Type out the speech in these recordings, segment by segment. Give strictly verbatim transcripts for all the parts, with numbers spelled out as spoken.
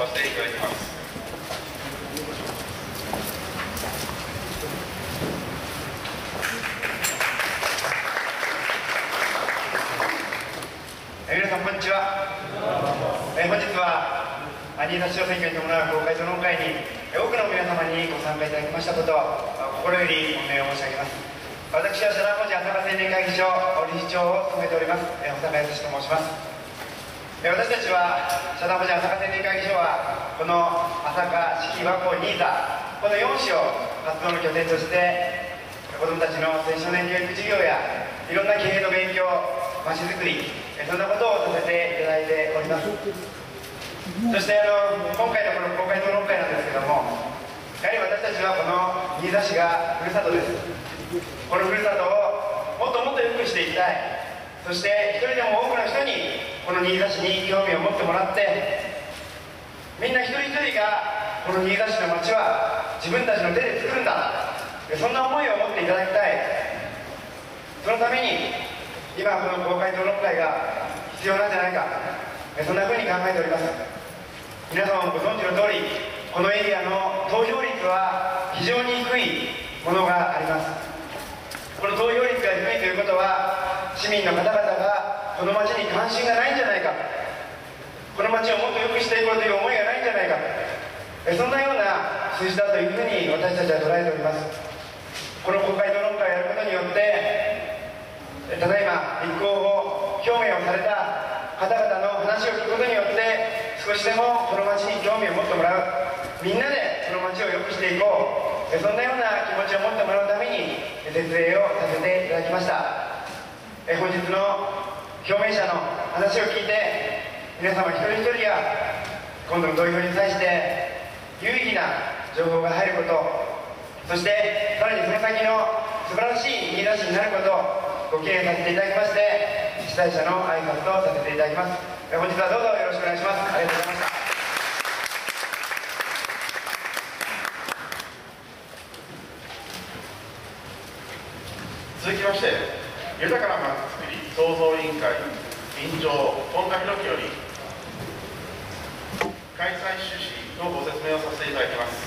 させていただきます。 え皆さんこんにちは。え本日は新座市長選挙に伴う公開討論会に多くの皆様にご参加いただきましたことを心より御礼を申し上げます。私は社団法人朝霞青年会議所理事長を務めております保坂康と申します。私たちは社団法人朝霞青年会議所はこの朝霞、四季、和光、新座このよん市を活動の拠点として子どもたちの青少年教育事業やいろんな経営の勉強、街づくりそんなことをさせていただいております。そしてあの今回のこの公開討論会なんですけども、やはり私たちはこの新座市がふるさとです。このふるさとをもっともっと良くしていきたい。そして一人でも多くの人にこの新座市に興味を持ってもらって、みんな一人一人がこの新座市の街は自分たちの手で作るんだ、そんな思いを持っていただきたい。そのために今この公開討論会が必要なんじゃないか、そんなふうに考えております。皆様もご存知の通り、このエリアの投票率は非常に低いものがあります。この投票率が低いということは、市民の方々がこの町に関心がないんじゃないか、この町をもっと良くしていこうという思いがないんじゃないか、そんなような数字だというふうに私たちは捉えております。この国会討論会をやることによって、ただいま立候補表明をされた方々の話を聞くことによって少しでもこの町に興味を持ってもらう、みんなでこの町を良くしていこう、そんなような気持ちを持ってもらうために設営をさせていただきました。え本日の表明者の話を聞いて、皆様一人一人が今度の投票に際して有意義な情報が入ること、そしてさらにその先の素晴らしい新座市になることをご敬遠させていただきまして、主催者の挨拶とさせていただきます。本日はどうぞよろしくお願いします。ありがとうございました。 続きまして、豊かなまちづくり創造委員会委員長本田博樹より開催趣旨のご説明をさせていただきます。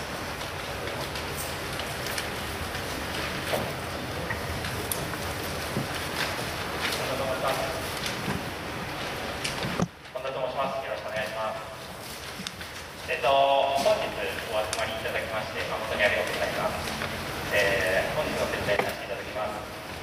本田と申します。よろしくお願いします。えっと本日お集まりいただきまして誠にありがとうございます。えー、本日の説明させていただきます。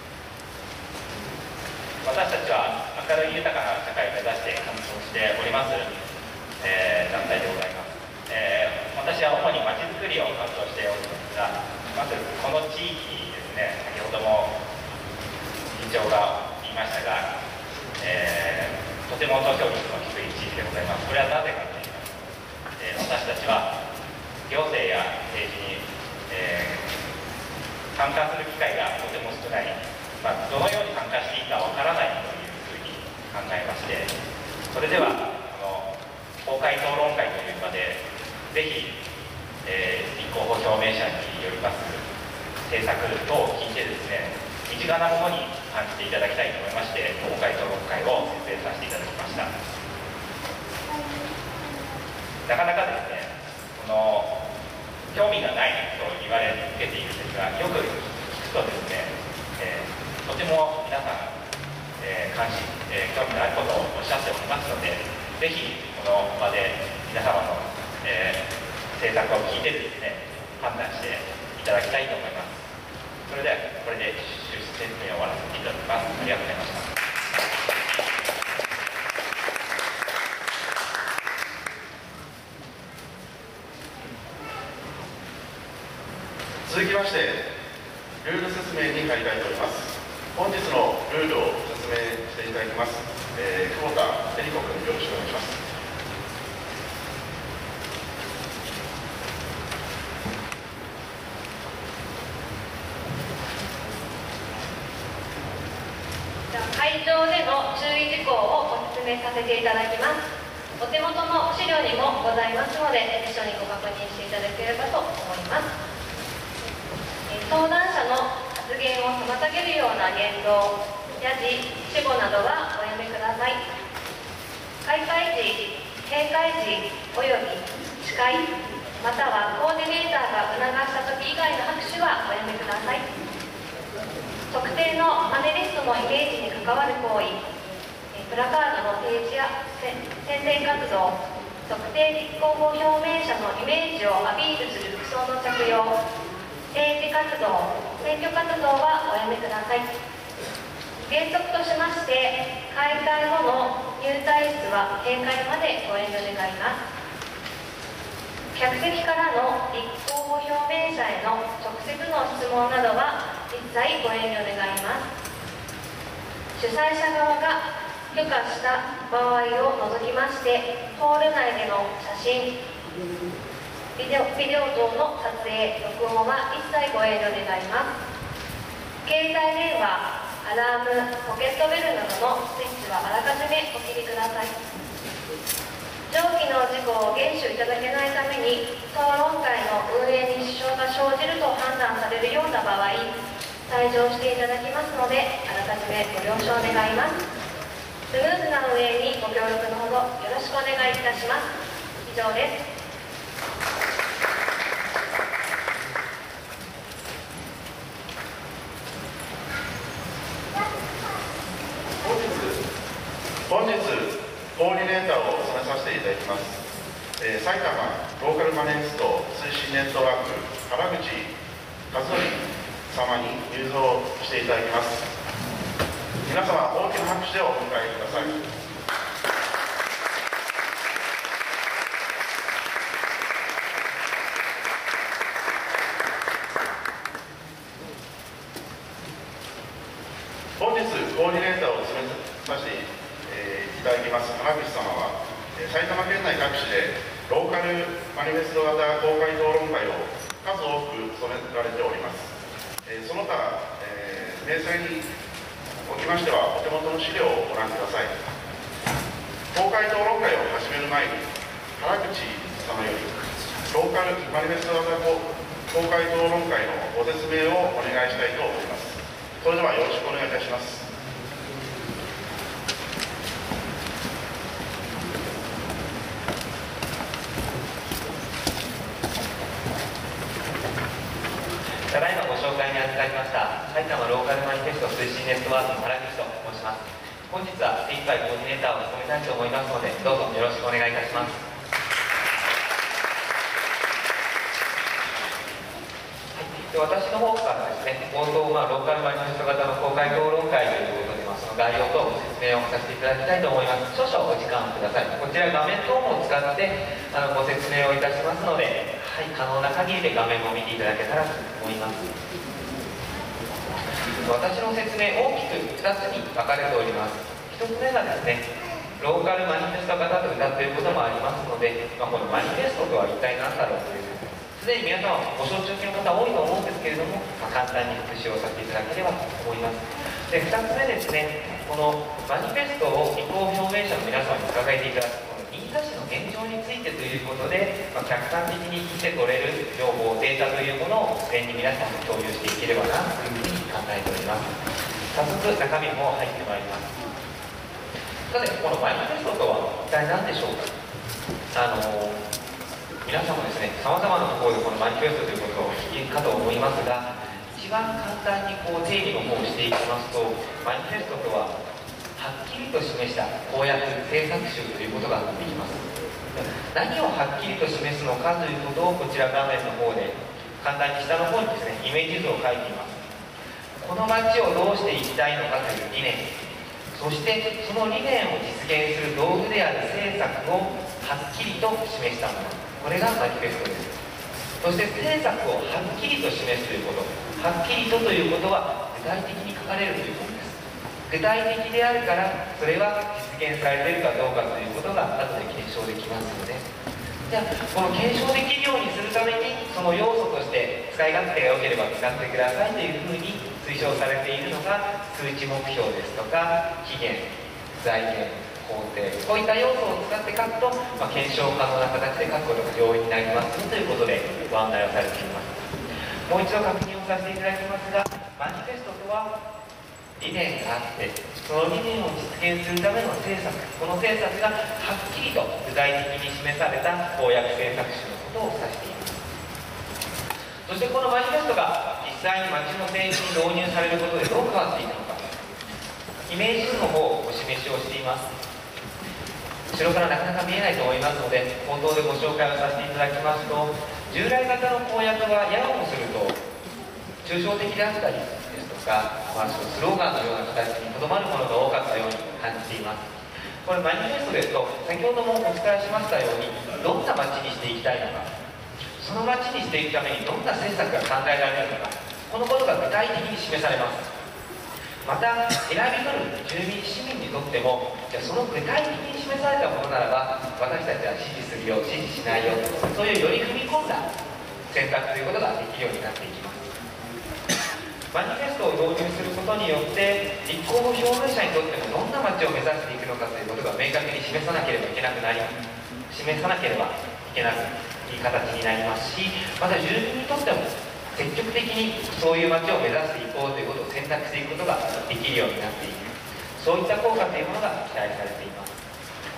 私たちは明るい豊かな社会を目指して活動しております、えー、団体でございます。えー、私は主にまちづくりを活動しておりますが、まずこの地域ですね、先ほども議長が言いましたが、えー、とても投票率の低い地域でございます。これはなぜかと言いますと、えー、私たちは行政や政治に、えー、参加する機会がとても少ない、まあ、どのように参加していいかわからないというふうに考えまして、それではこの公開討論会という場でぜひ、えー、立候補表明者によります政策等を聞いてですね、身近なものに感じていただきたいと思いまして、公開討論会を設営させていただきました。なかなかですね、この興味がないと言われ続けているんですが、よく聞くとですね、えー、とても皆さん、えー、関心、えー、興味のあることをおっしゃっておりますので、ぜひこの場で皆様の、えー、政策を聞いてですね、判断していただきたいと思います。それではこれで趣旨説明を終わらせていただきます。ありがとうございました。 続きましてルール説明に入りたいと思います。本日のルールを説明していただきます、えー、久保田恵理子君、よろしくお願いします。 会場での注意事項をご説明させていただきます。お手元の資料にもございますので、一緒にご確認していただければと思います。登壇者の発言を妨げるような言動、やじ、主語などはおやめください。開会時、閉会時および司会またはコーディネーターが促した時以外の拍手はおやめください。特定のパネリストのイメージに関わる行為、プラカードの提示や宣伝活動、特定立候補表明者のイメージをアピールする服装の着用、政治活動、選挙活動はおやめください。原則としまして、開会後の入退室は閉会までご遠慮願います。客席からの立候補表明者への直接の質問などは一切ご遠慮願います。主催者側が許可した場合を除きまして、ホール内での写真、ビデオ、ビデオ等の撮影、録音は一切ご遠慮願います。携帯電話、アラーム、ポケットベルなどのスイッチはあらかじめお切りください。上記の事項を厳守いただけないために、討論会の運営に支障が生じると判断されるような場合、退場していただきますので、あらかじめご了承願います。スムーズな運営にご協力のほどよろしくお願いいたします。以上です。 本日、コーディネーターを務めさせていただきます、えー、埼玉ローカルマネリスト推進ネットワーク原口和則様に入場していただきます。皆様、大きな拍手でお迎えください。本日、コーディネーターを務めさせていただきます原口様は、埼玉県内各地でローカルマニフェスト型公開討論会を数多く務められております。その他、明細におきましては、お手元の資料をご覧ください。公開討論会を始める前に、原口様より、ローカルマニフェスト型公開討論会のご説明をお願いしたいと思います。それではよろしくお願いいたします。 ただいまご紹介に預かりました埼玉ローカルマニフェスト推進ネットワークの原口と申します。本日は精一杯コーディネーターを務めたいと思いますので、どうぞよろしくお願いいたします。はい、で私の方からですね、冒頭、まあ、ローカルマニフェスト型の公開討論会ということで、まあ、その概要とご説明をさせていただきたいと思います。少々お時間ください。こちら画面等も使ってあのご説明をいたしますので、はい、可能な限りで画面を見ていただけたらと思います。私の説明、大きくふたつに分かれております。ひとつめがですね、ローカルマニフェスト型と歌っていることもありますので、まあ、このマニフェストとは一体何だろうという、すでに皆様ご承知の方多いと思うんですけれども、まあ、簡単に復習をさせていただければと思います。で、ふたつめですね、このマニフェストを意向表明者の皆様に伺えていただく、この新座市の現状についてということで、まあ、客観的に見て取れる情報、データというものを事前に皆さんと共有していければなというふうに考えております。早速中身も入ってまいります。さて、このマニフェストとは一体何でしょうか。あの皆さんもですね、さまざまなところでこのマニフェストということをお聞きかと思いますが、一番簡単にこう定義の方をしていきますと、マニフェストとははっきりと示した公約政策集ということができます。何をはっきりと示すのかということをこちら画面の方で簡単に下の方にですね、イメージ図を書いています。この街をどうしていきたいのかという理念、そしてその理念を実現する道具である政策をはっきりと示したもの、これがマニフェストです。そして政策をはっきりと示すということ、はっきりとということは具体的に書かれるということです。具体的であるから、それは実現されているかどうかということが後で検証できますので、じゃあこの検証できるようにするために、その要素として使い勝手が良ければ使ってくださいというふうに推奨されているのが、数値目標ですとか期限、財源、工程、こういった要素を使って書くと、まあ、検証可能な形で書くことが容易になりますよということでご案内をされています。もう一度確認をさせていただきますが、マニフェストとは理理念があって、その理念を実現するための政策、この政策がはっきりと具体的に示された公約政策集のことを指しています。そしてこのマニフェストが実際に町の政治に導入されることでどう変わっていくのか、イメージ図の方をお示しをしています。後ろからなかなか見えないと思いますので、口頭でご紹介をさせていただきますと、従来型の公約はややもすると抽象的であったりですとか、まあ、スローガンのような形にとどまるものが多かったように感じています。これマニフェストですと、先ほどもお伝えしましたように、どんな街にしていきたいのか、その街にしていくためにどんな政策が考えられるのか、このことが具体的に示されます。また選び取る住民市民にとっても、じゃあその具体的に示されたものならば私たちは支持するよ、支持しないよ、そういうより踏み込んだ選択ということができるようになっていきます。マニフェストを導入することによって立候補表明者にとってもどんな街を目指していくのかということが明確に示さなければいけなくなり示さなければいけない形になりますし、また住民にとっても積極的にそういう街を目指していこうということを選択していくことができるようになっていく、そういった効果というものが期待されています。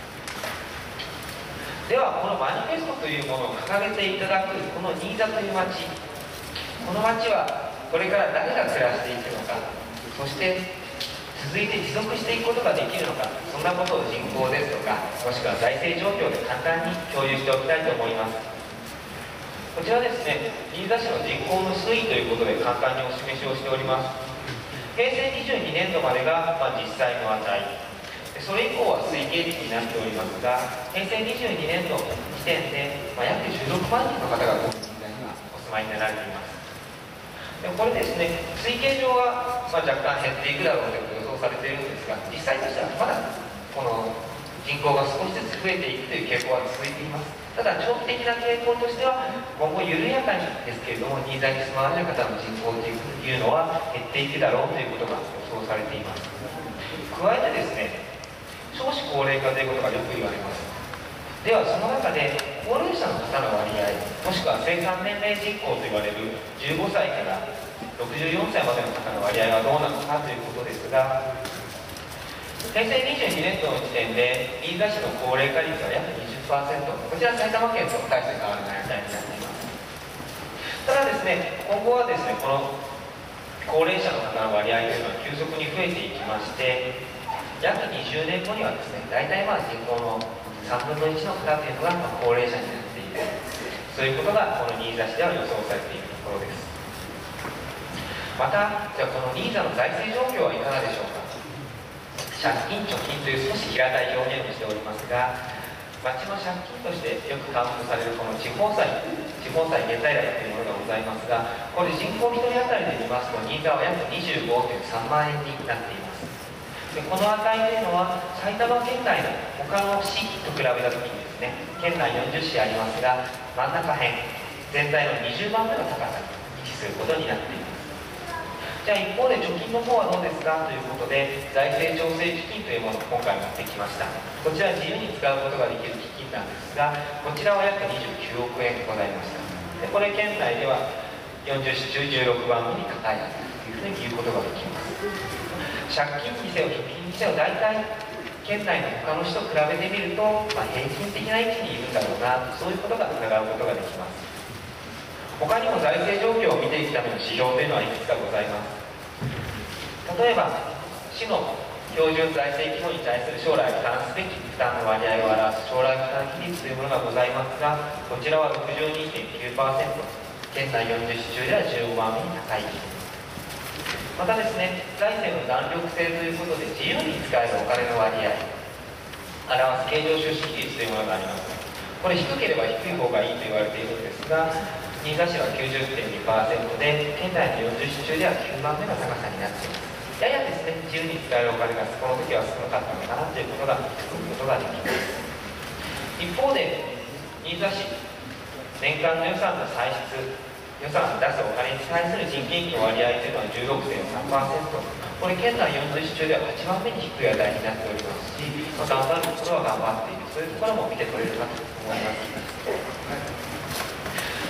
ではこのマニフェストというものを掲げていただくこの新座という街、この街はこれから誰が暮らしていくのか、そして続いて持続していくことができるのか、そんなことを人口ですとか、もしくは財政状況で簡単に共有しておきたいと思います。こちらですね、新座市の人口の推移ということで簡単にお示しをしております。へいせいにじゅうにねんどまでが、まあ、実際の値、それ以降は推計値になっておりますが、へいせいにじゅうにねんど時点で、まあ、約じゅうろくまんにんの方がこの新座にはお住まいになられています。でこれですね、推計上は、まあ、若干減っていくだろうと予想されているんですが、実際としてはまだこの人口が少しずつ増えていくという傾向は続いています。ただ長期的な傾向としては今後緩やかにですけれども、新座に住まわれる方の人口というのは減っていくだろうということが予想されています。加えてですね、少子高齢化ということがよく言われます。ではその中で高齢者の方の割合、もしくは生産年齢人口といわれるじゅうごさいからろくじゅうよんさいまでの方の割合はどうなのかということですが、へいせいにじゅうにねんどの時点で新座市の高齢化率は約 にじゅっパーセント、 こちら埼玉県と大して変わらない値になっています。ただですね、今後はですね、この高齢者の方の割合というのは急速に増えていきまして、約にじゅうねんごにはですね、大体まあ人口のさんぶんのいちの方というのが高齢者になっている、そういうことがこの新座市では予想されているところです。また、じゃあこの新座の財政状況はいかがでしょうか。借金貯金という少し平たい表現をしておりますが、町の借金としてよくカウントされるこの地方債、地方債減債来というものがございますが、これ人口ひとり当たりで見ますと新座は約 にじゅうごてんさんまんえんになっています。でこの値というのは埼玉県内の他の市と比べた時にですね、県内よんじゅっしありますが、真ん中辺全体のにじゅうばんめの高さに位置することになっています。じゃあ一方で貯金の方はどうですかということで、財政調整基金というものを今回持ってきました。こちら自由に使うことができる基金なんですが、こちらは約にじゅうきゅうおくえんございました。でこれ県内ではよんじゅっし中じゅうろくばんめに高い値というふうに言うことができます。借金にせよ貯金にせよ、大体県内の他の市と比べてみると、まあ、平均的な位置にいるんだろうな、そういうことが伺うことができます。他にも財政状況を見ていくための指標というのはいくつかございます。例えば市の標準財政規模に対する将来負担すべき負担の割合を表す将来負担比率というものがございますが、こちらは ろくじゅうにてんきゅうパーセント、 県内よんじゅっし中ではじゅうごばんめに高い。またですね、財政の弾力性ということで自由に使えるお金の割合表す経常収支比率というものがあります。これ低ければ低い方がいいと言われているんですが、新座市は きゅうじゅってんにパーセント で県内のよんじゅっし中ではきゅうばんめの高さになっています。ややですね、自由に使えるお金がこの時は少なかったのかなということが聞くことができます。一方で新座市年間の予算の歳出、予算を出すお金に対する人件費の割合というのは じゅうろくてんさんパーセント、 これ県内よんじゅっし中でははちばんめに低い値になっておりますし、まあ、頑張るところは頑張っている、そういうところも見て取れるかと思います。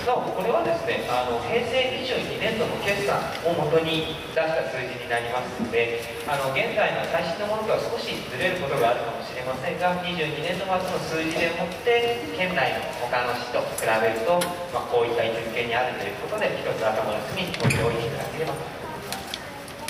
なおこれはですね、あの平成にじゅうにねんどの決算をもとに出した数字になりますので、あの現在の最新のものとは少しずれることがあるかもしれませんが、にじゅうにねんど末の数字でもって県内の他の市と比べると、まあ、こういった位置づけにあるということで、一つ頭の隅に置いておいていただければと思います。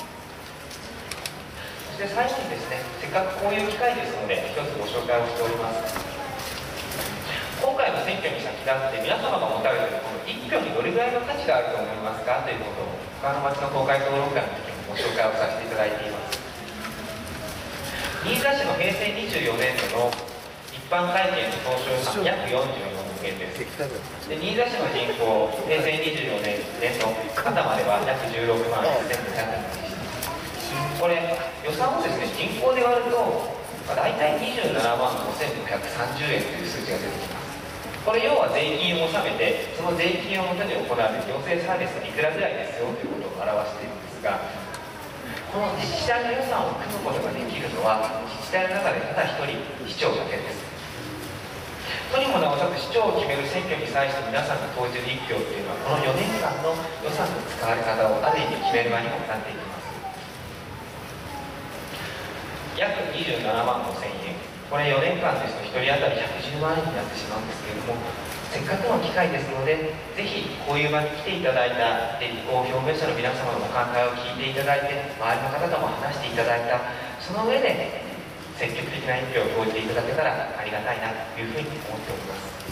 そして最後にですね、せっかくこういう機会ですので一つご紹介をしております。今回の選挙に先立って皆様が持たれているこのいっぴょにどれぐらいの価値があると思いますかということを他の町の公開討論会の時にもご紹介をさせていただいています。新座市の平成にじゅうよねんどの一般会計の当初予算約よんじゅうよんおくえんです。で新座市の人口平成にじゅうよねんの頭までは約じゅうろくまんせんごひゃくにんでした。これ予算をですね人口で割ると、まあ、大体にじゅうななまんごせんごひゃくさんじゅうえんという数字が出てきます。これ要は税金を納めて、その税金をもとに行われる行政サービスがいくらぐらいですよということを表しているんですが、この自治体の予算を組むことができるのは自治体の中でただ一人市長だけです。とにもなおさず市長を決める選挙に際して皆さんが投じる一票というのは、このよねんかんの予算の使われ方をある意味決める場にもなっていきます。約にじゅうななまんごせんえん、これよねんかんですとひとり当たりひゃくじゅうまんえんになってしまうんですけれども、せっかくの機会ですので、ぜひこういう場に来ていただいた立候補表明者の皆様のお考えを聞いていただいて、周りの方とも話していただいた、その上で積極的な一票を投じていただけたらありがたいなというふうに思っております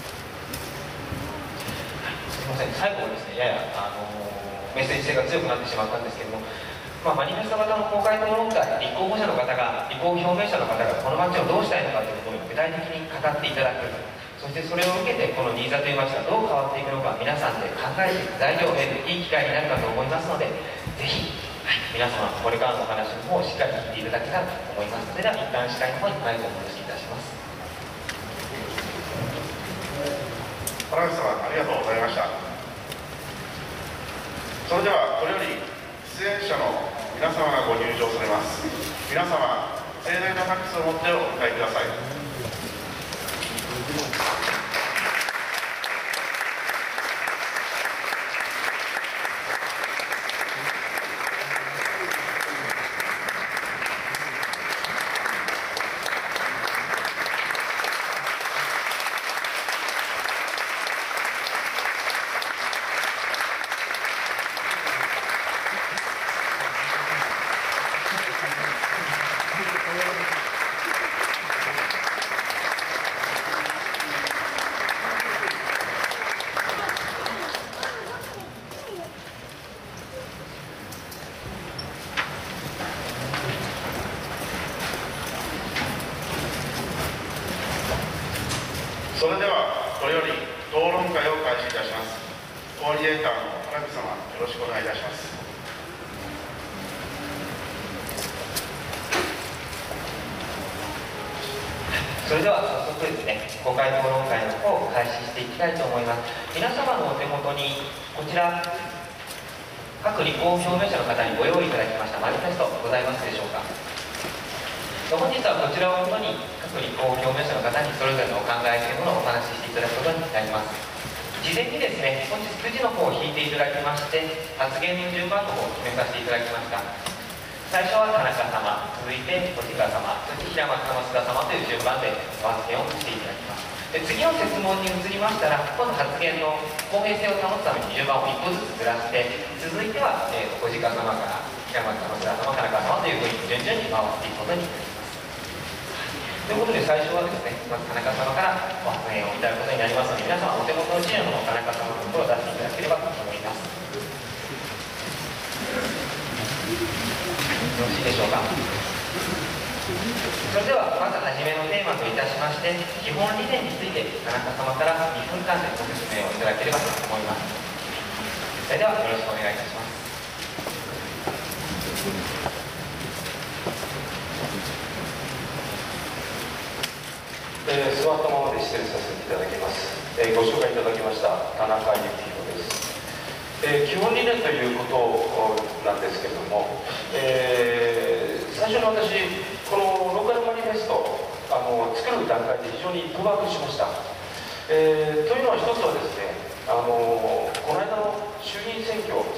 。すみません、最後はですね、やや、あのー、メッセージ性が強くなってしまったんですけれども、まあ、マニフェスト型の公開討論会、立候補者の方が、立候補表明者の方がこの街をどうしたいのかというところを具体的に語っていただく、そしてそれを受けてこの新座という街がどう変わっていくのか、皆さんで考えていく材料を得るいい機会になるかと思いますので、ぜひ、はい、皆様これからのお話の方をしっかり聞いていただけたらと思います。それでは一旦司会の方にマイクをお戻しいたします。 原口様、ありがとうございました。それではこれより出演者の皆様がご入場されます。皆様、盛大な拍手をもってお迎えください。それではこれより討論会を開始いたします。コーディネーターの原口様、よろしくお願いいたします。 それでは早速ですね、公開討論会の方を開始していきたいと思います。皆様のお手元にこちら各立候補表明者の方にご用意いただきましたマニフェストございますでしょうか。本日はこちらをもとに各立候補表明者の方にそれぞれのお考えというものをお話ししていただくことになります。事前にですね、本日くじの方を引いていただきまして、発言の順番の方を決めさせていただきました。最初は田中様、続いて小鹿様、そして平松様、須田様という順番でお発言をしていただきます。で次の設問に移りましたら、今度発言の公平性を保つために順番をいっこずつずらして、続いては、えー、小鹿様から平松様、須田様、田中様というふうに順々に回っていくことになります。ということで最初はですね、まず田中様からご発言をいただくことになりますので、皆様お手元の資料の方、田中様のところを出していただければと思います。よろしいでしょうか。それではまず初めのテーマといたしまして、基本理念について田中様からにふんかんでご説明をいただければと思います。それではよろしくお願いいたします。 えー、座ったままで失礼させていただきます。えー、ご紹介いただきました田中幸宏です。えー、基本理念ということなんですけれども、えー、最初に私このローカルマニフェストあの作る段階で非常に困惑しました。えー、というのは一つはですね、あの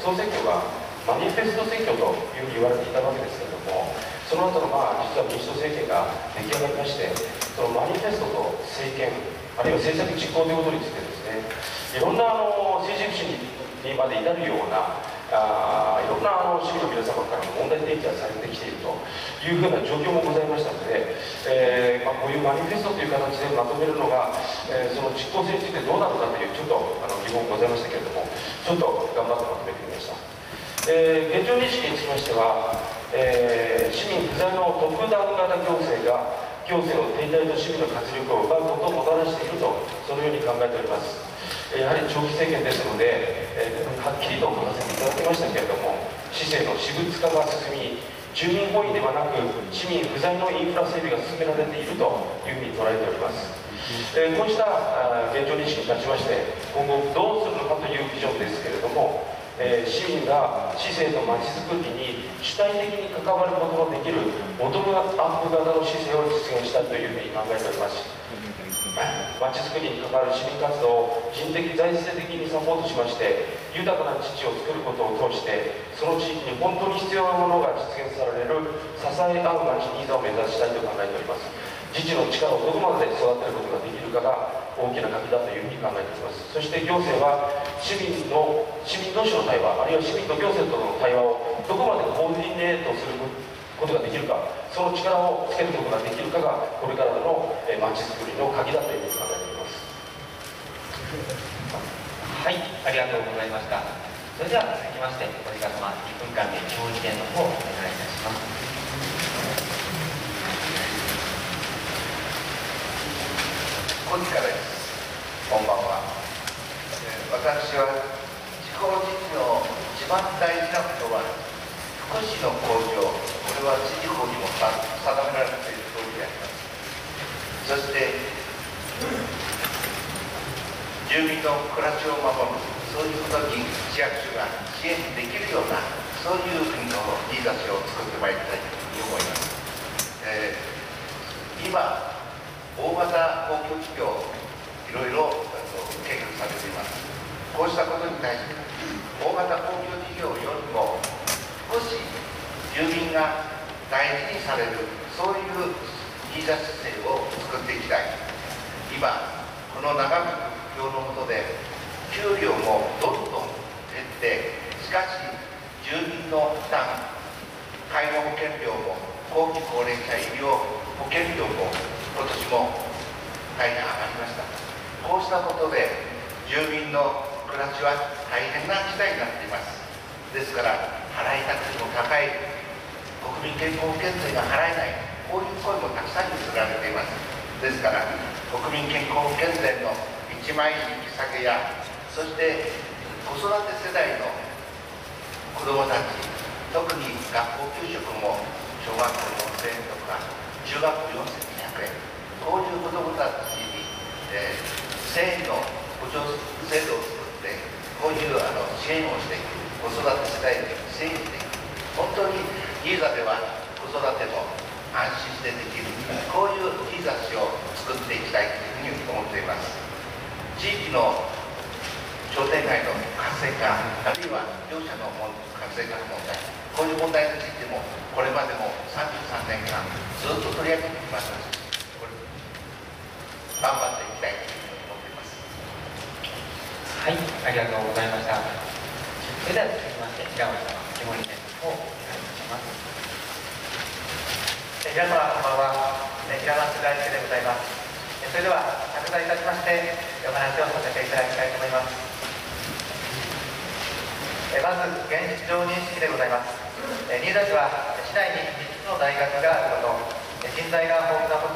総選挙がマニフェスト選挙というふうに言われていたわけですけれども、その後のまあ実は民主党政権が出来上がりまして、そのマニフェストと政権、あるいは政策実行ということについてですね、いろんなあの政治不信にまで至るようなあいろんなあの市民の皆様からの問題提起がされてきているというふうな状況もございましたので、えーまあ、こういうマニフェストという形でまとめるのが、えー、その実効性についてどうなのかというちょっとあの疑問ございましたけれども、ちょっと頑張ってまとめてみました。えー、現状認識につきましては、えー、市民不在のトップダウン型行政が行政の停滞と市民の活力を奪うことをもたらしていると、そのように考えております。やはり長期政権ですので、えー、はっきりと書かせていただきましたけれども、市政の私物化が進み、住民本位ではなく市民不在のインフラ整備が進められているというふうに捉えております。えー、こうした現状認識に立ちまして、今後どうするのかというビジョンですけれども、えー、市民が市政と街づくりに主体的に関わることのできるボトムアップ型の市政を実現したいというふうに考えております。街づくりに関わる市民活動を人的財政的にサポートしまして、豊かな地を作ることを通して、その地域に本当に必要なものが実現される支え合う街ニーズを目指したいと考えております。自治の力をどこまで育てることができるかが大きな鍵だというふうに考えております。そして行政は市民の市民同士の対話、あるいは市民と行政との対話をどこまでコーディネートすることができるか、その力をつけることができるかがこれからの街づくりの鍵だというふうに考えております。 はい、ありがとうございました。それでは続きまして、お時間様いっぷんかんで教示点の方をお願いいたします。 こんにちはです。こんばんは。私は地方自治の一番大事なことは福祉の向上、これは知事法にも定められている通りであります。そして住民の暮らしを守る、そういうことに市役所が支援できるような、そういう国のリーダーシップを作ってまいりたいというふうに思います。えー、今大型公共事業、いろいろ計画されています。こうしたことに対して、大型公共事業よりも少し住民が大事にされる、そういうリーダー姿勢を作っていきたい。今、この長引く不況の下で、給料もどんどん減って、しかし、住民の負担、介護保険料も、後期高齢者医療保険料も、今年も大変上がりました。こうしたことで住民の暮らしは大変な事態になっています。ですから払いたくても高い国民健康保険税が払えない、こういう声もたくさん寄せられています。ですから国民健康保険税のいちまんえん引き下げや、そして子育て世代の子どもたち、特に学校給食も小学校よんせんえんとか中学校よんせんにひゃくえん、こういう子どもたちに、えー、せんえんの補助制度を作って、こういうあの支援をしていく、子育て世代に支援していく、本当にギーザでは子育ても安心してできる、こういうギーザ市を作っていきたいというふうに思っています。地域の商店街の活性化、あるいは業者の活性化の問題、こういう問題についても、これまでもさんじゅうさんねんかんずっと取り上げてきましたし、頑張っていきたいというふうに思っています。 はい、ありがとうございました。それでは続きまして、平森様、基本理念の方をお願いいたします。 え皆様こんばんは。え平松大輔でございます。えそれでは着座いたしまして、お話をさせていただきたいと思います。えまず現状認識でございます。え新座市は市内にみっつの大学があること、人材が豊富なこと、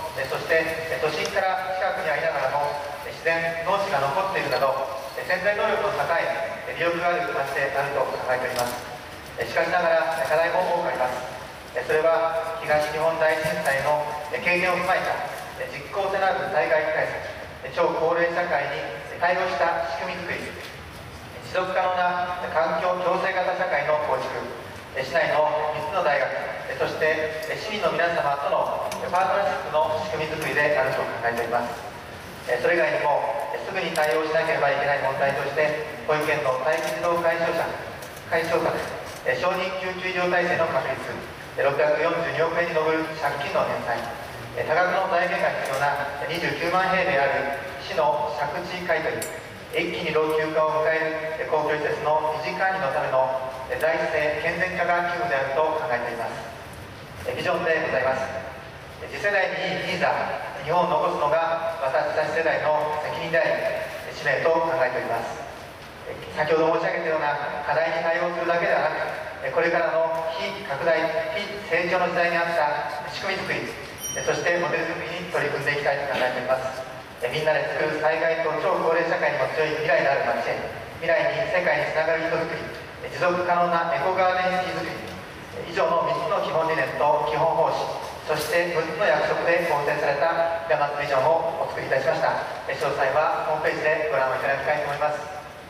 そして都心から近くにありながらも自然農地が残っているなど潜在能力の高い魅力がある町であると考えております。しかしながら課題も多くあります。それは東日本大震災の経験を踏まえた実効性のある災害対策、超高齢社会に対応した仕組み作り、持続可能な環境共生型社会の構築、市内のみっつの大学、そして市民の皆様とのパートナーシップの仕組み作りであると考えております。それ以外にもすぐに対応しなければいけない問題として、保育園の待機児童解消者、 解消策、小児救急医療体制の確立、ろっぴゃくよんじゅうにおくえんに上る借金の返済、多額の財源が必要なにじゅうきゅうまんへいべいある市の借地買取、一気に老朽化を迎える公共施設の維持管理のための財政健全化が急務であると考えています。ビジョンでございます。次世代にいいニーザ、日本を残すのが私たち世代の責任であり使命と考えております。先ほど申し上げたような課題に対応するだけではなく、これからの非拡大、非成長の時代に合った仕組み作り、そしてモデル作りに取り組んでいきたいと考えております。みんなで作る災害と超高齢社会にも強い未来のある街へ、未来に世界につながる人づくり、持続可能なエコガーデンシティづくり、以上のみっつの基本理念と基本方針、そしてむっつの約束で構成された平松ビジョンをお作りいたしました。詳細はホームページでご覧をいただきたいと思います。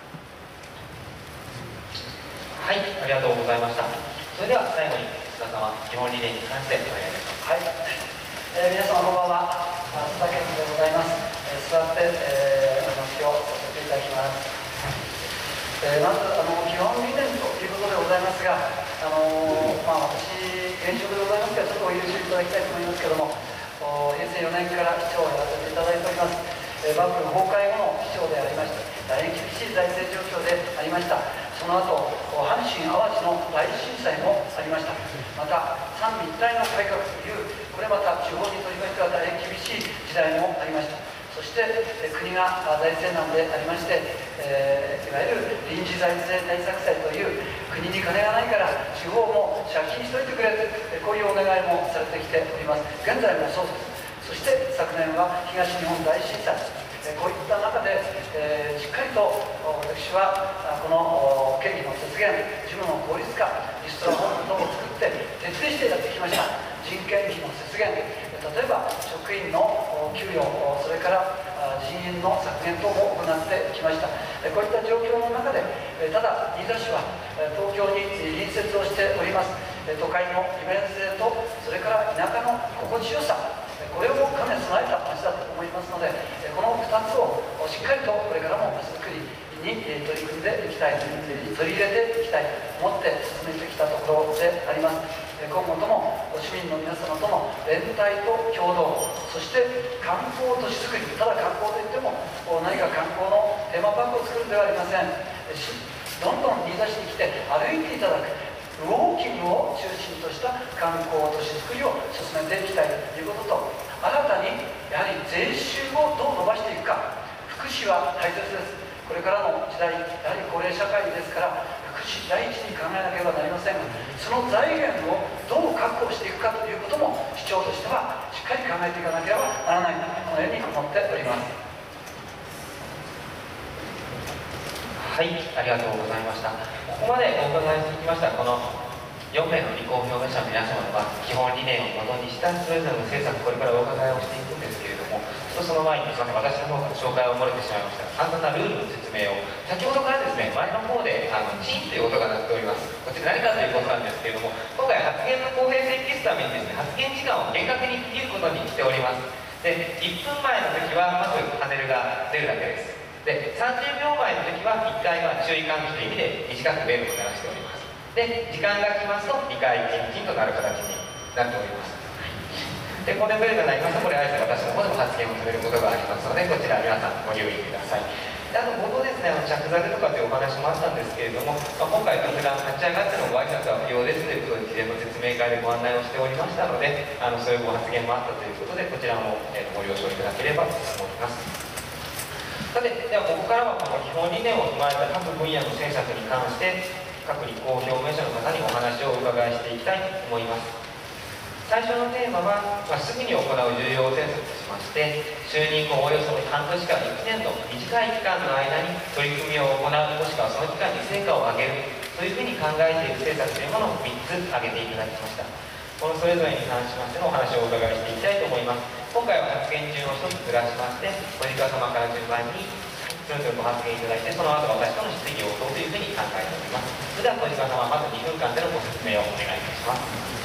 はい、ありがとうございました。それでは最後に須田様、基本理念に関してお願いします。 はい、えー、皆様こんばんは、須田健でございます。えー、座って、えー、お話をさせていただきます。えー、まずあの基本理念ということでございますが、あのーまあ、私、現職でございますが、ちょっとお許しいただきたいと思いますけれども、へいせいよねんから市長をやらせていただいております。えー、幕府崩壊後の市長でありまして、大変厳しい財政状況でありました。その後、阪神・淡路の大震災もありました。また、三位一体の改革という、これまた地方にとりましては大変厳しい時代もありました。そして、え国が財政難でありまして、えー、いわゆる臨時財政対策債という国に金がないから地方も借金しといてくれと、こういうお願いもされてきております。現在もそうです。そして昨年は東日本大震災、こういった中で、えー、しっかりと私はこの経費の節減、事務の効率化、リストラ本部等を作って徹底してやってきました。人件費の節減、例えば職員の給与、それから人員の削減等も行ってきました。こういった状況の中で、ただ新座市は東京に隣接をしております。都会の利便性と、それから田舎の心地よさ、これを兼ね備えた町だと思いますので、このふたつをしっかりとこれからも町づくりに取り組んでいきたい、取り入れていきたいと思って進めてきたところであります。今後とも市民の皆様との連帯と共同、そして観光都市づくり、ただ観光といっても何か観光のテーマパークを作るんではありません。どんどん新座市に来て歩いていただく、ウォーキングを中心とした観光都市づくりを進めていきたいということと、新たにやはり税収をどう伸ばしていくか、福祉は大切です。これからの時代、やはり高齢社会ですから、福祉第一に考えなければなりませんが、その財源をどう確保していくかということも、市長としてはしっかり考えていかなければならない、このように思っております。 はい、ありがとうございました。ここまでお伺いしてきましたこのよんめいの立候補表明者の皆様は基本理念をもとにしたそれぞれの政策、これからお伺いをしていくんですけれども、ちょっとその前にすみません、私の方から紹介を漏れてしまいました。簡単なルールの説明を、先ほどからですね、前の方であのチーンという音が鳴っております。こちら何かということなんですけれども、今回発言の公平性を期すためにですね、発言時間を厳格に区切ることにしております。で、いっぷんまえの時はまずパネルが出るだけです。で、さんじゅうびょうまえの時はいっかいまあ注意喚起という意味で短くベルを鳴らしております。で、時間が来ますとにかいきちんとなる形になっております。で、このベルが鳴りますと、これあえて私の方でも発言を止めることがありますので、こちら皆さんご留意ください。で、あと冒頭ですね、あの着座でとかというお話もあったんですけれども、まあ、今回こちら立ち上がってのご挨拶は不要ですということで事前の説明会でご案内をしておりましたので、あのそういうご発言もあったということで、こちらも、えー、ご了承いただければと思います。さて、ではここからはこの基本理念を踏まえた各分野の政策に関して各立候補表明者の方にお話をお伺いしていきたいと思います。最初のテーマは、まあ、すぐに行う重要政策としまして、就任後およそ半年からいちねんと短い期間の間に取り組みを行う、もしくはその期間に成果を上げるというふうに考えている政策というものをみっつ挙げていただきました。このそれぞれに関しましてのお話をお伺いしていきたいと思います。今回は発言順を一つずらしまして、小池様から順番にそれぞれご発言いただいて、その後私との質疑応答というふうに考えております。それでは小池様、まずにふんかんでのご説明をお願いいたします。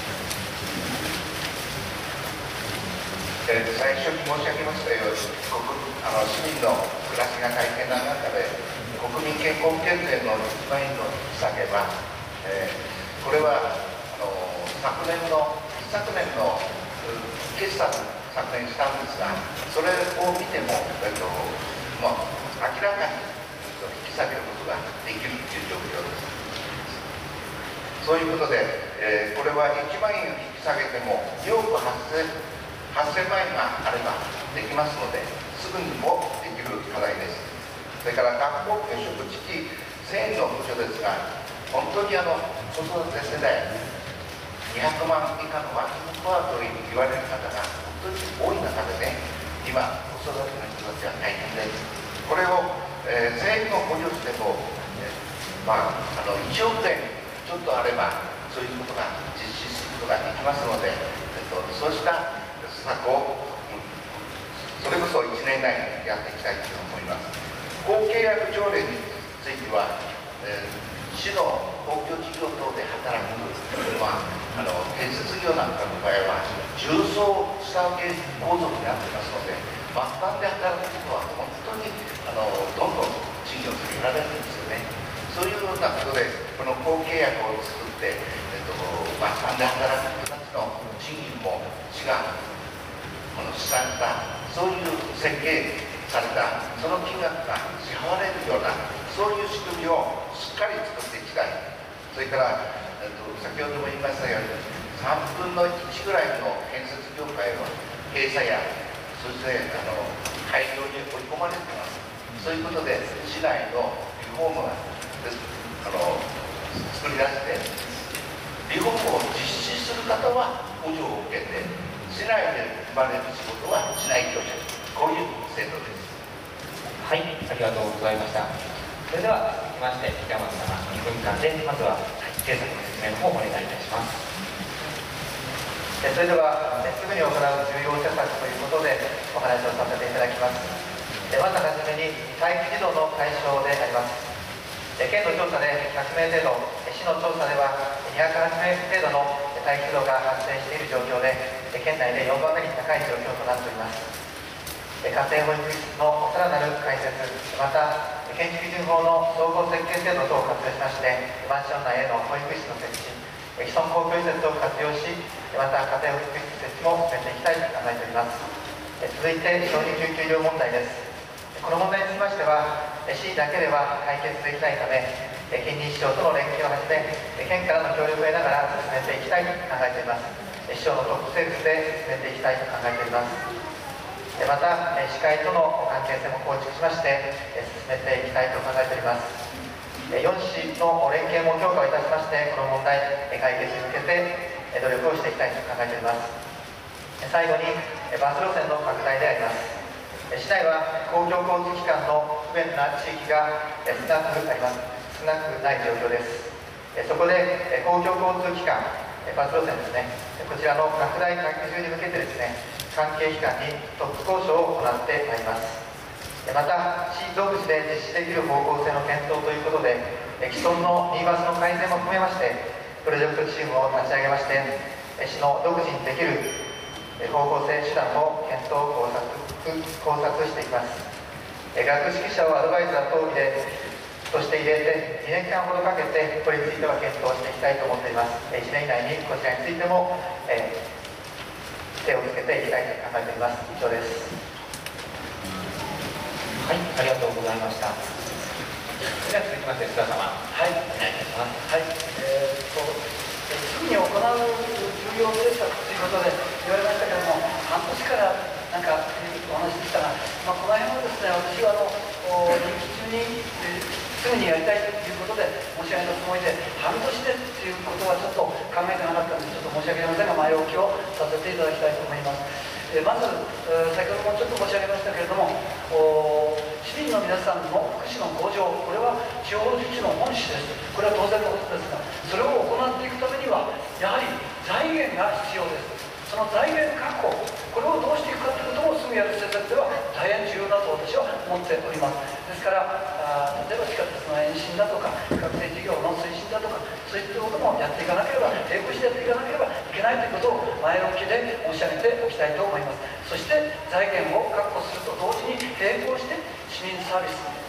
えー、最初に申し上げましたように、ここあの市民の暮らしが大変な中で、 国民健康保険税のいちまん円の引き下げは、えー、これはあの昨年の一昨年の決算昨年したんですが、それを見ても、えっとまあ、明らかに引き下げることができるという状況です。そういうことで、えー、これはいちまん円を引き下げてもにおくはっせんまん円があればできますので、すぐにもできる課題です。それから学校給食付きせんえんの補助ですが、本当にあの子育て世代にひゃくまん以下のワーキングポアと言われる方が本当に多い中でね、今子育ての人たちは大変です。これを、えー、政府の補助しても、えー、まああのいちおくえんちょっとあればそういうことが実施することができますので、えっと、そうした施策を、うん、それこそいちねん以内にやっていきたいと思います。公契約条例については、えー、市の公共事業等で働く、まあ、あの建設業なんかの場合は重層下請け構造になっていますので、末端で働く人は本当にあのどんどん賃金を下げられるんですよね。そういうようなことで、この公契約を作って、えっと、末端で働く人たちの賃金も市がこの試算した、そういう設計された、その金額が支払われるような、そういう仕組みをしっかり作っていきたい。それから、えっと、先ほども言いましたように、さんぶんのいちぐらいの建設業界は閉鎖や、そしてあの廃業に追い込まれています。そういうことで、市内のリフォームがあの作り出して、リフォームを実施する方は補助を受けて、市内で生まれる仕事は市内業者、こういう制度です。 はい、ありがとうございました。それでは続きまして、北松様にふんかんでまずは政策の説明の方をお願いいたします。 それでは、すぐに行う重要施策ということでお話をさせていただきます。まずはじめに待機児童の対象であります。県の調査でひゃくめい程度、市の調査ではにひゃくはちめい程度の待機児童が発生している状況で、県内でよんばんめに高い状況となっております。家庭保育室のさらなる開設、また建築基準法の総合設計制度等を活用しまして、マンション内への保育室の設置、既存公共施設を活用し、また家庭保育室設置も進めていきたいと考えております。続いて小児救急医療問題です。この問題につきましては、市だけでは解決できないため、近隣市町との連携をはじめ、県からの協力を得ながら進めていきたいと考えております。市長のトップセールスで進めていきたいと考えております。また、市会との関係性も構築しまして、進めていきたいと考えております。よん市の連携も強化をいたしまして、この問題解決に向けて努力をしていきたいと考えております。最後に、バス路線の拡大であります。市内は公共交通機関の不便な地域が少なくあります少なくない状況です。そこで公共交通機関、バス路線ですね、こちらの拡大拡充に向けてですね、関係機関にトップ交渉を行ってまいります。また、市独自で実施できる方向性の検討ということで、既存のミニバスの改善も含めまして、プロジェクトチームを立ち上げまして、市の独自にできる方向性手段を検討考察考察していきます。学識者をアドバイザー等でとして入れてにねんかんほどかけてこれについては検討していきたいと思っています。いちねん以内にこちらについても、えー、手をつけていきたいと考えております。以上です。 はい、ありがとうございました。では続きまして須田様、はい、お願いいたします。 はい、えー、っとすぐに行う重要政策ということで言われましたけれども、半年からなんかお話でしたが、まあ、この辺はですね、私はあの任期中に、えー、すぐにやりたいということで申し上げたつもりで、半年でということはちょっと考えてなかったので、ちょっと申し訳ありませんが、前置きをさせていただきたいと思います。えー、まず、えー、先ほどもちょっと申し上げましたけれども、市民の皆さんの福祉の向上、これは地方自治の本旨です。これは当然のことですが、それを行っていくためには、やはり財源が必要です。その財源確保、これをどうしていくかということもすぐやる政策では大変重要だと私は思っております。ですから、あ例えば地下鉄の延伸だとか、学生事業の推進だとか、そういったこともやっていかなければ、並行してやっていかなければいけないということを前置きで申し上げておきたいと思います。そして財源を確保すると同時に並行して市民サービス、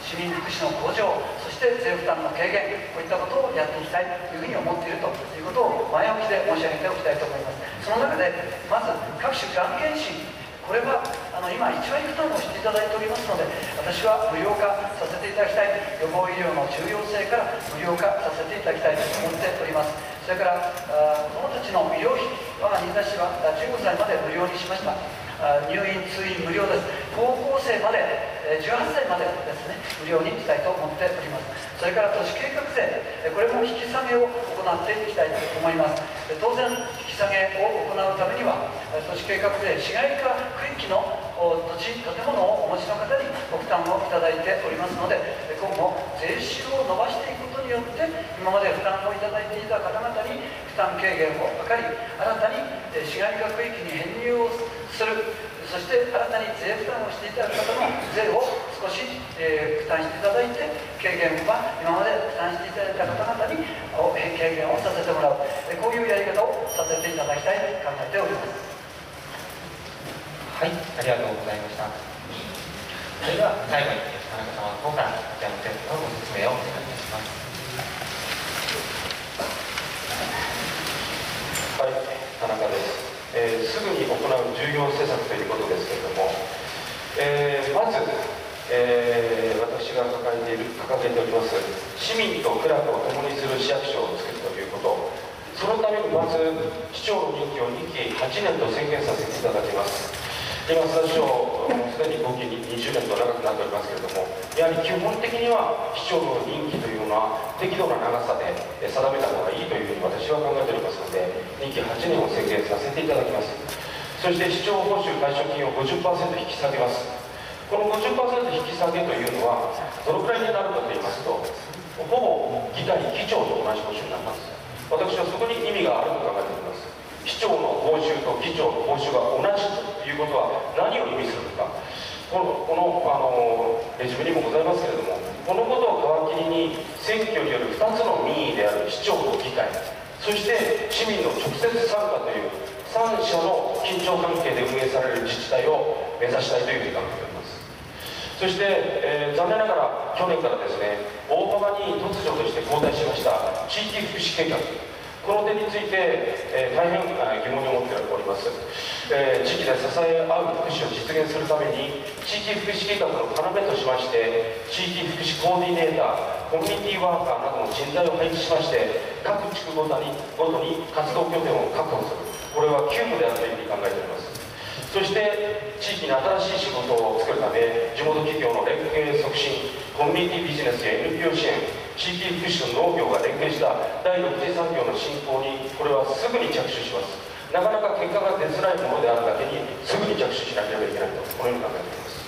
市民福祉の向上、そして税負担の軽減、こういったことをやっていきたいというふうに思っているということを前置きで申し上げておきたいと思います。その中でまず各種がん検診、これはあの今いちわり負担をしていただいておりますので、私は無料化させていただきたい、予防医療の重要性から無料化させていただきたいと思っております。それからあ子どもたちの医療費、我が新座市はじゅうごさいまで無料にしました。入院通院無料です。高校生までじゅうはっさいまでですね、無料にしたいと思っております。それから都市計画税、これも引き下げを行っていきたいと思います。当然引き下げを行うためには都市計画税市街化区域の土地建物をお持ちの方にご負担をいただいておりますので、今後税収を伸ばしていくことによって今まで負担をいただいていた方々に負担軽減を図り、新たに市街化区域に編入をする、そして新たに税負担をしていただく方の税を少し、えー、負担していただいて、軽減は今まで負担していただいた方々に軽減をさせてもらう、こういうやり方をさせていただきたいと考えております。 はい、ありがとうございました。それでは最後に田中様の方からこちらのテストのご説明をお願いいたします。 はい、田中です。えー、すぐに行う重要施策ということですけれども、えー、まず、えー、私が抱えている掲げております市民と苦楽を共にする市役所を作るということ、そのためにまず市長の任期をにきはちねんと宣言させていただきます。今、須田市長、すでに合計にじゅうねんと長くなっておりますけれども、やはり基本的には市長の任期というのは適度な長さで定めた方がいいというふうに私は考えておりますので、任期はちねんを宣言させていただきます。そして市長報酬退職金を ごじゅっパーセント 引き下げます。この ごじゅっパーセント 引き下げというのはどのくらいになるかといいますと、ほぼ議会議長と同じ報酬になります。私はそこに意味があると考えております。市長の報酬と議長の報酬が同じということは何を意味するのか、このこのあのレジュメにもございますけれども、このことを皮切りに選挙によるふたつの民意である市長と議会、そして市民の直接参加というさん者の緊張関係で運営される自治体を目指したいというふうに考えております。そして、えー、残念ながら去年からですね、大幅に突如として後退しました地域福祉計画、この点について、えー、大変疑問に思っております。えー、地域で支え合う福祉を実現するために、地域福祉計画の要としまして、地域福祉コーディネーター、コミュニティワーカーなどの人材を配置しまして、各地区ごとにごとに活動拠点を確保する、これは急務であるというふうに考えております。そして地域に新しい仕事を作るため、地元企業の連携促進、コミュニティビジネスや エヌピーオー 支援、地域福祉と農業が連携した第六次産業の振興に、これはすぐに着手します。なかなか結果が出づらいものであるだけに、すぐに着手しなければいけないと、このように考えております。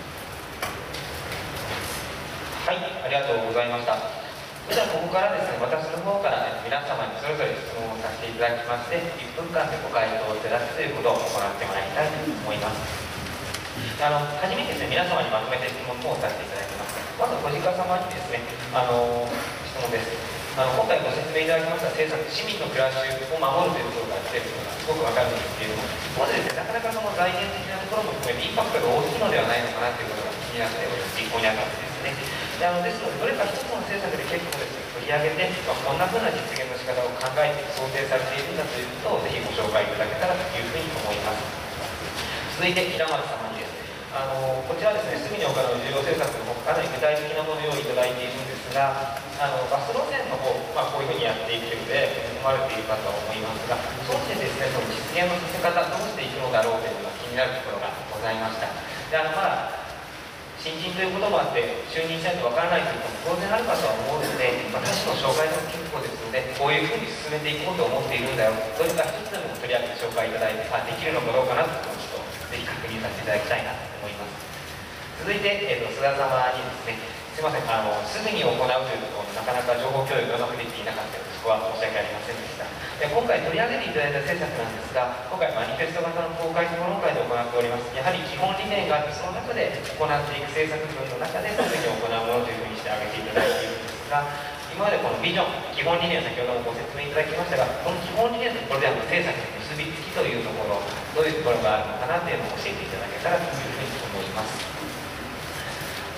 はい、ありがとうございました。それではここからですね、私の方から皆様にそれぞれ質問をさせていただきまして、いっぷんかんでご回答いただくということを行ってまいりたいと思います。あの初めにですね、皆様にまとめて質問をさせていただきます。まず小鹿様にですね、あの質問です。あの今回ご説明いただきました政策、市民の暮らしを守るということが来ているのがすごくわかるんですけれども、まずですね、なかなかその財源的なところも含めてインパクトが大きいのではないのかなということが気になっております。実行にあたってですね。であのですので、どれか一つの政策で結構ですね、取り上げて、まあ、こんなふうな実現の仕方を考えて想定されているんだということをぜひご紹介いただけたらというふうに思います。続いて平松様にですね、あのこちらですね、隅に岡の重要政策の方かなり具体的なものを用意いただいているんですが、あのバス路線の方、まあ、こういうふうにやっていくというので組まれているかとは思いますが、総じてですね、その実現のさせ方、どうしていくのだろうというのが気になるところがございました。であのまあ新人ということもあって就任しないとわからないということも当然あるかとは思うので、まあ、他種の紹介でも結構ですので、こういうふうに進めていこうと思っているんだよ、どれか一つでも取り上げて紹介いただいて、あ、できるのかどうかなというのをちょっとぜひ確認させていただきたいなと思います。続いて、えー、と須田様にですね、すいません、あのすぐに行うというところ、なかなか情報共有がうまくできていなかったので、そこは申し訳ありませんでした。で今回取り上げていただいた政策なんですが、今回マニフェスト型の公開討論会で行っております。やはり基本理念があって、その中で行っていく政策群の中ですぐに行うものというふうにして挙げていただいているんですが、今までこのビジョン、基本理念を先ほどもご説明いただきましたが、この基本理念とこれでは政策の結びつきというところ、どういうところがあるのかなというのを教えていただけたらというふうに思います。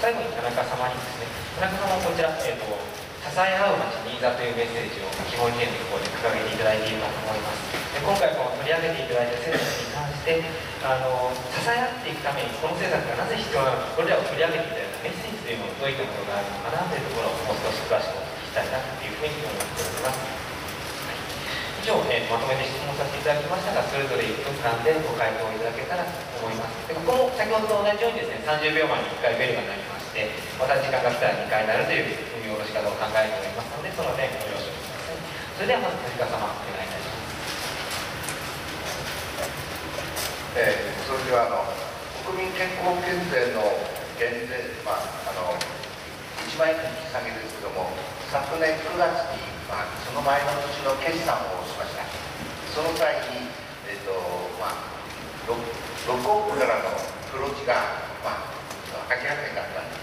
最後に田中様にですね、田中様はこちら、えーと、支え合う街新座というメッセージを基本理念のところで掲げていただいているかと思います。で今回この取り上げていただいた政策に関してあの支え合っていくためにこの政策がなぜ必要なのか、これらを取り上げていただいたメッセージというのはどういったものがあるのかなというところをもう少し詳しくお聞きしたいなというふうに思っております。以上、えー、まとめて質問させていただきましたが、それぞれいっぷんかんでご回答いただけたらと思います。でここも先ほどと同じようにですね、さんじゅうびょうまえにいっかいベルが鳴りまして、また時間が来たらにかい鳴るという踏み下ろし方を考えておりますので、その点ご了承ください。それではまず田中様、お願いいたします。 えー、それではあの国民健康保険税の減税、まあ、あのいちまんえんの引き下げですけども、昨年くがつに、まあ、その前の年の決算をしました。その際に、えーとまあ、ろくおくからの黒字が、まあ、明らかになったんです。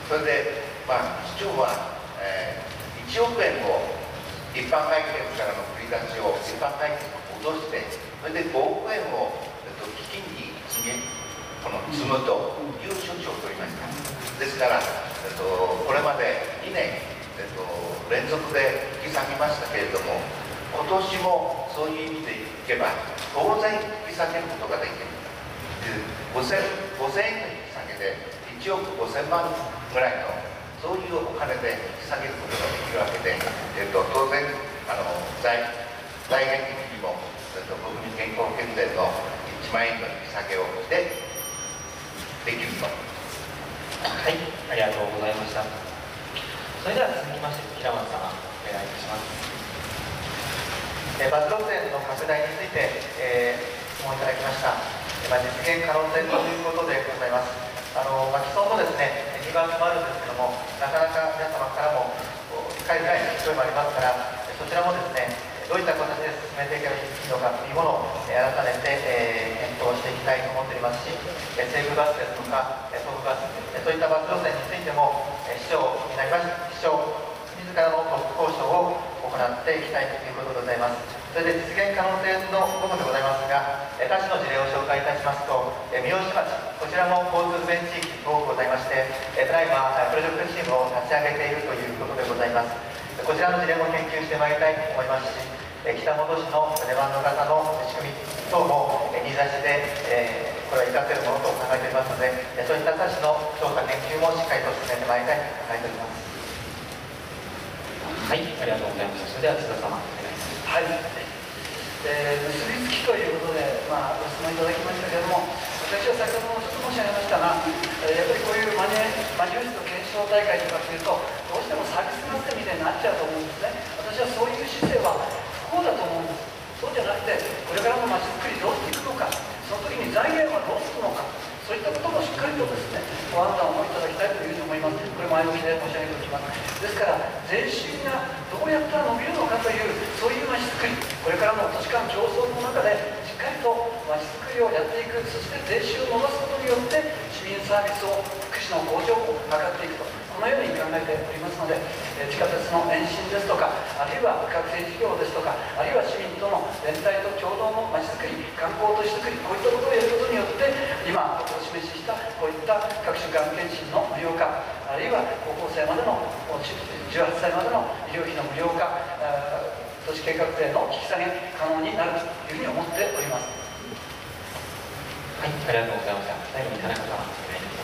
それで、まあ、市長は、えー、いちおくえんを一般会計からの繰り出しを一般会計に戻して、それでごおくえんを、えーと、基金に積みこの積むという処置を取りました。ですから、えーと、これまでにねん、えーと、連続で引き下げましたけれども、今年もそういう意味でいけば当然引き下げることができる。ごせんえんの引き下げでいちおくごせんまんぐらいのそういうお金で引き下げることができるわけで、えー、と当然あの 財, 財源的にも、えー、と国民健康保険税のいちまんえんの引き下げをしてできると。 はい、ありがとうございました。それでは続きまして平松様、お願いいたします。 えー、バズ路線の拡大について、えー、質問いただきました。えーまあ、実現可能性ということでございます。あのまあ、既存のですねにばんめもあるんですけども、なかなか皆様からも使いづらい声もありますから、そちらもですねどういった形で進めていけばいいのかというものを、えー、改めて、えー、検討していきたいと思っておりますし、えー、西武バスですとか、えー、東武バス、えー、そういったバス路線についても、えー、市長になりました市長自らのトップ交渉を行っていきたいということでございます。それで実現可能性の部分でございますが、他市の事例を紹介いたしますと、三好町、こちらも交通不便地域等ございまして、ただいまプロジェクトチームを立ち上げているということでございます。こちらの事例も研究してまいりたいと思いますし、北本市のレバンド型の仕組み等も新座市で、えー、これは活かせるものと考えておりますので、そういった他市の調査研究もしっかりと進めてまいりたいと考えております。 はい、ありがとうございました。それでは津田様、お願いします。 はい、えー、結びつきということで、まあ、ご質問いただきましたけれども、私は先ほどもちょっと申し上げましたが、えー、やっぱりこういうマニュマニュアルと検証大会とかというと、どうしてもサービス合戦みたいになっちゃうと思うんですね。私はそういう姿勢は不幸だと思うんです。そうじゃなくて、これからの街づくりどうしていくのか、その時に財源はどうするのか、そういったこともしっかりとですね、ご判断をいただきたいというふうに思います。これ前向きで申し上げておきます。ですから、税収がどうやったら伸びるのかという、そういう街づくり、これからの都市間競争の中で、しっかりと街づくりをやっていく、そして税収を伸ばすことによって、市民サービスを、福祉の向上を図っていくと。このように考えておりますので、地下鉄の延伸ですとか、あるいは学生事業ですとか、あるいは市民との連帯と共同のまちづくり、観光都市づくり、こういったことをやることによって、今お示ししたこういった各種がん検診の無料化、あるいは高校生までのじゅうはっさいまでの医療費の無料化、都市計画税の引き下げ可能になるというふうに思っております。 はい、ありがとうございました。最後に田中さん、お願いします。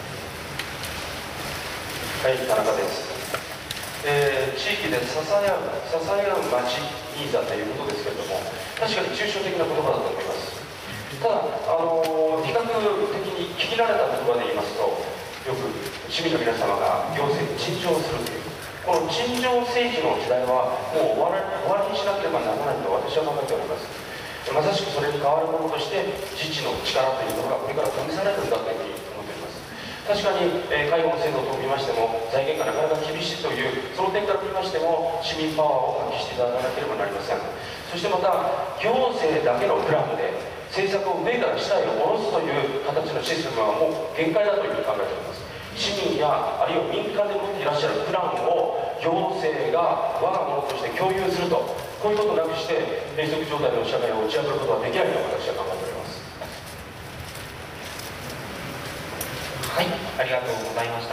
はい、田中です。えー、地域で支え合う、支え合う町、新座ということですけれども、確かに抽象的な言葉だと思います。ただ、あのー、比較的に聞き慣れた言葉で言いますと、よく市民の皆様が行政に陳情するという、この陳情政治の時代はもう終わり、終わりにしなければならないと私は考えております。まさしくそれに代わるものとして、自治の力というものがこれから試されるんだというふうに思っております。確かに、えー、介護の制度と見ましても財源がなかなか厳しいというその点から見ましても市民パワーを発揮していただかなければなりません。そしてまた行政だけのプランで政策を上から下へ下ろすという形のシステムはもう限界だというふうに考えております。市民やあるいは民間で持っていらっしゃるプランを行政が我が物として共有すると、こういうことなくして閉塞状態の社会を打ち破ることはできないと私は考えております。 はい。 ありがとうございました。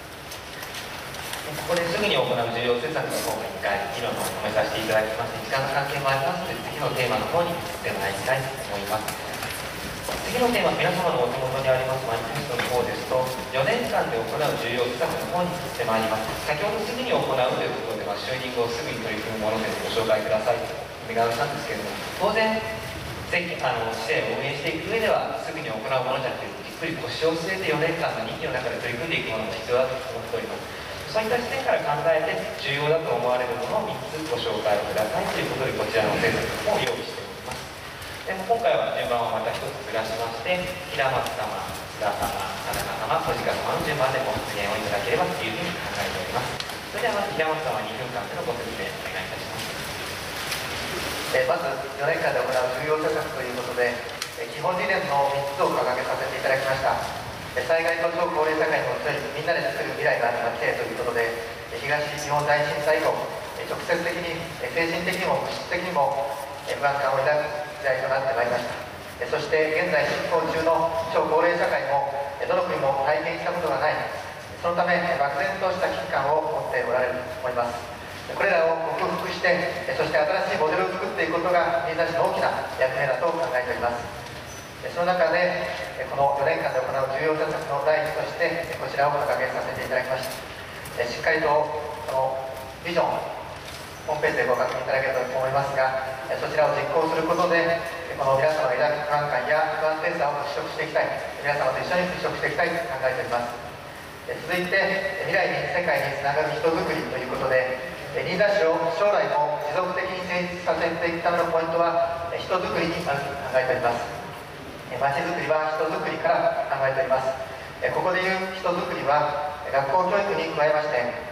ここですぐに行う重要施策の方がいっかい議論を止めさせていただきまして、時間の関係もありますので、次のテーマの方に移ってまいりたいと思います。次のテーマ、皆様のお手元にありますマニフェストの方ですと、よねんかんで行う重要施策の方に移ってまいります。先ほどすぐに行うということで、まあ、シューティングをすぐに取り組むものでご紹介くださいとお願いをしたんですけれども、当然ぜひあの市政を運営していく上ではすぐに行うものじゃなくて、じっくり腰を据えてよねんかんの任期の中で取り組んでいくものが必要だと思っております。そういった視点から考えて重要だと思われるものをみっつご紹介くださいということで、こちらの政策を用意しております。でも今回は順番をまた一つずらしまして、平松様、津田様、田中様、小鹿様の順番でご発言をいただければというふうに考えております。それではまず平松様にふんかんでのご説明お願いいたします。 えー、まずよねんかんで行う重要施策ということで、えー、基本理念のみっつを掲げさせていただきました。えー、災害と超高齢社会に基づいみんなで作る未来がある街へということで、えー、東日本大震災後、えー、直接的に、えー、精神的にも物質的にも、えー、不安感を抱く時代となってまいりました。えー、そして現在進行中の超高齢社会も、えー、どの国も体験したことがない、そのため、えー、漠然とした危機感を持っておられると思います。これらを克服して、そして新しいモデルを作っていくことが新座市の大きな役目だと考えております。その中で、このよねんかんで行う重要施策の第一として、こちらを掲げさせていただきました。しっかりとこのビジョン、ホームページでご確認いただければと思いますが、そちらを実行することで、この皆様の抱く不安感や不安定さを払拭していきたい、皆様と一緒に払拭していきたいと考えております。続いて、未来に世界につながる人づくりということで、新座市を将来も持続的に成立させていくためのポイントは人づくりにあると考えております。まちづくりは人づくりから考えております。ここでいう人づくりは学校教育に加えまして、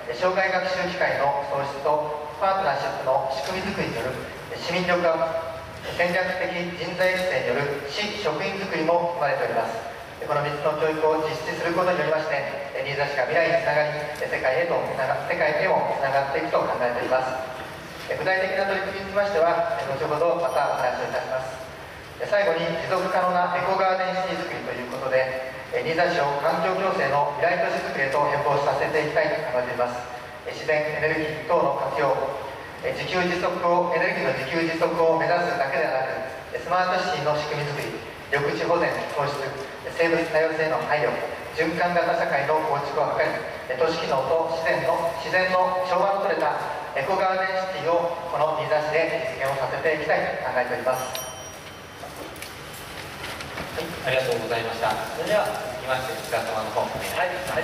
障害学習機会の創出とパートナーシップの仕組みづくりによる市民力アップ、戦略的人材育成による市職員づくりも含まれております。このみっつの教育を実施することによりまして、新座市が未来につながり、世界へとつなが世界へもつながっていくと考えております。具体的な取り組みにつきましては、後ほどまたお話をいたします。最後に持続可能なエコガーデンシティづくりということで、新座市を環境共生の未来都市づくりへと変貌させていきたいと考えています。自然エネルギー等の活用、自給自足をエネルギーの自給自足を目指すだけではなく、スマートシティの仕組みづくり、緑地保全創出、生物多様性の配慮、循環型社会の構築を図り、都市機能と自然の自然の調和の取れたエコガーデンシティをこの新座市で実現をさせていきたいと考えております。 はい、ありがとうございました。それでは続きまして津田様の方お願いします。 はい、はい、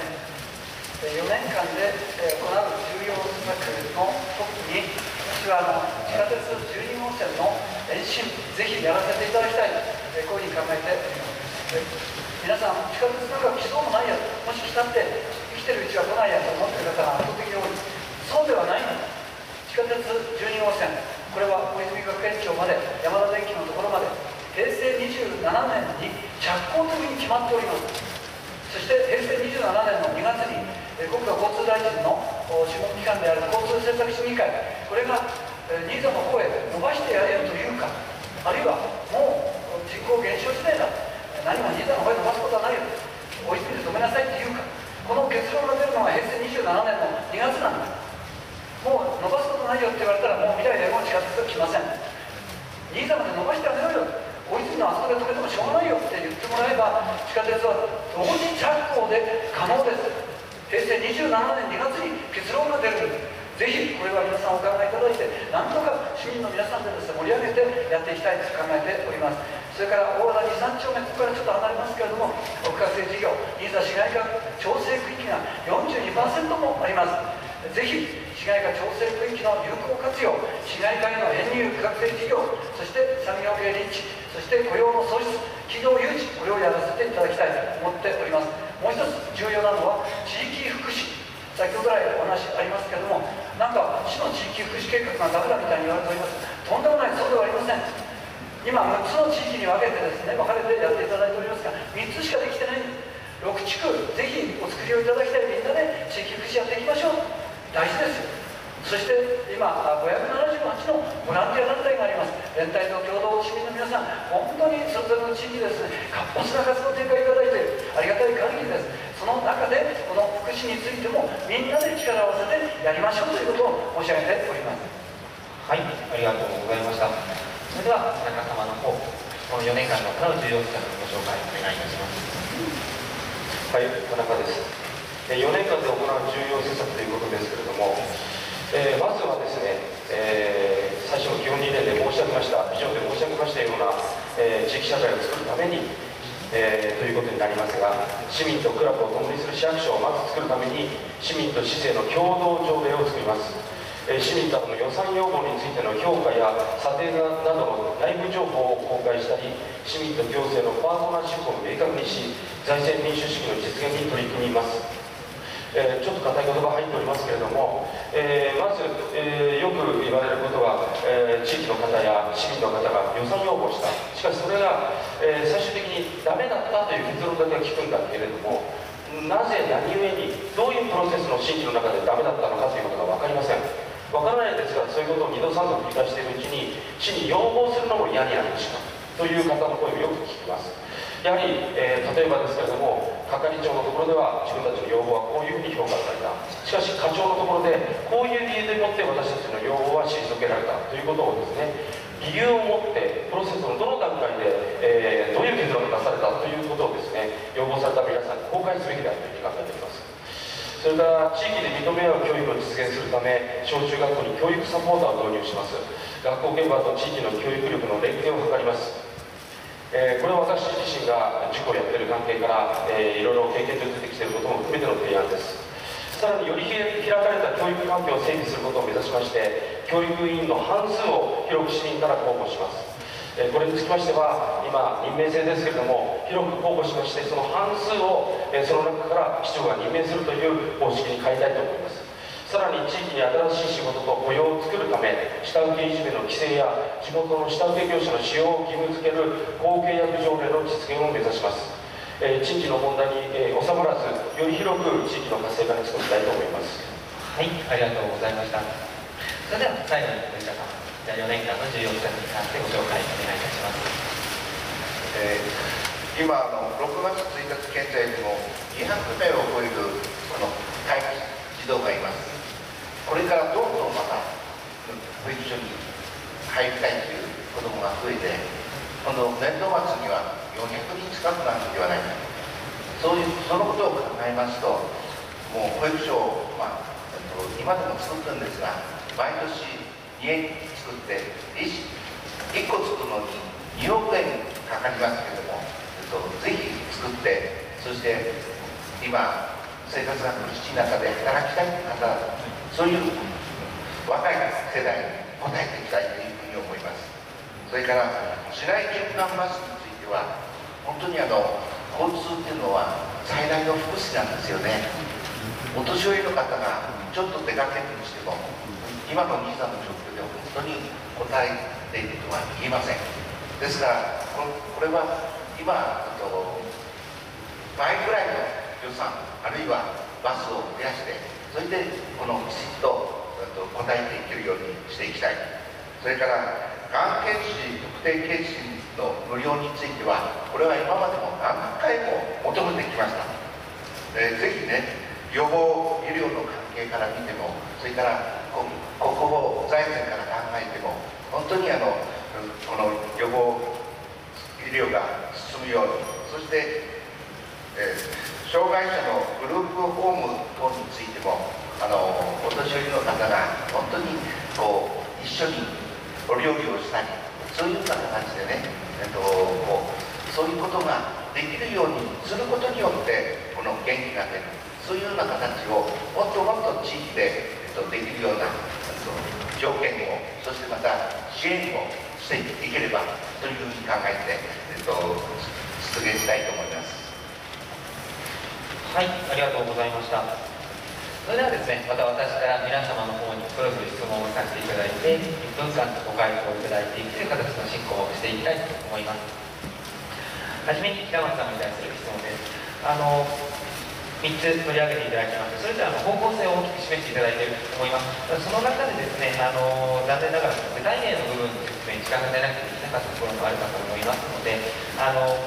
よねんかんで行う重要施策の特に私はあの地下鉄じゅうにごうせんの延伸、ぜひやらせていただきたい、こういうふうに考えております。皆さん、地下鉄なんか来そうもないや、もし来たって生きてるうちは来ないやと思っている方が圧倒的に多い。そうではないのです。地下鉄じゅうにごうせん、これは小泉学園町まで、山田電機のところまでへいせいにじゅうななねんに着工というふうに決まっております。そしてへいせいにじゅうななねんのにがつに国土交通大臣の諮問機関である交通政策審議会、これが新座の方へ伸ばしてやれよというか、あるいはもう人口減少時代だ、何も新座の方へ伸ばすことはないよ、追いついて止めなさいっていうか、この結論が出るのはへいせいにじゅうななねんのにがつなんだ。もう伸ばすことないよって言われたら、もう未来でも地下鉄は来ません。新座まで伸ばしてあげようよ、追いつくのはあそこで止めてもしょうがないよって言ってもらえば、地下鉄は同時着工で可能です。へいせいにじゅうななねんにがつに結論が出る。ぜひこれは皆さんお考えいただいて、なんとか市民の皆さんでですね、盛り上げてやっていきたいと考えております。それから大和田にさんちょうめ、ここからちょっと離れますけれども、奥活性事業、新座市街化調整区域が よんじゅうにパーセント もあります。ぜひ市街化調整区域の有効活用、市街化への編入区画整事業、そして産業系立地、そして雇用の創出、企業誘致、これをやらせていただきたいと思っております。もう一つ重要なのは地域福祉。先ほど来お話ありますけれども、なんか市の地域福祉計画がダメだみたいに言われております。とんでもない、そうではありません。今むっつの地域に分けてですね、分かれてやっていただいておりますが、みっつしかできてない。ろくちく、ぜひお作りをいただきたい。みんなで地域福祉やっていきましょう。大事ですよ。そして今ごひゃくななじゅうはちのボランティア団体があります。連帯と共同市民の皆さん、本当にそれぞれの地域ですね、活発な活動を展開いただいている、ありがたい限りです。 その中でこの福祉についてもみんなで力を合わせてやりましょうということを申し上げております。 はい、ありがとうございました。それでは田中様の方、このよねんかんの叶う重要施策のご紹介お願いいたします。 はい、田中です。よねんかんで行う重要施策ということですけれども、えー、まずはですね、えー、最初の基本理念で申し上げました、ビジョンで申し上げましたような、えー、地域社会を作るために、えー、ということになりますが、市民とクラブを共にする市役所をまず作るために、市民と市政の共同条例を作ります。えー、市民からの予算要望についての評価や査定などの内部情報を公開したり、市民と行政のパートナーシップを明確にし、財政民主主義の実現に取り組みます。えー、ちょっと硬い言葉入っておりますけれども、えー、まず、えー、よく言われることは、えー、地域の方や市民の方が予算要望した。しかしそれが、えー、最終的にダメだったという結論だけは聞くんだけれども、なぜ何故にどういうプロセスの審議の中でダメだったのかということが分かりません。分からないですが、そういうことをにどさんど繰り返しているうちに市に要望するのも嫌になってしまうという方の声をよく聞きます。やはり、えー、例えばですけれども、係長のところでは自分たちの要望はこういうふうに評価された。しかし課長のところでこういう理由でもって私たちの要望は退けられたということをですね、理由を持ってプロセスのどの段階で、えー、どういう結論が出されたということをですね、要望された皆さんに公開すべきだというふうに考えております。それから地域で認め合う教育を実現するため、小中学校に教育サポーターを導入します。学校現場と地域の教育力の連携を図ります。えー、これは私自身が塾をやっている関係から、えー、いろいろ経験で出てきていることも含めての提案です。さらにより開かれた教育環境を整備することを目指しまして、教育委員の半数を広く市民から公募します。えー、これにつきましては今任命制ですけれども、広く公募しまして、その半数を、えー、その中から市長が任命するという方式に変えたいと思います。さらに地域に新しい仕事と雇用を作るため、下請けいじめの規制や地元の下請け業者の使用を義務付ける公契約条例の実現を目指します。えー、賃金の問題に、えー、収まらず、より広く地域の活性化に努めたいと思います。 はい、ありがとうございました。それでは最後に森下さん、じゃあよねんかんの重要施策に関してご紹介お願いいたします。 えー、今あのろくがつついたち現在でもにひゃくめいを超えるこの待機児童がいます。これからどんどんまた保育所に入りたいという子どもが増えて、今度年度末にはよんひゃくにん近くなるのではないか、そういうそのことを考えますと、もう保育所を、まあ、今でも作ってるんですが、毎年家作っていっこ作るのににおくえんかかりますけれども、えっと、ぜひ作って、そして今生活が苦しい中で働きたい方、そういう若い世代に応えていきたいというふうに思います。それから市内循環バスについては、本当にあの交通っていうのは最大の福祉なんですよね。お年寄りの方がちょっと出かけるにしても、今の兄さんの状況では本当に応えているとは言えません。ですからこれは今と倍ぐらいの予算、あるいはバスを増やして、それでこのきちっと応えていけるようにしていきたい。それからがん検診、特定検診の無料については、これは今までも何回も求めてきました。えー、ぜひね、予防医療の関係から見ても、それから国保財政から考えても、本当にあのこの予防医療が進むように、そして、えー障害者のグループホーム等についても、あのお年寄りの方が本当にこう一緒にお料理をしたり、そういうような形でね、えっと、こうそういうことができるようにすることによって、この元気が出る、そういうような形をもっともっと地域で、えっと、できるような、えっと、条件を、そしてまた支援をしていければというふうに考えて、えっと、実現したいと思います。 はい、ありがとうございました。それではですね、また私から皆様の方にそれぞれ質問をさせていただいて、いっぷんかんご回答いただいていくという形の進行をしていきたいと思います。はじめに平松さんに対する質問です。あのみっつ取り上げていただきまして、それぞれあの方向性を大きく示していただいていると思います。その中でですね、あの残念ながら具体名の部分の説明に時間が出なくてできなかったところもあるかと思いますので、あの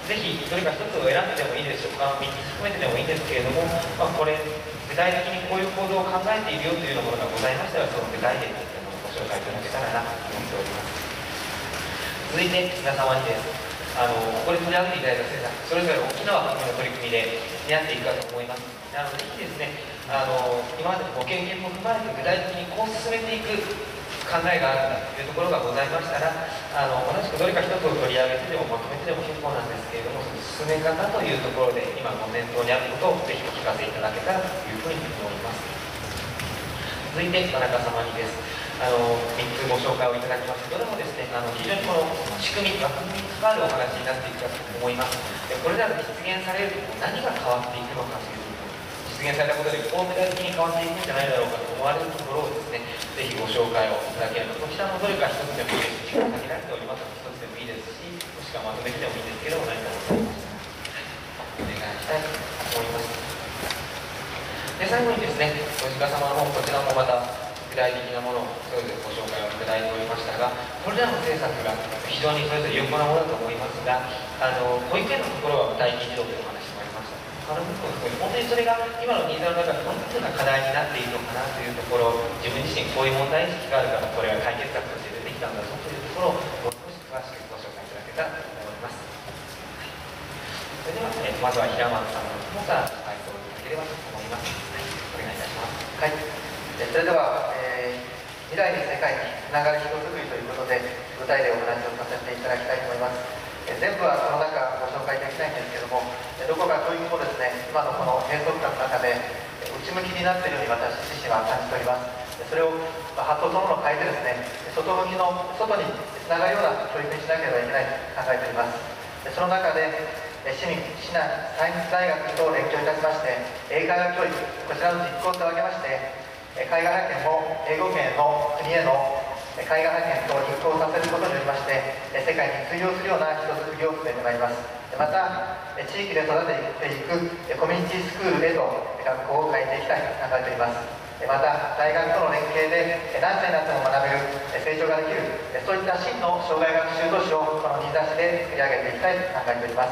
ぜひどれか一つを選んででもいいですし、他のみっつ含めてでもいいんですけれども、まあ、これ具体的にこういう行動を考えているよというようなものがございましたら、その具体例というものをご紹介いただけたらなと思っております。続いて皆様にです。あのここで取り上げていただいた政策、それぞれ大きな枠組みの取り組みで担っていくかと思います。あのぜひですね、あの今までのご経験も踏まえて具体的にこう進めていく考えがあるんだというところがございましたら、あの同じくどれか一つを取り上げてでもまとめてでも結構なんですけれども、その進め方というところで今ご念頭にあることをぜひお聞かせいただけたらというふうに思います。続いて田中様にです。あのみっつご紹介をいただきます。どれもですね、あの非常にこの仕組み、枠組みに関わるお話になっていくかと思います。でこれらが実現されると何が変わっていくのかという部分、実現されたことでこう具体的に変わっていくんじゃないだろうかと思われるところをですね、ぜひご紹介をいただければ、こちらのどれか一つでもいいですし、時間限られておりますので一つでもいいですし、もしくはまとめてでもいいんですけども、何かございましたらお願いしたいと思います。で最後にですね、ご時間様の方、こちらもまた具体的なものをそれぞれご紹介をいただいておりましたが、これらの政策が非常にそれぞれ有効なものだと思いますが、あの保育園のところは待機児童というお話もありました。他の部分を本当にそれが今のニーズの中でどんなふうな課題になっているのかなというところ、自分自身こういう問題意識があるからこれが解決策として出てきたんだぞというところをもう少し詳しくご紹介いただけたらと思います。それでは、えまずは平松さんの方から回答いただければと思います。はい、お願いいたします。 はい、それでは、えー未来に世界につながる人づくりということで具体例をお話をさせていただきたいと思います。え全部はその中ご紹介できないんですけども、どこか教育もですね、今のこの閉塞感の中で内向きになっているように私自身は感じております。それを発想そのものを変えてですね、外向きの外につながるような教育にしなければいけないと考えております。その中で市民、市内、サイエンス大学と連携をいたしまして、英会話教育、こちらの実行とあげまして、海外派遣を英語圏の国への海外派遣と実行させることによりまして、世界に通用するような人づくりを進めてまいります。また、地域で育てていくコミュニティスクールへと学校を変えていきたいと考えております。また、大学との連携で何歳になっても学べる成長ができる、そういった真の障害学習都市をこの新座市で作り上げていきたいと考えております。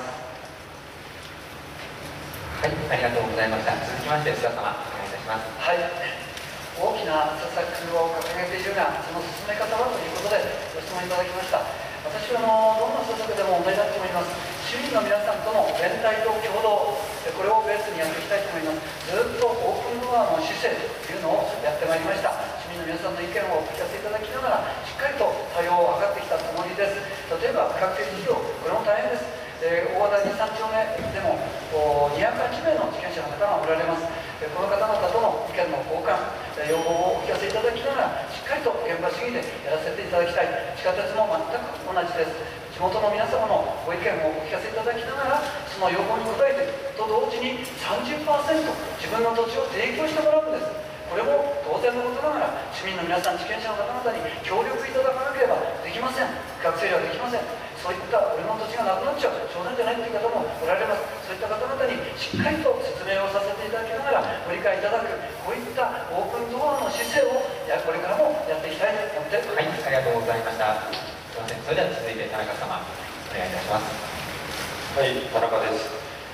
はい、ありがとうございました。続きまして、須田様、お願いいたします。 はい、大きな施策を掲げているようなその進め方はということでご質問いただきました。私はあのどんな施策でも同じだと思います。市民の皆さんとの連帯と共同、これをベースにやっていきたいと思います。ずっとオープンドアの姿勢というのをやってまいりました。市民の皆さんの意見をお聞かせいただきながらしっかりと対応を図ってきたつもりです。例えば価格的費用、これも大変です。えー、大和田にさん丁目でもにひゃくはちめいの地権者の方がおられます。この方々との意見の交換、要望をお聞かせいただきながらしっかりと現場主義でやらせていただきたい。地下鉄も全く同じです。地元の皆様のご意見をお聞かせいただきながらその要望に応えていくと同時に さんじゅっパーセント 自分の土地を提供してもらうんです。これも当然のことながら市民の皆さん、地権者の方々に協力いただかなければできません。区画整理はできません。そういった俺の土地がなくなっちゃう、冗談じゃないという方もおられます。そういった方々にしっかりと説明をさせていただきながらご理解いただく、こういったオープンドアの姿勢をやこれからもやっていきたいと思っております。 はい、ありがとうございました。すみません。それでは続いて田中様、お願いいたします。 はい、田中です。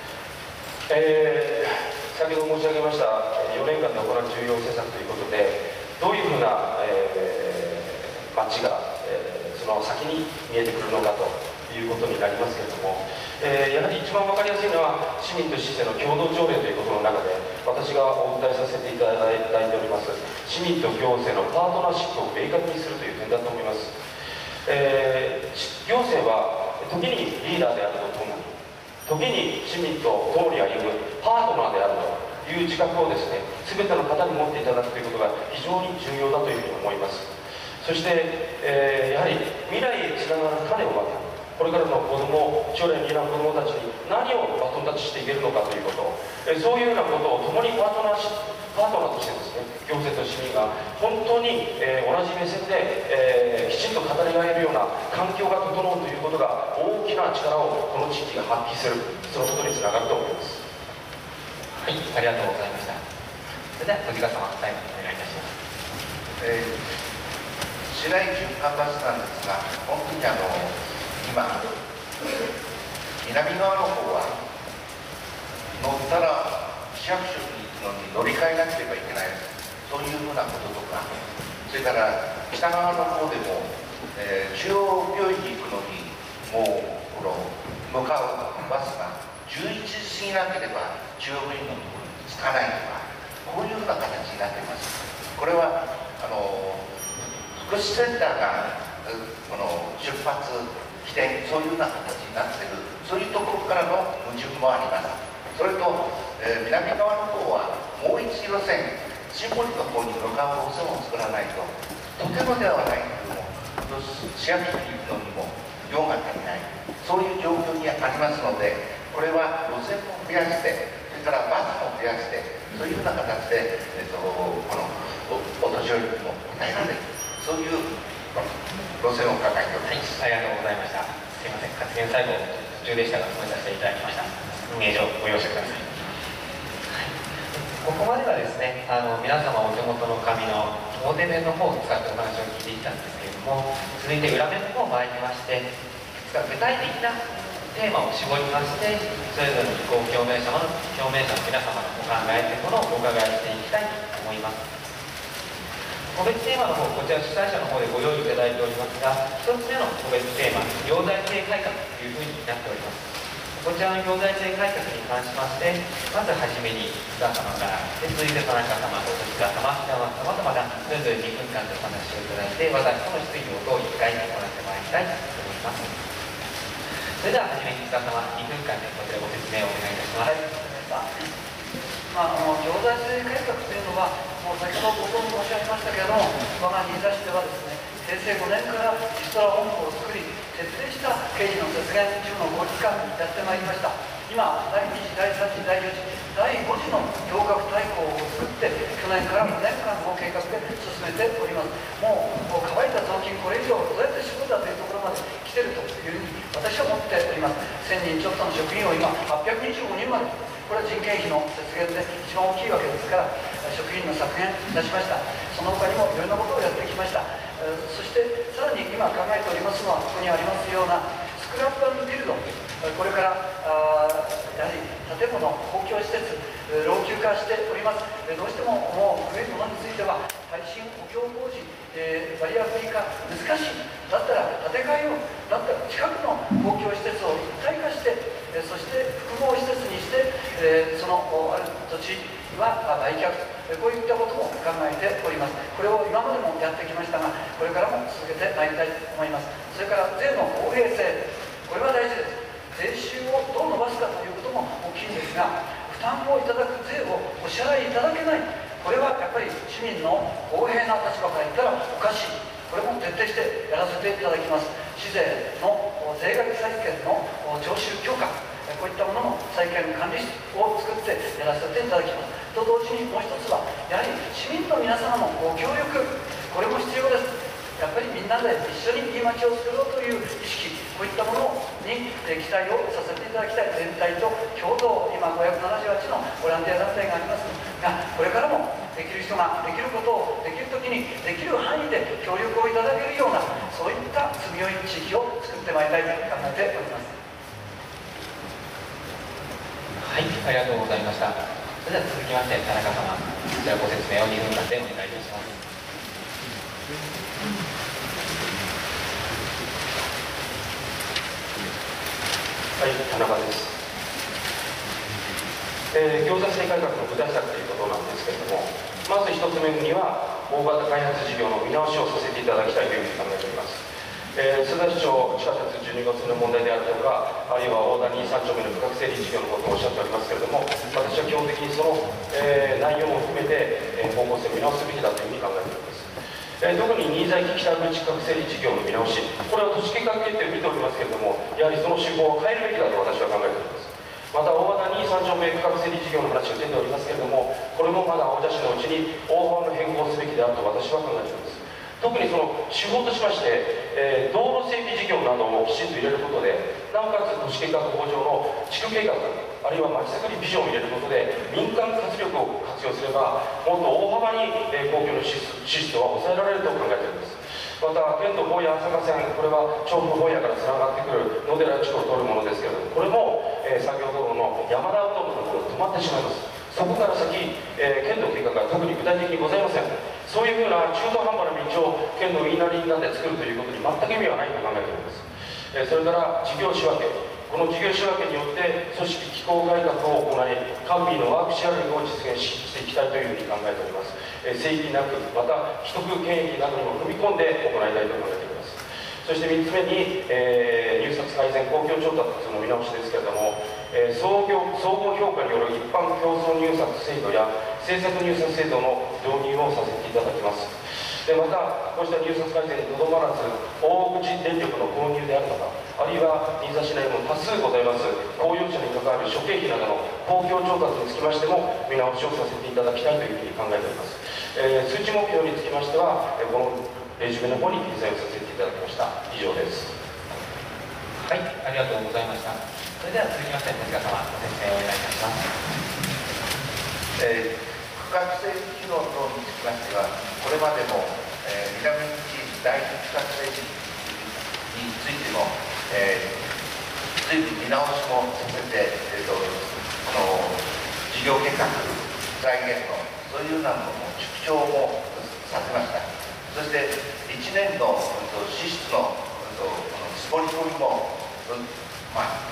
えー先ほど申し上げましたよねんかんで行う重要施策ということで、どういうふうな、えー、街が、えー、その先に見えてくるのかということになりますけれども、えー、やはり一番分かりやすいのは市民と市政の共同条例ということの中で私がお訴えさせていただいております市民と行政のパートナーシップを明確にするという点だと思います。えー、行政は時にリーダーであるとともに時に市民と共に歩むパートナーであるという自覚をですね、全ての方に持っていただくということが非常に重要だというふうに思います。そして、えー、やはり未来へつながる種をまく、これからの子ども、将来に担う子どもたちに何をバトンタッチしていけるのかということ、えー、そういうようなことを共にパートナーしパートナーとしてですね、行政と市民が本当に、えー、同じ目線で、えー、きちんと語り合えるような環境が整うということが大きな力をこの地域が発揮する、そのことにつながると思います。 はい、ありがとうございました。それでは小塚様、最後にお願いいたします。 えー、白井純看板師なんですが、本当にあの今南側の方は乗ったら市役所に行くのに乗り換えなければいけない、そういうふうなこととか、それから北側の方でも、えー、中央病院に行くのにもうこの向かうバスがじゅういちじ過ぎなければ中央病院のところに着かないとか、こういうふうな形になっています。これはあの福祉センターがこの出発起点、そういうような形になっている、そういうところからの矛盾もあります。それと、えー、南側の方はもう一路線、シンボリの方に向かう路線を作らないととてもではないけれども、市役所に行くのにも量が足りない、そういう状況にありますので、これは路線も増やして、それからバスも増やして、そういうような形で、えっと、このお年寄りにも応えられる、そういう路線を抱えております。 はい、ありがとうございました。すいません、発言最後途中でしたが止めさせていただきました。運営上ご容赦ください。 はい、ここまではですね、あの皆様お手元の紙の表面の方を使ってお話を聞いていったんですけれども、続いて裏面の方参りまして、具体的なテーマを絞りまして、それぞれのご表明者の表明者の皆様のお考えというものをお伺いしていきたいと思います。個別テーマの方、こちら主催者の方でご用意いただいておりますが、ひとつめの個別テーマ、行財政改革というふうになっております。こちらの行財政改革に関しまして、まずはじめに津田様から、で続いて田中様、内田様、北山様様がそれぞれにふんかんでお話をいただいて、私との質疑応答をいっかい行ってまいりたいと思います。それでははじめに津田様、にふんかんでこちらご説明をお願いいたします。 はい、まあ、あの行財政改革というのは、もう先ほど冒頭に申し上げましたけれども、我が新座市ではですね、へいせいごねんからリストラ本部を作り、徹底した経費の節減中のご期間やってまいりました。今、だいに次、だいさん次、だいよん次、だいご次の行革大綱を作って、去年からごねんかんの計画で進めております。もう、もう乾いた雑巾、これ以上どうやって絞るんだというところまで来てるというふうに私は思っております。せんにんちょっとの職員を今、はっぴゃくにじゅうごにんまで、これは人件費の節減で一番大きいわけですから、職員の削減いたしました。その他にもいろんなことをやってきました。そしてさらに今考えておりますのは、ここにありますようなスクラップ&ビルド、これからあやはり建物、公共施設、老朽化しております。どうしてももう古いものについては耐震補強工事、えー、バリアフリー化難しい、だったら建て替えよう、だったら近くの公共施設を一体化して、えー、そして複合施設にして、えー、そのある土地は売却、こういったことも考えております。これを今までもやってきましたが、これからも続けてまいりたいと思います。それから税の公平性、これは大事です。税収をどう伸ばすかということも大きいんですが、負担をいただく税をお支払いいただけない、これはやっぱり市民の公平な立場から言ったらおかしい。これも徹底してやらせていただきます。市税の税額債権の徴収強化、こういったものの債権管理室を作ってやらせていただきます。と同時にもう一つは、やはり市民の皆様のご協力、これも必要です。やっぱりみんなで一緒にいい街を作ろうという意識、こういったものに期待をさせていただきたい。全体と共同、今ごひゃくななじゅうはちのボランティア団体がありますが、これからもできる人ができることをできるときにできる範囲で協力をいただけるような、そういった住みよい地域を作ってまいりたいと考えております。 はい、ありがとうございました。それでは続きまして、田中様、こちらご説明をにふんかんでお願いいたします。 はい、田中です。えー、行財政改革の具体策ということなんですけれども、まず一つ目には大型開発事業の見直しをさせていただきたいというふうに考えております。えー、須田市長、地下鉄じゅうにごう線の問題であるとか、あるいは大田にさん丁目の区画整理事業のことをおっしゃっておりますけれども、私は基本的にその、えー、内容も含めて、えー、方向性を見直すべきだというふうに考えております。えー、特に新座駅北口区画整理事業の見直し、これは都市計画決定を見ておりますけれども、やはりその手法を変えるべきだと私は考えております。また大型にさん丁目区画整理事業の話が出ておりますけれども、これもまだ青田市のうちに大幅な変更をすべきであると私は考えております。特にその手法としまして、えー、道路整備事業などもきちんと入れることで、なおかつ都市計画法上の地区計画、あるいはまちづくりビジョンを入れることで、民間活力を活用すれば、もっと大幅に、えー、公共の支出は抑えられると考えております。 また県土保谷朝霞線、これは調布保谷からつながってくる野寺地区を通るものですけれども、これも、えー、先ほどの山田アウトのところ止まってしまいます。そこから先、えー、県の計画が特に具体的にございません。そういうふうな中途半端な道を県の言いなりになって作るということに全く意味はないと考えております。えー、それから事業仕分け、この事業仕分けによって組織機構改革を行い、官民のワークシェアリングを実現していきたいというふうに考えております。えー、正義なく、また既得権益などにも踏み込んで行いたいと考えております。そしてみっつめに、えー、入札改善、公共調達の見直しですけれども、えー、総合総合評価による一般競争入札制度や政策入札制度の導入をさせていただきます。でまた、こうした入札改善にとどまらず、大口電力の購入であるとか、あるいは新座市内も多数ございます公用車に関わる諸経費などの公共調達につきましても見直しをさせていただきたいというふうに考えております。えー、数値目標につきましては、このレジュメの方に記載をさせていただきました。以上です。 はい、ありがとうございました。それでは続きまして、手塚様、ご説明をお願いいたします。 えー区画整備機能等につきましては、これまでも、えー、南口第一区画整備についても、えー、随分見直しもさせて、えーと、この事業計画、財源の、そういうようなものも縮小もさせました。そして、いちねんの支出の絞り込みも、まあ、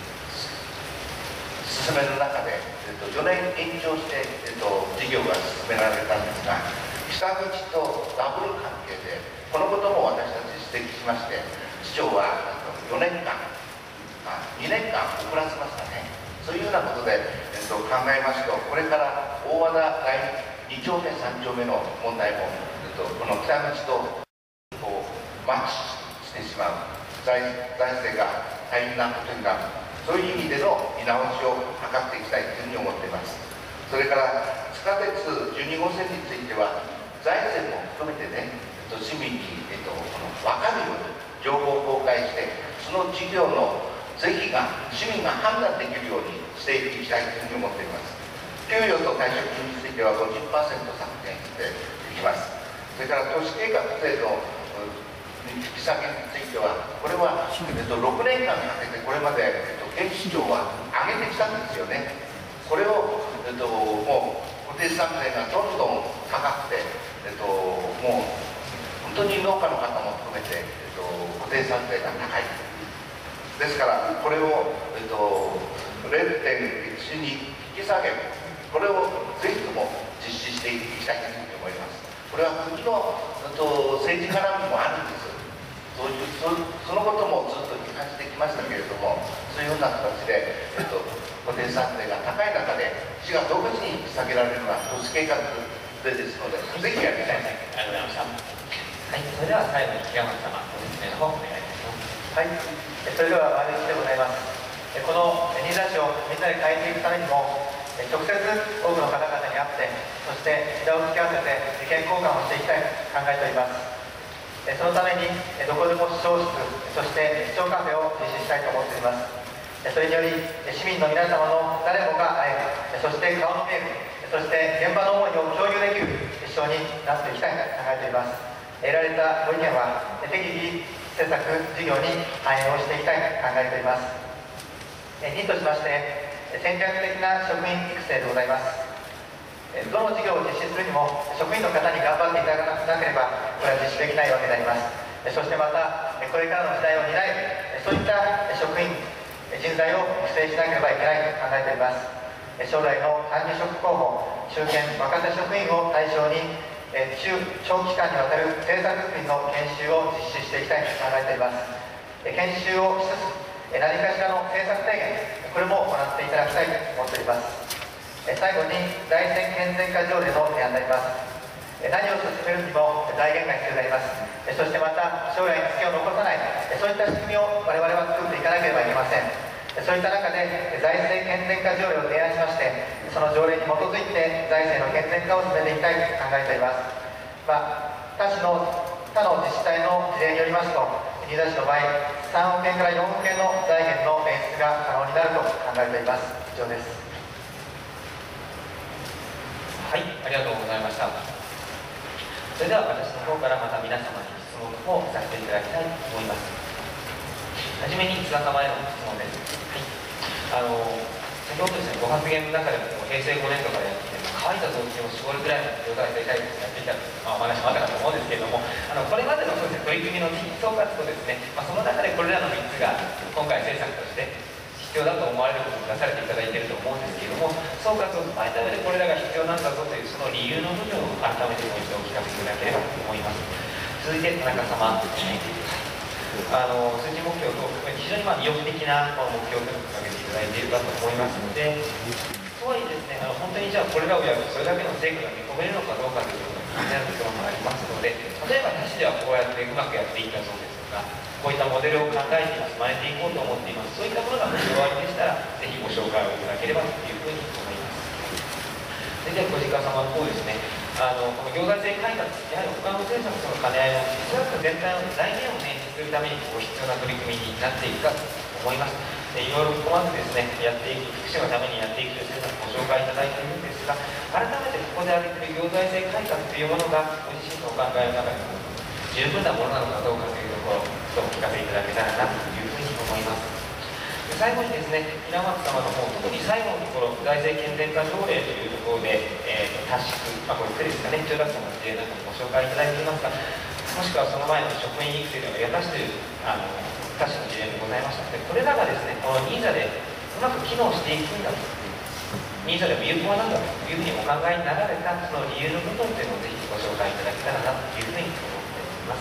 進める中で、えっと、よねん延長して、えっと、事業が進められたんですが、北口とダブル関係で、このことも私たち指摘しまして、市長はよねんかん、あにねんかん遅らせましたね。そういうようなことで、えっと、考えますと、これから大和田第に丁目、さん丁目の問題も、えっと、この北口とマッチしてしまう、財財政が大変なことになる。そういう意味での見直しを図っていきたいというふうに思っています。それから地下鉄じゅうにごうせんについては、財政も含めてね、えっと、市民に、えっと、この分かるように情報を公開して、その事業の是非が市民が判断できるようにしていきたいというふうに思っています。給与と退職金については ごじゅっパーセント 削減していきます。それから都市計画税の引き下げについては、これは、えっと、ろくねんかんかけてこれまで、えっと、県市長は上げてきたんですよね。これを、えっと、もう固定資産税がどんどん高くて、えっと、もう本当に農家の方も含めて、えっと、固定資産税が高い。ですから、これを、えっと、れいてんいち に引き下げる、これをぜひとも実施していきたいというふうに思います。これは国の、えっと、政治絡みもあるんです。そういう そ, そのこともずっと批判してきましたけれども、そういうような形で、えっと、固定資産税が高い中で、市が独自に引き下げられるのは都市計画税ですので、ぜひやりたい。 ありがとうございました。はい、それでは最後に平松様、ご説明の方お願いいたします。 はい、それでは丸一でございます。この新座市をみんなで変えていくためにも、直接多くの方々に会って、そして枝を突き合わせて意見交換をしていきたいと考えております。そのためにどこでも市長室、そして市長カフェを実施したいと思っております。それにより市民の皆様の誰もが会える、そして顔の見える、そして現場の思いを共有できる市長になっていきたいと考えております。得られたご意見は適宜施策事業に反映をしていきたいと考えております。にとしまして戦略的な職員育成でございます。どの事業を実施するにも職員の方に頑張っていただかなければこれは実施できないわけであります。そしてまたこれからの時代を担えるそういった職員人材を育成しなければいけないと考えております。将来の管理職候補中堅若手職員を対象に中長期間にわたる政策作りの研修を実施していきたいと考えております。研修をしつつ何かしらの政策提言これも行っていただきたいと思っております。最後に財政健全化条例の提案になります。何を進めるにも財源が必要であります。そしてまた将来にツケを残さないそういった仕組みを我々は作っていかなければいけません。そういった中で財政健全化条例を提案しましてその条例に基づいて財政の健全化を進めていきたいと考えております。まあ、他市の他の自治体の事例によりますと新座市の場合さんおくえんからよんおくえんの財源の捻出が可能になると考えております。以上です。 はい、ありがとうございました。それでは私の方からまた皆様に質質問の方をさせていただきたいと思います。はじめに津田様への質問です。はい、あの先ほどですね、ご発言の中でも平成ごねん度からやってきて、乾いた雑巾を絞るぐらいの状態でやってきた、まあ、お話もあったかと思うんですけれども、あのこれまでのそうです、ね、取り組みの総括とですね、まあ、その中でこれらのみっつが今回政策として必要だと思われることを出されていただいていると思うんですけれども、総括を踏まえた上でこれらが必要なんだぞというその理由の部分を改めてもう一度お聞かせいただければと思います。続いて田中様、あの数値目標と非常にまあ意欲的な目標を掲げていただいているかと思いますので、とはいえですね、あの本当にじゃあこれらをやるとそれだけの成果が見込めるのかどうかということが気になるところもありますので、例えば他市ではこうやってうまくやっていったそうですとか、こういったモデルを考えています、真似ていこうと思っています、そういったものがご終わりでしたら、ぜひご紹介をいただければというふうに思います。それでは小鹿様の方ですね、あのこの行財政改革、やはり他の政策との兼ね合いを、実は全体の財源を捻出するためにこう必要な取り組みになっていくかと思います。いろいろここまでですね、やっていく、福祉のためにやっていくという政策をご紹介いただいているんですが、改めてここで挙げている行財政改革というものが、ご自身のお考えの中でも十分なものなのかどうかというところをお聞かせいただけたらなというふうに思います。最後にですね、平松様の方、特に最後のところ、財政健全化条例というところで、えー、と達出、まあ、これ、ですかね、千代田区の事例などもご紹介いただいていますが、もしくはその前の職員育成でのやたしというあの他市の事例もございましたので、これらがですね、このニーザでうまく機能していくんだと、ニーザでも有効なんだというふうにお考えになられたその理由の部分というのをぜひご紹介いただけたらなというふうに思っております。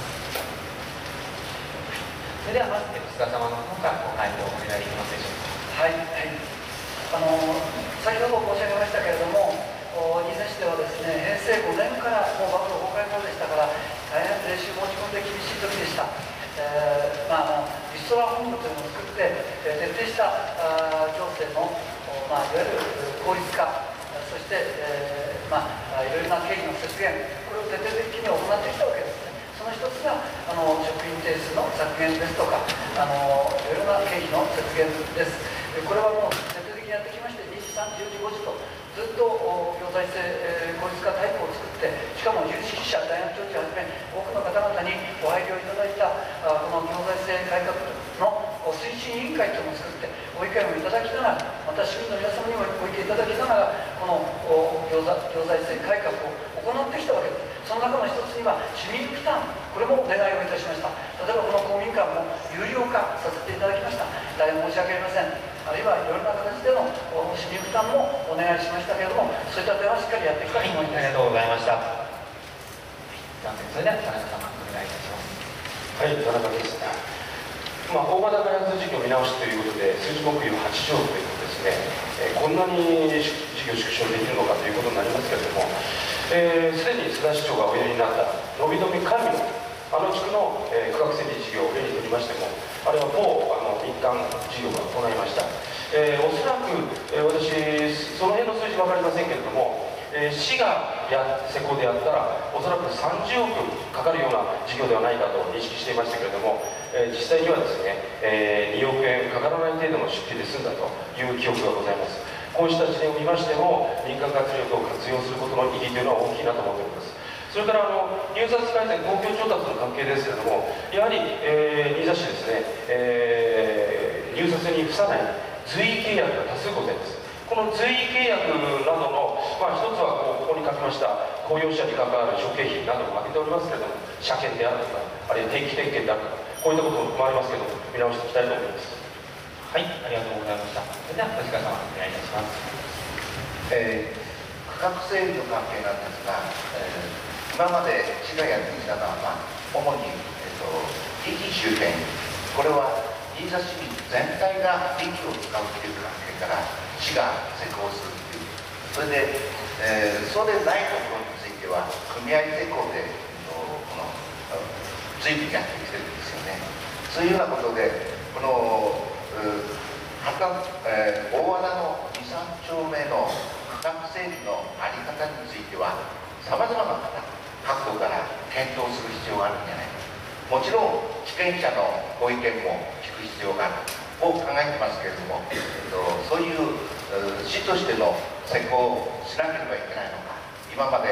それではまず須田様の方からご回答をお願いできますでしょうか。 はい、はい、あの先ほど申し上げましたけれども、新座市ではですね、平成ごねんからもうバブル崩壊後でしたから、大変税収持ち込んで厳しい時でした。えーまあ、リストラ本部というのを作って、えー、徹底したあ行政の、まあ、いわゆる効率化、そして、えーまあ、いろいろな経費の節減、これを徹底的に行ってきたわけですね。その一つがあの職員定数の削減ですとか、あのいろいろな経費の節減です。これはもう徹底的にやってきまして、にじ、さんじ、よじ、ごじとずっと行財政、えー、効率化タイプを作って、しかも有識者、大学長をはじめ多くの方々にご配慮いただいたあこの行財政改革の推進委員会というのを作ってご意見をいただきながら、また市民の皆様にもご意見いただきながら、この行財政改革を行ってきたわけです。その中の一つには市民負担、これもお願いをいたしました。例えばこの公民館も有料化させていただきました。大変申し訳ありません。あるいはいろいろな形での市民負担もお願いしましたけれども、そういった点はしっかりやっていきたいと思います。 ありがとうございました。それでは田中様お願いいたします。 はい、田中です。まあ、大型開発事業見直しということで、数字目標はち条ということですね、えー、こんなに事業縮小できるのかということになりますけれども、す、えー、で、に須田市長がおやりになったのびのび管理のあの地区の、えー、区画整理事業を例にとりましても、あれは某あの一貫事業が行いました。えー、おそらく、えー、私、その辺の数字分かりませんけれども、えー、市がや施工でやったら、おそらくさんじゅうおくかかるような事業ではないかと認識していましたけれども、えー、実際にはですね、えー、におくえんかからない程度の出費で済んだという記憶がございます。こうした事例を見ましても、民間活力を活用することの意義というのは大きいなと思っております。それからあの入札改善、公共調達の関係ですけれども、やはり、えー、新座市ですね、えー、入札に付さない随意契約が多数ございます。この随意契約などの、まあ、一つはこうここに書きました公用車に関わる諸経費なども挙げておりますけれども、車検であるとか、あるいは定期点検であるとか、こういったことも含まれますけれども、見直していきたいと思います。 はい、ありがとうございました。それでは小鹿様お願いいたします。 えー、区画整理の関係なんですが、えー今まで市がやってきたのは、まあ、主に、えっと、駅周辺、これは新座市民全体が駅を使うという関係から市が施工するという、それで、えー、そうでないところについては組合施工で、えっと、この随分やってきてるんですよね。そういうようなことで、この、はたえー、大穴のに、さん丁目の区画整理の在り方については、さまざまな方角度から検討する必要があるんじゃないか。もちろん地権者のご意見も聞く必要があると考えてますけれども、えっと、そういう市としての施工をしなければいけないのか、今まで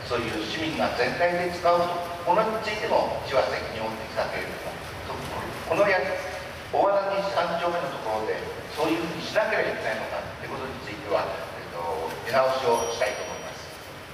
そういう市民が全体で使うものについても市は責任を負ってきたけれども、このや大和田西さん丁目のところでそういうふうにしなければいけないのかということについては、えっと、見直しをしたいと思います。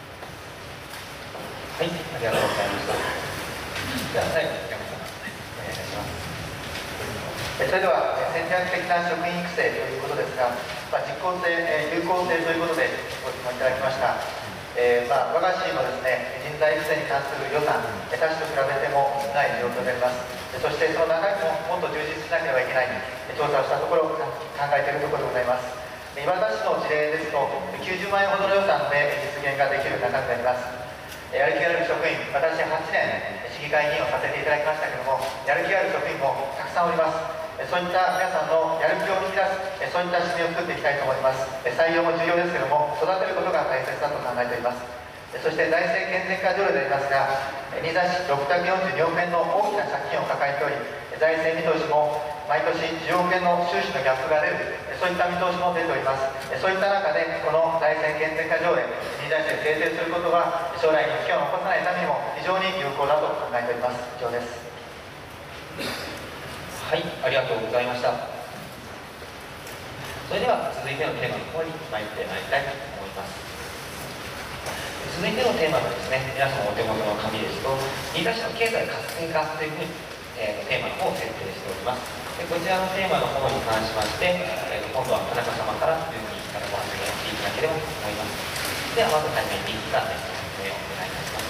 はい、ありがとうございました。では最後に山さんお願いします。 それでは戦略的な職員育成ということですが、まあ、実効性、有効性ということでご質問いただきました。えーまあ、我が市のですね、人材育成に関する予算、他市と比べても少ない状況であります。そしてその中身ももっと充実しなければいけない調査をしたところ考えているところでございます。磐田市の事例ですときゅうじゅうまんえんほどの予算で実現ができる中身であります。やる気ある職員、私はちねん市議会議員をさせていただきましたけれども、やる気ある職員もたくさんおります。そういった皆さんのやる気を引き出す、そういった仕組みを作っていきたいと思います。採用も重要ですけれども、育てることが大切だと考えております。そして財政健全化条例でありますが、新座市ろっぴゃくよんじゅうにおくえんの大きな借金を抱えており、財政見通しも毎年じゅうおくえんの収支のギャップが出る、そういった見通しも出ております。そういった中で、この財政健全化条例、新座市で制定することは、将来に危機を残さないためにも非常に有効だと考えております。以上です。 はい、ありがとうございました。それでは続いてのテーマの方に参ってまいりたいと思います。続いてのテーマはですね、皆様お手元の紙ですと、新座市の経済活性化というふうに、えー、テーマの方を設定しております。でこちらのテーマの方に関しまして、えー、今度は田中様から順にご発言をしていただければと思います。ではまずはじめに関連の説明をお願いいたします。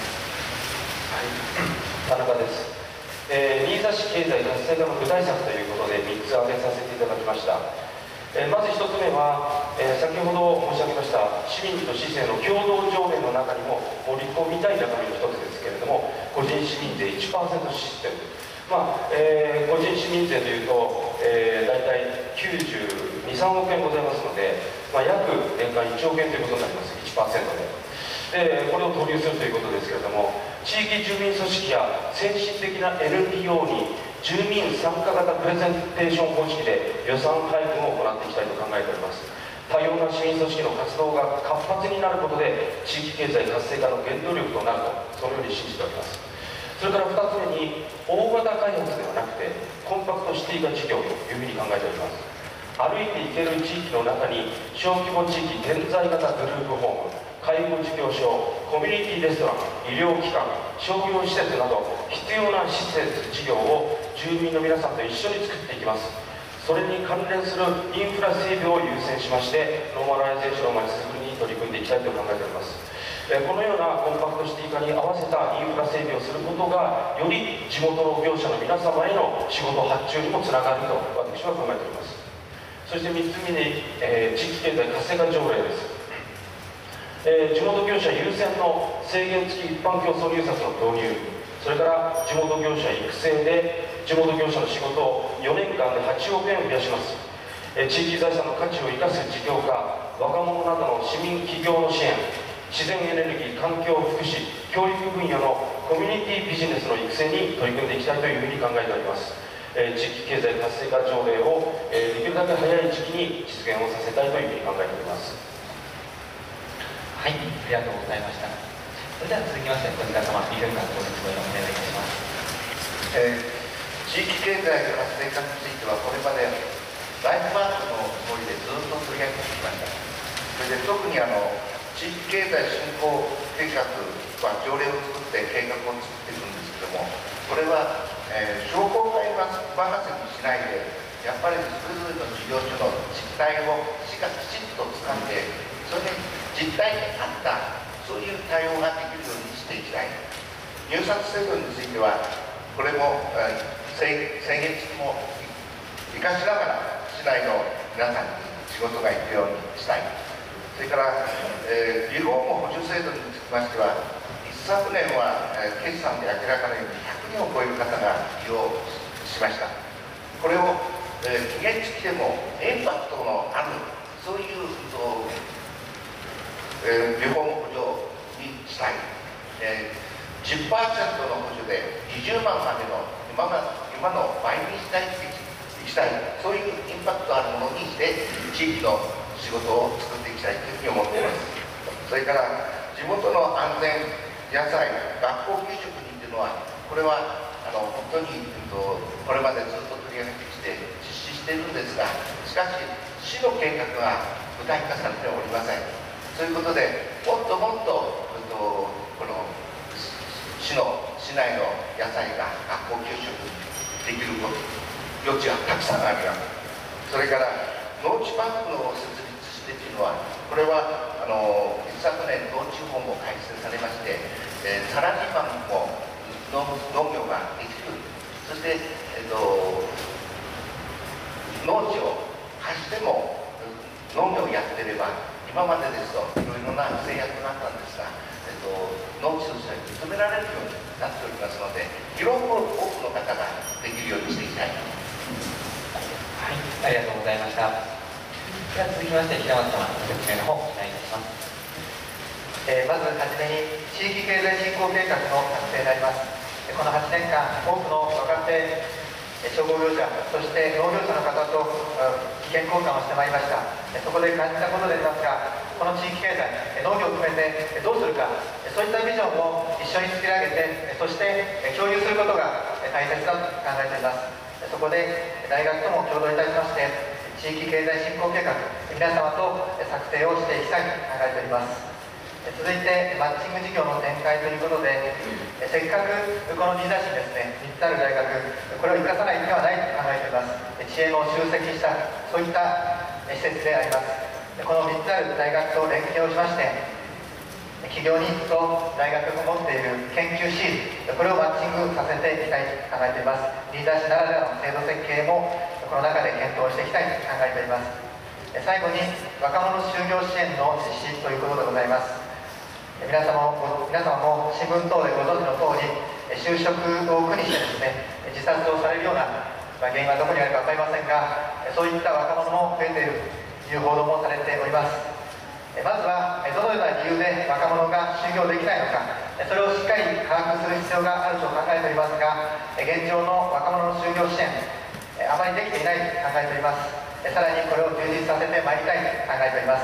はい、田中です。えー、新座市経済活性化の具体策ということでみっつ挙げさせていただきました。えー、まずひとつめは、えー、先ほど申し上げました市民と市政の共同条例の中にも盛り込みたい中身の一つですけれども、個人市民税 いちパーセント システム、まあえー、個人市民税というと、えー、大体きゅうじゅうに、さんおくえんございますので、まあ、約年間いちおくえんということになります。 いちパーセント ででこれを投入するということですけれども、地域住民組織や先進的な エヌピーオー に住民参加型プレゼンテーション方式で予算配分を行っていきたいと考えております。多様な市民組織の活動が活発になることで地域経済活性化の原動力となると、そのように信じております。それからふたつめに、大型開発ではなくてコンパクトシティ化事業というふうに考えております。歩いて行ける地域の中に小規模地域点在型グループホーム、介護事業所、コミュニティレストラン、医療機関、商業施設など必要な施設事業を住民の皆さんと一緒に作っていきます。それに関連するインフラ整備を優先しまして、ノーマライゼーションのまちづくりに取り組んでいきたいと考えております。このようなコンパクトシティ化に合わせたインフラ整備をすることが、より地元の業者の皆様への仕事発注にもつながると私は考えております。そしてみっつめに、えー、地域経済活性化条例です。えー、地元業者優先の制限付き一般競争入札の導入、それから地元業者育成で地元業者の仕事をよねんかんではちおくえん増やします。えー、地域財産の価値を生かす事業化、若者などの市民企業の支援、自然エネルギー、環境福祉、教育分野のコミュニティビジネスの育成に取り組んでいきたいというふうに考えております。えー、地域経済活性化条例を、えー、できるだけ早い時期に実現をさせたいというふうに考えております。 はい、ありがとうございました。それでは続きまして、こちら様、にふんかんご説明をお願いいたします。 えー、地域経済活性化については、これまでライフワークのつもりでずっと取り上げてきました。それで特にあの地域経済振興計画は条例を作って計画を作っていくんですけども、これは、えー、商工会任せにしないで、やっぱりそれぞれの事業所の実態をしかきちんと掴んで、それで実態に合ったそういう対応ができるようにしていきたい。入札制度については、これも、えー、制限付きも生かしながら市内の皆さんに仕事が行くようにしたい。それから、えー、リフォーム補助制度につきましては、一昨年は、えー、決算で明らかなようにひゃくにんを超える方が利用しました。これを、えー、期限付きでもインパクトのあるそういう、えー、リフォーム補助にしたい。えー、じゅっパーセント の補助でにじゅうまんまでの今の今の倍にしたいっていきたい、そういうインパクトあるものにして地域の仕事を作っていきたいというふうに思っています。それから地元の安全野菜、学校給食費っていうのは、これはあの本当に、うん、とこれまでずっと取り上げてきて実施しているんですが、しかし市の計画が具体化されておりません。ということで、もっともっと、うん、とこの市の市内の野菜が学校給食できる余地がたくさんあります。それから農地バンクの設立してというのは、これはあの一昨年農地法も改正されまして、えー、サラリーマンも農業ができる、そして、えー、と農地を貸しても農業をやってれば、今までですといろいろな制約があったんですが、えー、と農地として認められるようになっておりますので、広く多くの方ができるようにしていきたいと。 はい、ありがとうございました。では続きまして、平松様、ご説明の方お願いいたします。 えー、まずはじめに地域経済振興計画の策定であります。このはちねんかん、多くの若手商工業者、そして農業者の方と意見交換をしてまいりました。そこで感じたことでありますが、この地域経済、農業を含めてどうするか、そういったビジョンを一緒に作り上げて、そして共有することが大切だと考えています。そこで大学とも共同いたしまして、地域経済振興計画、皆様と策定をしていきたいと考えております。続いてマッチング事業の展開ということで、せっかくこの新座市にですね、みっつある大学、これを生かさない手はないと考えております。知恵の集積した、そういった施設であります。このみっつある大学と連携をしまして、企業ニーズと大学が持っている研究シール、これをマッチングさせていきたいと考えています。新座市ならではの制度設計もこの中で検討していきたいと考えております。最後に若者就業支援の実施ということでございます。皆様も、皆様も新聞等でご存知の通り、就職を苦にしてですね、自殺をされるような、まあ、原因はどこにあるか分かりませんが、そういった若者も増えているという報道もされております。まずはどのような理由で若者が就業できないのか、それをしっかり把握する必要があると考えておりますが、現状の若者の就業支援、あまりできていないと考えております。さらにこれを充実させてまいりたいと考えております。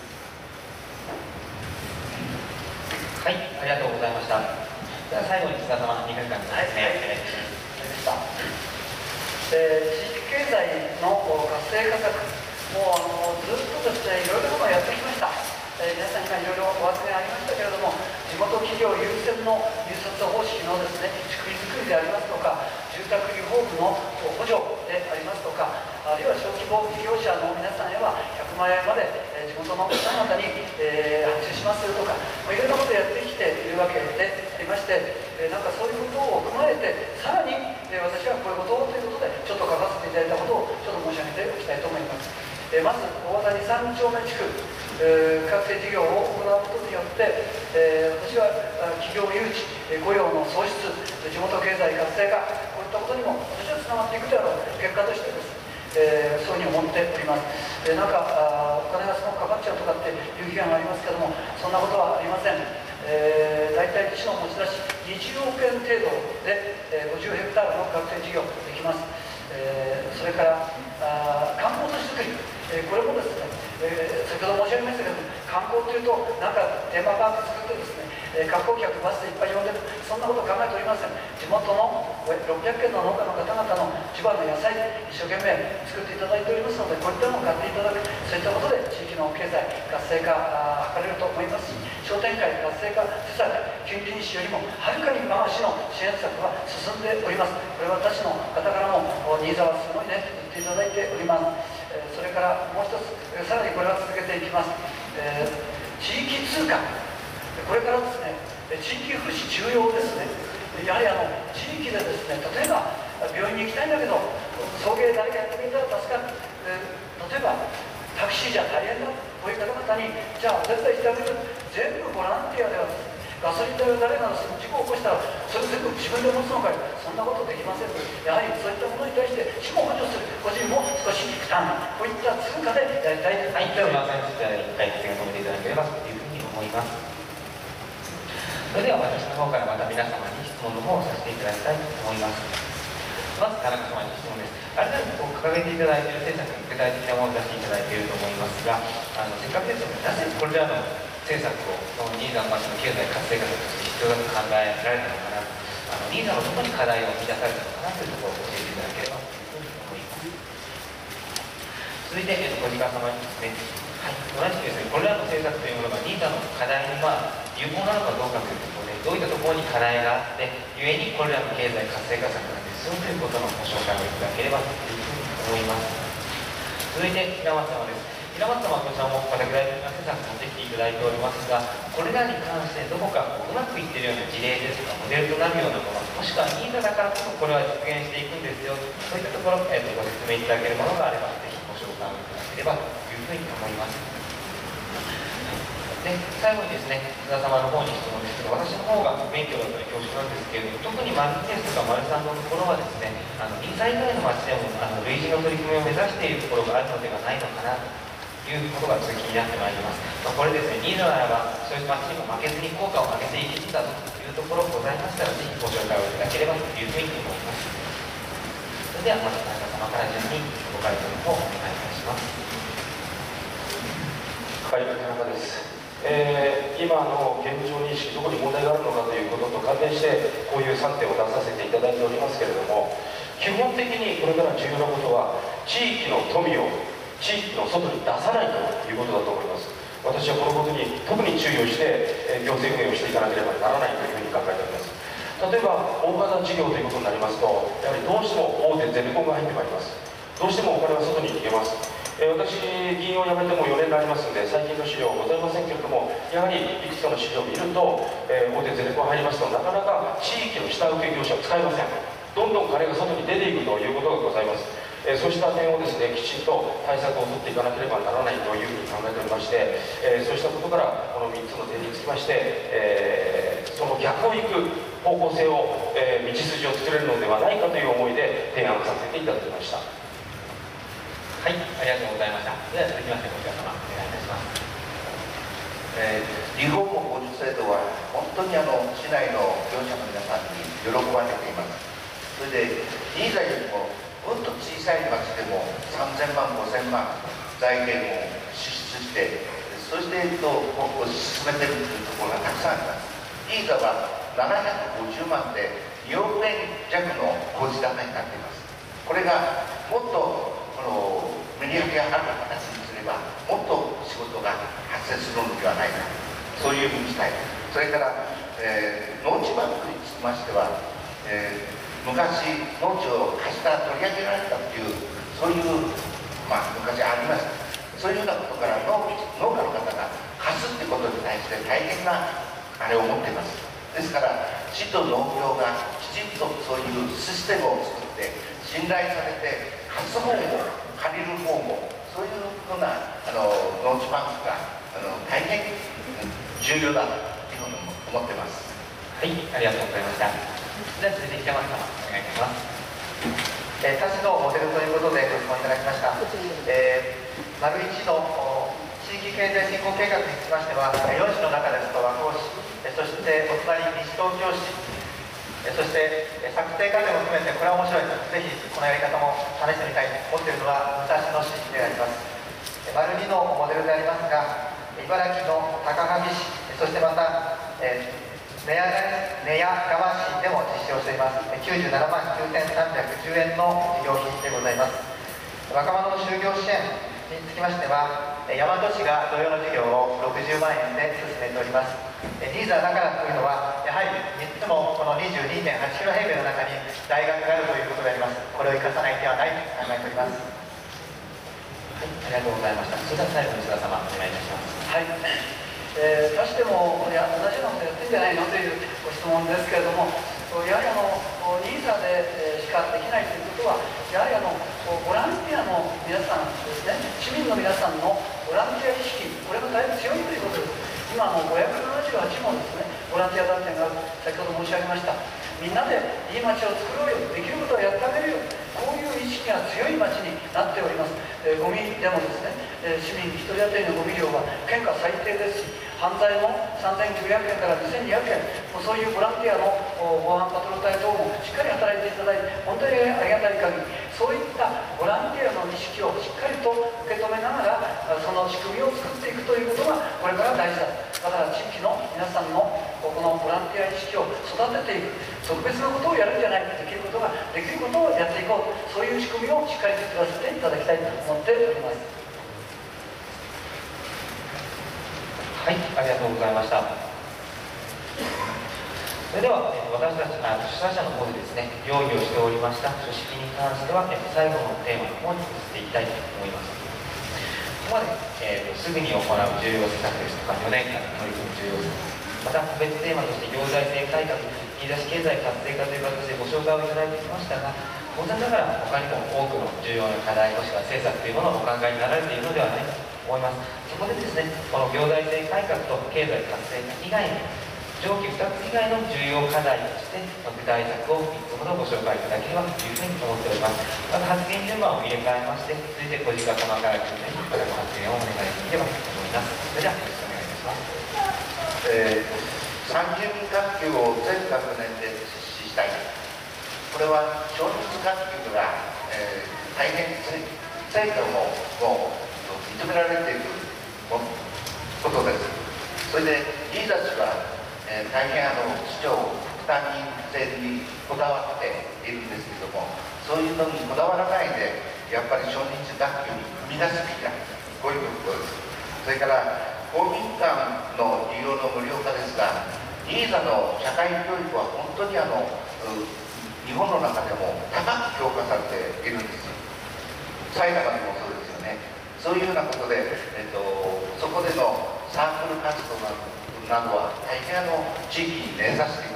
はい、ありがとうございました。では最後に津田様、にふんかんの説明をお願いします。 えー、地域経済の活性化策、もうあのずっとですね、いろいろなものをやってきました。えー、皆さんにはいろいろお集めありましたけれども、地元企業優先の入札方式のですね、仕組み作りでありますとか、住宅リフォームの補助でありますとか、あるいは小規模事業者の皆さんへはひゃくまんえんまで、えー、地元の方々に、えー、発注しますとか、まあ、いろんなことをやってきているわけでありまして、えー、なんかそういうことを踏まえて、さらに、えー、私はこういうことをということで、ちょっと書かせていただいたことをちょっと申し上げておきたいと思います。えー、まず大谷さん丁目地区、えー、活性事業を行うことによって、えー、私は企業誘致、雇用の創出、地元経済活性化、こういったことにも私はつながっていくであろう結果としてです、えー、そういうふうに思っております。えー、なんかあお金がすごくかかっちゃうとかっていう批判がありますけども、そんなことはありません。えー、大体市の持ち出しにじゅうおくえん程度で、えー、ごじゅうヘクタールの活性事業できます。えー、それからあ観光都市づくり、えー、これもですね、えー、先ほど申し上げましたけども、観光というとなんかテーマパーク作ってですね、えー、観光客バスでいっぱい呼んでる、そんなことを考えておりません。地元のろっぴゃくけんの農家の方々の地場の野菜、一生懸命作っていただいておりますので、こういったのを買っていただく、そういったことで地域の経済活性化あ図れると思いますし、商店会活性化施策、近隣市よりもはるかに我が市の支援策は進んでおります。これは私の方からも新座はすごいねと言っていただいております。えー、それからもう一つ、えー、さらにこれは続けていきます。えー、地域通貨、これからですね、地域福祉重要ですね。やはりあの地域でですね、例えば病院に行きたいんだけど送迎誰かやってくれたら助かる、えー、例えばタクシーじゃ大変だ、こういう方々にじゃあお手伝いしてあげる、全部ボランティアではですね、ガソリン代を誰かの事故を起こしたらそれ全部自分で持つのかよ、そんなことできません。やはりそういったものに対して市も補助する、個人も少し負担、こういった通貨でやりたいと思います。 はい、ではまず一回手が止めていただければというふうに思います。それでは私の方からまた皆様に質問の方をさせていただきたいと思います。まず田中様に質問です。あれらにこう掲げていただいている政策、具体的なものを出していただいていると思いますが、あのせっかくですので、なぜこれらの政策をこの新座の町の経済活性化として必要だと考えられたのかな、あの新座のどこに課題を満たされたのかなというところを教えていただければというふうに思います。続いて、えっと、小鹿様にですね、はい、同じくですね、これらの政策というものが新座の課題に、まあ、有効なのかどうかというところで、どういったところに課題があって、ゆえにこれらの経済活性化策が必要ということのご紹介をいただければというふうに思います。続いて、平松様です。平松様はこちらもまた具体的な施策を持ってきていただいておりますが、これらに関してどこかうまくいっているような事例ですとか、モデルとなるようなもの、もしくは新座だからこそこれは実現していくんですよ、そういったところ、えー、とご説明いただけるものがあれば、ぜひご紹介をいただければというふうに思います。で最後にですね、津田様の方に質問ですけど、私の方が免許だったり恐縮なんですけれども、特に丸にですとか丸さんのところはですね、あの新座以外の町でもあの類似の取り組みを目指しているところがあるのではないのかなということがちょっと気になってまいります。まあ、これですね、新座ならばそういう町にも負けずに効果を上げていけるんだというところございましたら、ぜひご紹介をいただければというふうに思います。それではまず田中様から順にご回答の方をお願いいたします。 はい、田中です。えー、今の現状認識、どこに問題があるのかということと関連して、こういうさんてんを出させていただいておりますけれども、基本的にこれから重要なことは、地域の富を地域の外に出さないということだと思います。私はこのことに特に注意をして、えー、行政運営をしていかなければならないというふうに考えております。例えば、大型事業ということになりますと、やはりどうしても大手ゼネコンが入ってまいります。どうしてもお金は外に逃げます。私、議員を辞めてもよねんになりますので、最近の資料はございませんけれども、やはりいくつかの資料を見ると、えー、大手ゼネコン入りますと、なかなか地域の下請け業者を使いません。どんどん金が外に出ていくということがございます。えー、そうした点をですね、きちんと対策を取っていかなければならないというふうに考えておりまして、えー、そうしたことから、このみっつの点につきまして、えー、その逆をいく方向性を、えー、道筋を作れるのではないかという思いで提案させていただきました。 はい、ありがとうございました。では続きまして、小鹿様、お願いいたします。 えー、リフォーム補助制度は本当にあの市内の業者の皆さんに喜ばれています。それで新座よりもうんと小さい町でもさんぜんまんごせんまん財源を支出して、そしてと進めているというところがたくさんあります。新座はななひゃくごじゅうまんでにおくえん弱の工事高になっています。これがもっとこのメディアがある形にすれば、もっと仕事が発生するのではないか、そういうふうにしたい。それから、えー、農地バンクにつきましては、えー、昔農地を貸した取り上げられたというそういう、まあ、昔ありました。そういうようなことから農農家の方が貸すってことに対して大変なあれを持っています。ですから市と農協がきちんとそういうシステムを作って信頼されて、貸す方も借りる方もそういうふうなあの農地バンクがあの大変重要だというふうに思っています。 はい、ありがとうございました。では続いて北松様、お願いいたします。 えー、多種のモデルということでご質問いただきました。えー、丸いちの地域経済振興計画につきましては、よん市の中ですと和光市、そしてお隣西東京市、そして策定過程も含めてこれは面白いと、ぜひこのやり方も試してみたいと思っているのは武蔵野市であります。丸にのモデルでありますが、茨城の高萩市、そしてまた、えー、寝屋川市でも実施をしています。きゅうじゅうななまんきゅうせんさんびゃくじゅうえんの事業費でございます。若者の就業支援につきましては、大和市が同様の事業をろくじゅうまんえんで進めております。ニーザだからというのは、やはりみっつもこの にじゅうにてんはちキロ平米の中に大学があるということであります。これを生かさない手はないと考えております。 はい、ありがとうございました。それでは最後に津田様、お願いいたします。 はい、えー、足してもいや同じようなことやってんじゃないのというご質問ですけれども、やはりあのニーザでしかできないということは、やはりあのボランティアの皆さんですね、市民の皆さんのボランティア意識、これがだいぶ強いということです。今あのごひゃくななじゅうはちもですね、ボランティア団体が先ほど申し上げました。みんなでいい街を作ろうよ、できることをやってあげるよ、こういう意識が強い街になっております。えー、ゴミでもですね、えー、市民一人当たりのゴミ量は県下最低ですし、犯罪もさんぜんきゅうひゃくえんからにせんにひゃくえん、もうそういうボランティアの防犯パトロール隊等もしっかり働いていただいて、本当にありがたい限り、そういったボランティアの意識をしっかりと受け止めながら、その仕組みを作っていくということがこれから大事だ。 だから地域の皆さんのこのボランティア意識を育てていく、特別なことをやるんじゃない、できることができることをやっていこう、そういう仕組みをしっかり作らせていただきたいと思っております。 はい、ありがとうございました。それでは、私たちあ主催者の方でですね、用意をしておりました書式に関しては、最後のテーマの方に移っていきたいと思います。ここまで、えー、すぐに行う重要施策ですとか、よねんかんで取り組む重要施策、また個別テーマとして行財政改革、言い出し経済活性化という形でご紹介をいただいてきましたが、当然ながら他にも多くの重要な課題もしくは政策というものをお考えになられているのではないかと思います。そこでですね、この行財政改革と経済活性化以外に上記ふたつ以外の重要課題として具体策をみっつほどご紹介いただければというふうに思っております。また発言順番を入れ替えまして、続いて小鹿様から中心に発言をお願いできればと思います。それではよろしくお願いいたします。 えー、さんじゅうに学級を全学年で実施したい。これは少人数学級が、えー、大変成果ももう認められていることです。それでリーダーシはえー、大変あの市長負担人制にこだわっているんですけども、そういうのにこだわらないでやっぱり少人数学級に踏み出すべきだ、こういうことです。それから公民館の利用の無料化ですが、ニーザの社会教育は本当にあの日本の中でも高く評価されているんです。埼玉でもそうですよね。そういうようなことで、えっと、そこでのサークル活動などなどは大変あの地域に根ざしています。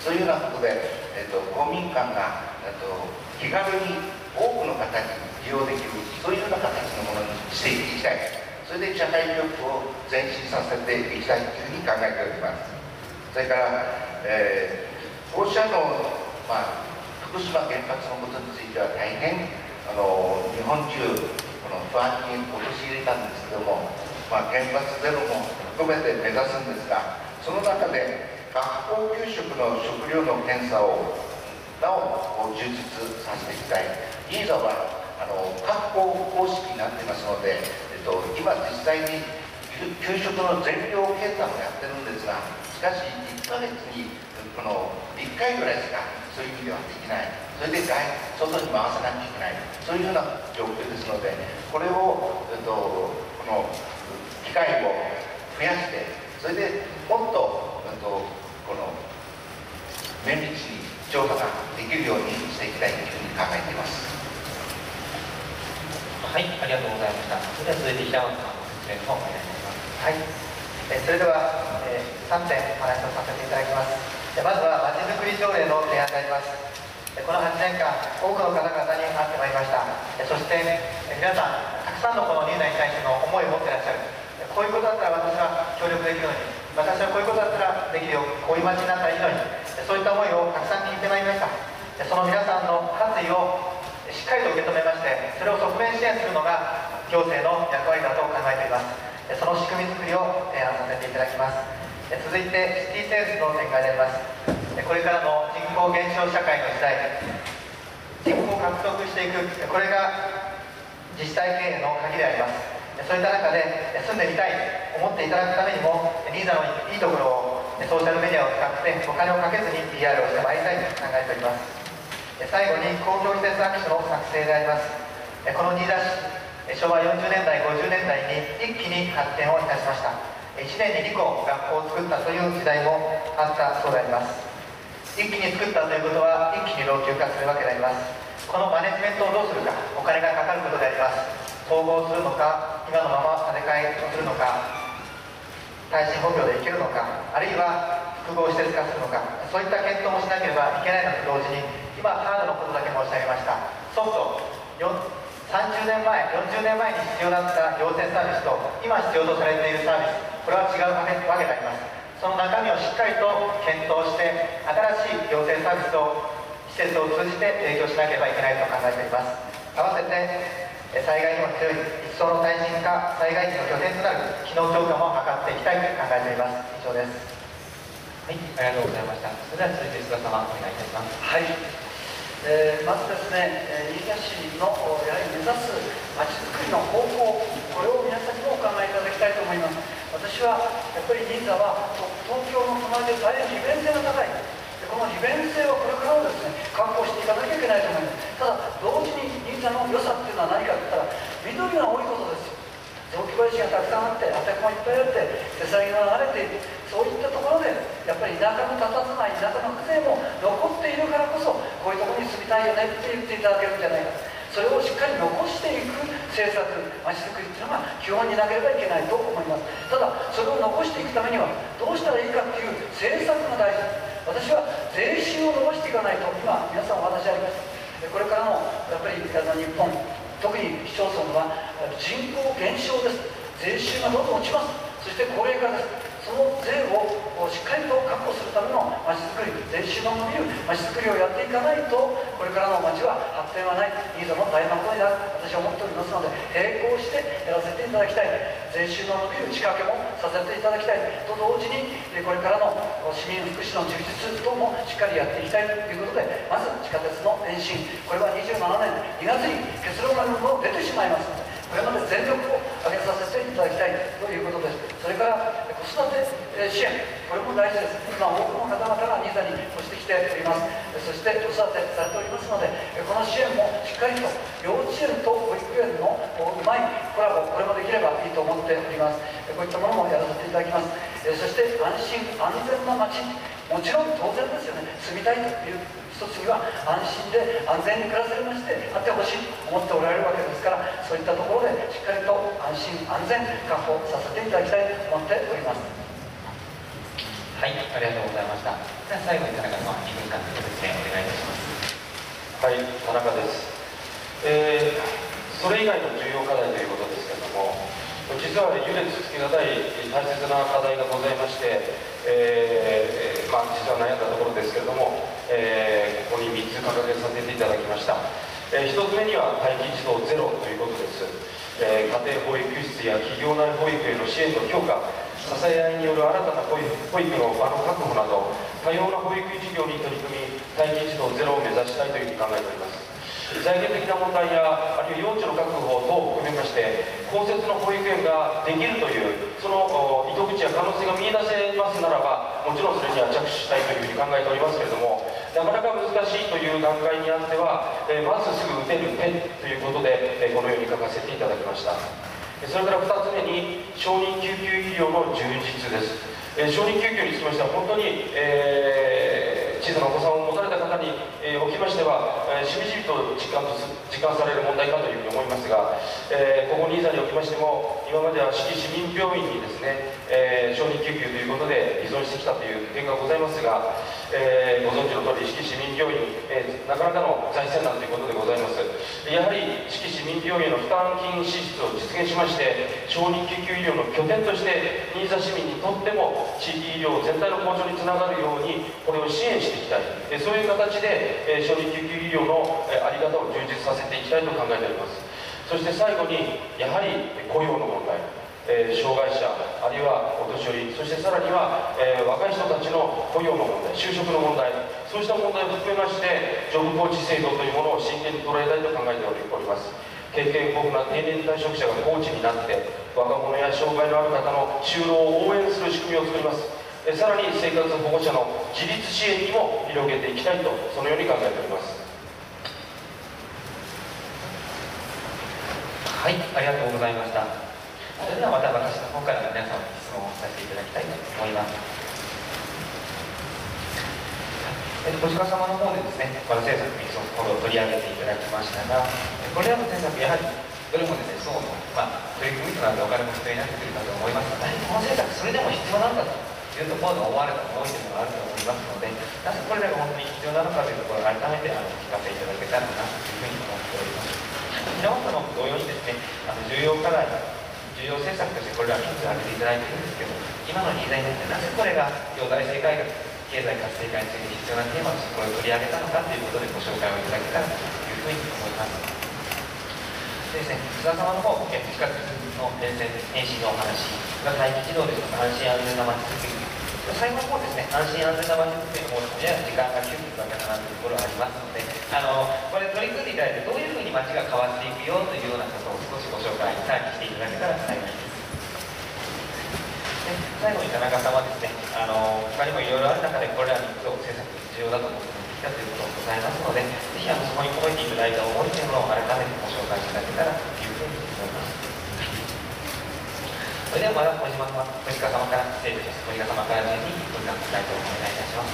そういうようなことで、えっと、公民館が、えっと、気軽に多くの方に利用できる、そういうような形のものにしていきたい。それで社会教育を前進させていきたいというふうに考えております。それから、えー、放射能、まあ、福島原発のことについては大変あの日本中この不安に陥れたんですけども、まあ、原発ゼロも含めて目指すんですが、その中で学校給食の食料の検査をなお充実させていきたい。イーザはあの各校方式になっていますので、えっと、今実際に給食の全量検査もやってるんですが、しかしいっかげつにこのいっかいぐらいしかそういう意味ではできない。それで外に回さなきゃいけない、そういうような状況ですので、これを、えっと、この機会を増やして、それでもっと、えっと、この綿密に調査ができるようにしていきたいというふうに考えています。 はい、ありがとうございました。それでは続いて平松さんの説明の方をお願いします。 はい、えそれでは、えー、さんてんお話をさせていただきます。まずはまちづくり条例の提案であります。このはちねんかん、多くの方々に会ってまいりました。そして皆さん、たくさんのこのニーザに対しての思いを持っていらっしゃる。こういうことだったら私は協力できるのに、私はこういうことだったらできるよ、こういう街になったらいいのに、そういった思いをたくさん聞いてまいりました。その皆さんの決意をしっかりと受け止めまして、それを側面支援するのが行政の役割だと考えています。その仕組み作りを提案させていただきます。続いてシティセールスの展開であります。これからの人口減少社会の時代、人口を獲得していく、これが自治体経営の鍵であります。そういった中で住んでみたいと思っていただくためにも、ニーザのいいところをソーシャルメディアを使ってお金をかけずに ピーアール をしてまいりたいと考えております。最後に公共施設白書の作成であります。このニーザ市、昭和よんじゅうねんだいごじゅうねんだいに一気に発展をいたしました。いちねんににこ学校を作ったという時代もあったそうであります。一気に作ったということは一気に老朽化するわけであります。このマネジメントをどうするか、お金がかかることであります。統合するのか、今のまま建て替えをするのか、耐震補強でいけるのか、あるいは複合施設化するのか、そういった検討もしなければいけないのと同時に、今ハードのことだけ申し上げました。ソフトさんじゅうねんまえ、よんじゅうねんまえに必要だった行政サービスと今必要とされているサービス、これは違うわけであります。その中身をしっかりと検討して、新しい行政サービスを施設を通じて提供しなければいけないと考えています。合わせて災害にも強い一層の耐震化、災害時の拠点となる機能強化も図っていきたいと考えています。以上です。 はい、ありがとうございました。それでは続いて須田様お願いいたします。 はい、えー、まずですね、新潟市のやはり目指すまちづくりの方向、これを皆さんにもお考えいただきたいと思います。 私はやっぱり銀座は東京の隣で大変利便性が高い。この利便性をこれからもですね確保していかなきゃいけないと思います。ただ同時に銀座の良さっていうのは何かって言ったら緑が多いことですよ。雑木林がたくさんあって畑もいっぱいあって手作業が流れている、そういったところでやっぱり田舎の佇まい、田舎の風情も残っているからこそこういうところに住みたいよねって言っていただけるんじゃないか、それをしっかり残していく政策、まちづくりっていうのが基本になければいけないと思います。ただそれを残していくためにはどうしたらいいかっていう政策が大事です。私は税収を伸ばしていかないと、今皆さんお話ありました、これからのやっぱりあの日本、特に市町村は人口減少です。税収がどんどん落ちます。そして高齢化です。その税をしっかりと確保するためのまちづくり、税収の伸びるまちづくりをやっていかないと、これからの町は発展はない、ニーズの大幕になる、私は思っておりますので、並行してやらせていただきたい、税収の伸びる仕掛けもさせていただきたいと同時に、これからの市民福祉の充実等もしっかりやっていきたいということで、まず地下鉄の延伸、これはにじゅうななねんにがつに結論が出てしまいますので、これまで全力を挙げさせていただきたいということです。それから子育て支援、これも大事です。今多くの方々がニーザに越してきております。そして子育てされておりますので、この支援もしっかりと幼稚園と保育園のうまいコラボ、これもできればいいと思っております。こういったものもやらせていただきます。そして安心安全な街、もちろん当然ですよね、住みたいという一つには安心で安全に暮らせる街であってほしいと思っておられるわけですから、そういったところでしっかりと安心安全確保させていただきたいと思っております。 はい、ありがとうございました。では最後に田中さんにふんかんご説明お願いいたします。 はい、田中です。えー、それ以外の重要課題ということですけれども、実は優劣つきがたい大切な課題がございまして、えーまあ、実は悩んだところですけれども、えー、ここにみっつ掲げさせていただきました。えー、ひとつめには待機児童ゼロということです。えー、家庭保育室や企業内保育への支援の強化、支え合いによる新たな保育の場の確保など、多様な保育事業に取り組み、待機児童ゼロを目指したいというふうに考えております。財源的な問題や、あるいは幼児の確保等を含めまして、公設の保育園ができるという、その糸口や可能性が見出せますならば、もちろんそれには着手したいというふうに考えておりますけれども、なかなか難しいという段階にあっては、えー、まずすぐ打てるペンということで、えー、このように書かせていただきました。それからふたつめに、承認救急医療の充実です。えー、承認救急につきましては、本当に、えー小さなお子さんを持たれた方に、えー、おきましては、えー、しみじみと実感とす実感される問題かというふうに思いますが、えー、ここニーザにおきましても、今までは市市民病院にですね、えー、承認救急ということで依存してきたという点がございますが、えー、ご存知の通り、市市民病院、えー、なかなかの財政難ということでございます。やはり市市民病院の負担金支出を実現しまして、承認救急医療の拠点として、新座市民にとっても地域医療全体の向上につながるように、これを支援していきたい、えそういう形で、え承認救急医療の、え在り方を充実させていきたいと考えております。そして最後に、やはり雇用の問題、えー、障害者、あるいはお年寄り、そしてさらには、えー、若い人たちの雇用の問題、就職の問題、そうした問題を含めまして、ジョブコーチ制度というものを真剣に捉えたいと考えております。経験豊富な定年退職者がコーチになって、若者や障害のある方の就労を応援する仕組みを作ります。えさらに生活保護者の自立支援にも広げていきたいと、そのように考えております。 はい、ありがとうございました。それではまた私の方から皆さんに質問をさせていただきたいと思います。えっと、ご主家様の方でですね、この政策みっつほど取り上げていただきましたが、これらの政策、やはりどれもですね、層の、まあ、取り組みとなってお金も必要になってくるかと思いますが、この政策、それでも必要なんだというところで思われた方が多いというのがあると思いますので、なぜこれらが本当に必要なのかというところを改めてあの聞かせていただけたらなというふうに思っております。平本の同様にですね、あの重要課題、重要政策としてこれらみっつ挙げていただいているんですけど、今のニーズになってなぜこれが行財政改革、経済活性化について必要なテーマとしてこれを取り上げたのかということでご紹介をいただけたらというふうに思います。でですね、津田様の方、地下鉄の沿線延伸のお話が待機児童ですとか安心安全な街づくり、最後の方ですね、安心安全な街づくりの方でやや時間が急にかかったなというところがありますので、あのこれ取り組んでいただいてどういうふうに街が変わっていくよというようなことを少しご紹介さらにしていただけたら幸いです。 最後に田中さんはですね、あの他にもいろいろある中でこれらのみっつを政策重要だと思ってきたということがございますので、ぜひあのそこに込めていただいた思いというものを改めてご紹介いただけたらというふうに思います。それではまだ小島様、小鹿様から失礼いたします。小鹿様から順にご覧回答をお願いいたします。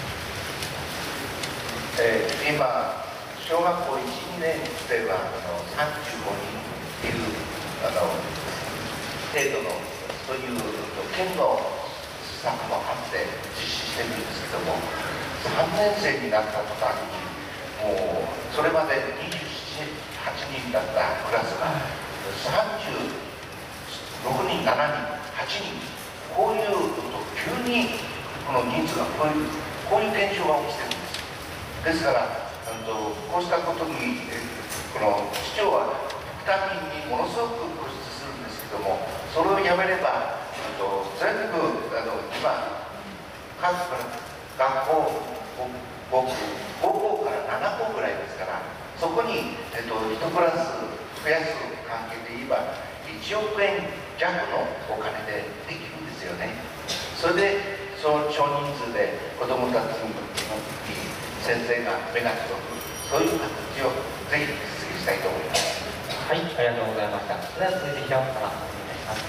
えー、今、小学校いち、にねん生はあのさんじゅうごにんというあの程度のそういう県の施策もあって実施してるんですけども、さんねん生になった途端にもうそれまでにじゅうはちにんだったクラスがさんじゅうろくにん、ななにん、はちにん、こういう急にこの人数がこういうこういう現象が起きてるんです。ですからこうしたことにこの市長は負担金にものすごく固執するんですけども、それをやめれば全部あの今各学校ご校からなな校ぐらいですから、そこに、えっと、いちクラス増やす関係で言えばいちおくえん弱のお金でできるんですよね。それでその少人数で子どもたちに先生が目が届く、そういう形をぜひ実現したいと思います。 はい、ありがとうございました。それでは続いて平本からお願いします。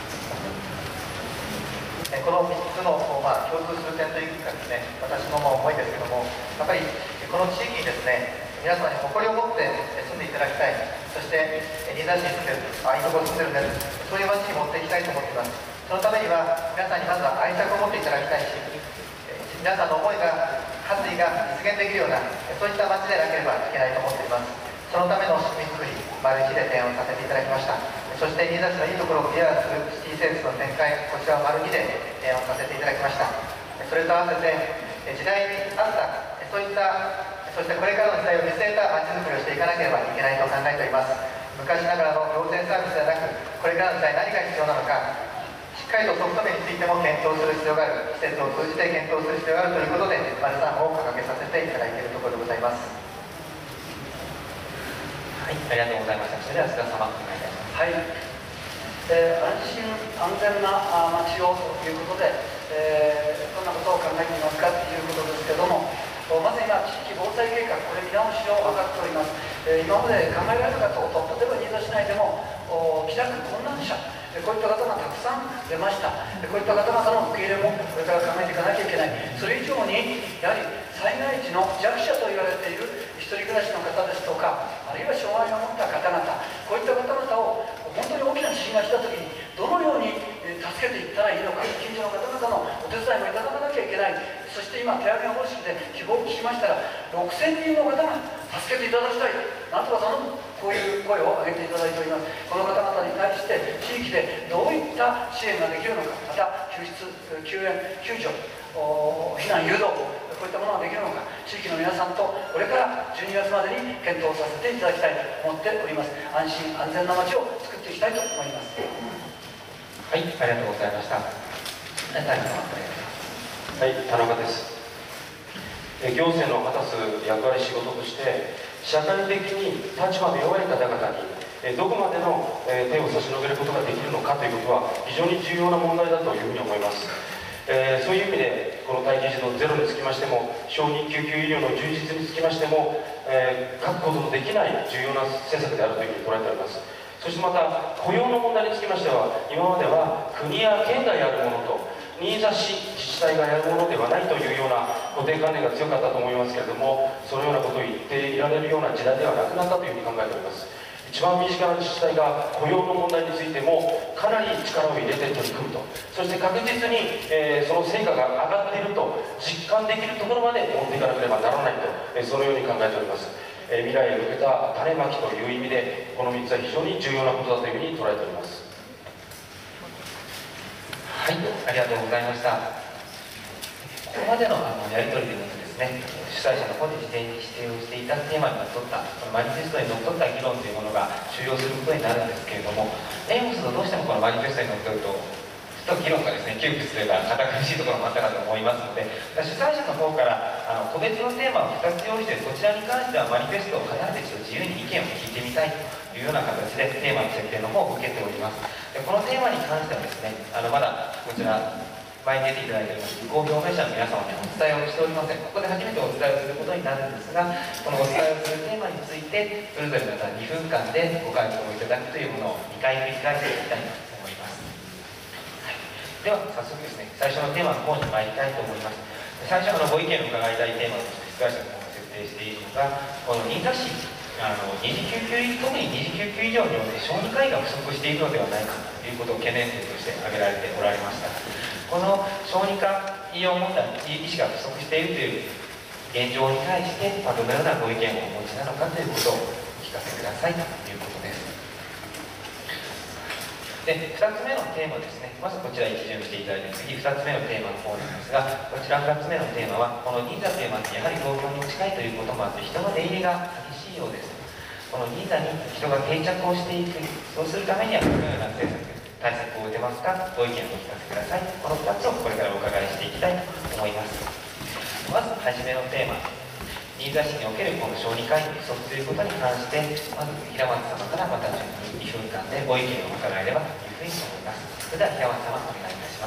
このみっつの、まあ、共通する点というかですね、私の思いですけども、やっぱりこの地域にですね、皆様に誇りを持って住んでいただきたい、そして新座市に住んでる、ああいうところに住んでるんです、そういう街に持っていきたいと思っています。そのためには皆さんにまずは愛着を持っていただきたいし、皆さんの思いが発意が実現できるような、そういった街でなければいけないと思っています。そのための市民づくり、丸いちで提案させていただきました。そして新座市のいいところを ピーアール するシティセールスの展開、こちらを丸にで提案させていただきました。それと合わせて時代に合ったそういったそしてこれからの時代を見据えた街づくりをしていかなければいけないと考えております。昔ながらの行政サービスではなく、これからの時代何が必要なのか、しっかりとソフト面についても検討する必要がある、施設を通じて検討する必要があるということで、丸さんを掲げさせていただいているところでございます。 はい、ありがとうございました。それでは菅様お願いいたします。 はい、えー、安心安全な街をということで、えー、どんなことを考えていますかということですけれども、まず今地域防災計画、これ見直しを図っております。えー、今まで考えられなかったこと、例えば新座市内でも帰宅困難者、こういった方がたくさん出ました。こういった方々の受け入れもこれから考えていかなきゃいけない。それ以上にやはり災害時の弱者と言われている一人暮らしの方ですとか、あるいは障害を持った方々、こういった方々を本当に大きな地震が来た時にどのように助けていったらいいのか、近所の方々のお手伝いもいただかなきゃいけない。そして今手挙げ方式で希望を聞きましたらろくせんにんの方が助けていただきたい、なんとか頼む、こういう声を上げていただいております。この方々に対して地域でどういった支援ができるのか、また救出、救援、救助、避難誘導、こういったものができるのか、地域の皆さんとこれからじゅうにがつまでに検討させていただきたいと思っております。安心安全な街を作っていきたいと思います。 はい、ありがとうございました。谷様お願いします。 はい、田中です。行政の果たす役割仕事として社会的に立場の弱い方々にどこまでの手を差し伸べることができるのかということは非常に重要な問題だというふうに思います。えー、そういう意味でこの待機児童ゼロにつきましても小児救急医療の充実につきましても、えー、書くことのできない重要な政策であるというふうに捉えております。そしてまた雇用の問題につきましては今までは国や県がやるものと新座市自治体がやるものではないというような固定観念が強かったと思いますけれども、そのようなことを言っていられるような時代ではなくなったというふうに考えております。一番身近な自治体が雇用の問題についてもかなり力を入れて取り組むと、そして確実に、えー、その成果が上がっていると実感できるところまで持っていかなければならないと、えー、そのように考えております。えー、未来へ向けた種まきという意味でこのみっつは非常に重要なことだというふうに捉えております。 はい、ありがとうございました。ここまでのあのやり取りでもですね、主催者の方で指定に指定をしていたテーマにのっとったこのマニフェストにのっとった議論というものが終了することになるんですけれども、エイムスとどうしてもこのマニフェストにのっとるとちょっと議論がですね窮屈というか堅苦しいところもあったかと思いますので、主催者の方からあの個別のテーマをふたつ用意して、こちらに関してはマニフェストを必ず一度自由に意見を聞いてみたいといいうような形でテーマの設定の方を受けております。でこのテーマに関してはですね、あのまだこちら前に出ていただいております意向表明者の皆様にはお伝えをしておりません。ここで初めてお伝えをすることになるんですが、このお伝えをするテーマについてそれぞれまたにふんかんでご回答いただくというものをにかい繰り返していきたいと思います。はい、では早速ですね、最初のテーマの方に参りたいと思います。最初のご意見を伺いたいテーマとして出題者の方が設定しているのが、この新座市あの二次救急特に二次救急医療において小児科医が不足しているのではないかということを懸念点として挙げられておられました。この小児科医療問題、医師が不足しているという現状に対して、まあ、どのようなご意見をお持ちなのかということをお聞かせくださいということです。で、ふたつめのテーマですね、まずこちら一巡していただいて、次ふたつめのテーマの方なんですが、こちらふたつめのテーマは、このニーザという街、やはり東京に近いということもあって、人の出入りが激しいようです。このニーザに人が定着をしていく、そうするためにはどのような政策対策を打てますか、ご意見をお聞かせください。このふたつをこれからお伺いしていきたいと思います。まず初めのテーマ、新座市におけるこの小児科医の不足ということに関して、まず平松様からまた順ににふんかんでご意見を伺えればというふうに思います。それでは平松様お願いいたします。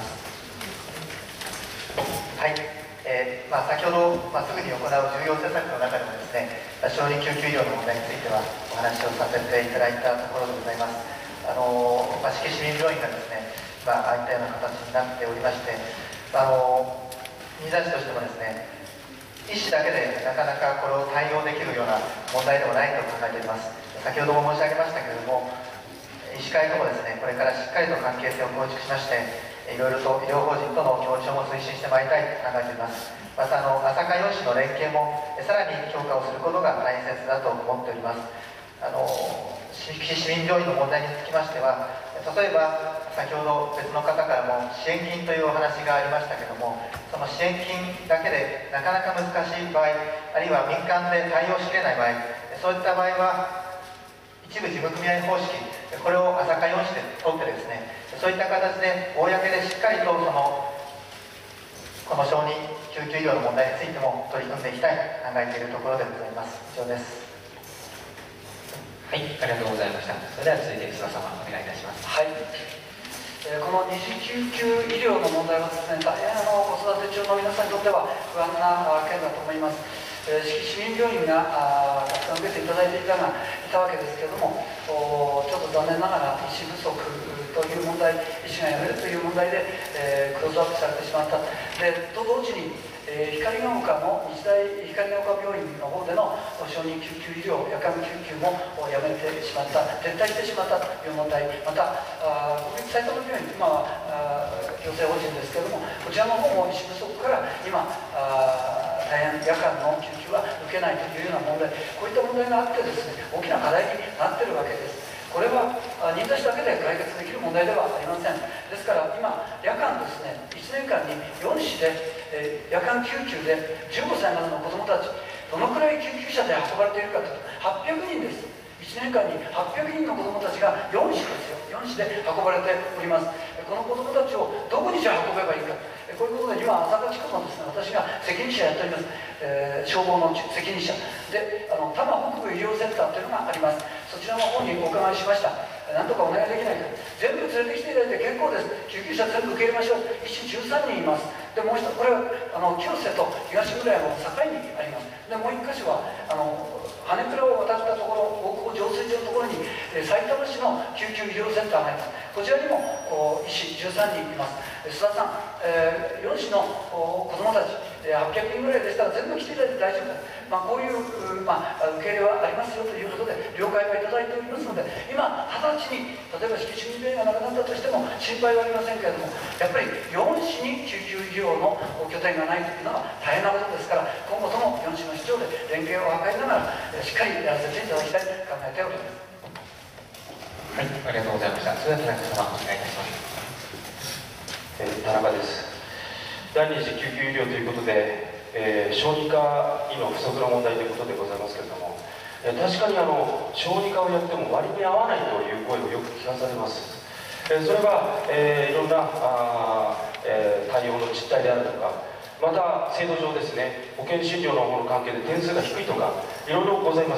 はい、えーまあ、先ほど、まあ、すぐに行う重要施策の中でもですね、小児救急医療の問題についてはお話をさせていただいたところでございます。あのまあ、四季市民病院がですね、まあ、ああいったような形になっておりまして、あの新座市としてもですね、医師だけでなかなかこれを対応できるような問題ではないと考えております。先ほども申し上げましたけれども、医師会ともですね、これからしっかりと関係性を構築しまして、いろいろと医療法人との協調も推進してまいりたいと考えております。またあの朝霞医師の連携もさらに強化をすることが大切だと思っております。あの市民病院の問題につきましては、例えば先ほど別の方からも支援金というお話がありましたけども、その支援金だけでなかなか難しい場合、あるいは民間で対応しきれない場合、そういった場合は一部事務組合方式、これを朝霞よん市で取ってですね、そういった形で公でしっかりとそのこの小児救急医療の問題についても取り組んでいきたいと考えているところでございます。以上です。 はい、ありがとうございました。それでは続いて須田様お願いいたします。 はい、えー、この二次救急医療の問題はですね、大変あの子育て中の皆さんにとっては不安な件だと思います。えー、市民病院がたくさん受けていただいていたがいたわけですけれども、ちょっと残念ながら医師不足という問題、医師が辞めるという問題で、えー、クローズアップされてしまった。でと同時にえー、光が丘の日大光が丘病院の方での小児救急医療、夜間救急もやめてしまった、撤退してしまったという問題、また国立埼玉病院、今は行政法人ですけれども、こちらの方も医師不足から今、大変夜間の救急は受けないというような問題、こういった問題があってですね、大きな課題になっているわけです。これは新座市だけで解決できる問題ではありません。ですから今、夜間ですね、いちねんかんによん市で、えー、夜間救急でじゅうごさいまでの子どもたち、どのくらい救急車で運ばれているかというと、はっぴゃくにんです。いちねんかんにはっぴゃくにんの子どもたちがよん市ですよ、よん市で運ばれております。この子どもたちをどこにじゃあ運べばいいか、こういうことで今、朝霞地区のですね、私が責任者やっております、えー、消防の責任者で、あの多摩北部医療センターというのがあります。そちらの方にお伺いしました。なんとかお願いできないか、全部連れてきていただいて結構です、救急車全部受け入れましょう、医師じゅうさんにんいます。でもう一つ、これはあの清瀬と東村山の境にあります。でもう一箇所はあの羽倉を渡ったところ、大久保浄水場のところに、えー、埼玉市の救急医療センターがあります。こちらにも医師じゅうさんにんいます。須田さん、えー、よん市の子どもたち、えー、はっぴゃくにんぐらいでしたら全部来ていただいて大丈夫だ、まあ、こういう、まあ、受け入れはありますよということで了解をいただいておりますので、今直ちに例えば四季市民病院がなくなったとしても心配はありませんけれども、やっぱりよん市に救急医療の拠点がないというのは大変なことですから、今後ともよん市の市長で連携を図りながらしっかりやらせていただきたいと考えております。 はい、ありがとうございました。それでは田中様お願いいたします。 えー、田中です。第二次救急医療ということで、えー、小児科医の不足の問題ということでございますけれども、えー、確かにあの小児科をやっても割に合わないという声をよく聞かされます。えー、それは、えー、いろんなあ、えー、対応の実態であるとか、また制度上ですね、保険診療の方の関係で点数が低いとかいろいろございます。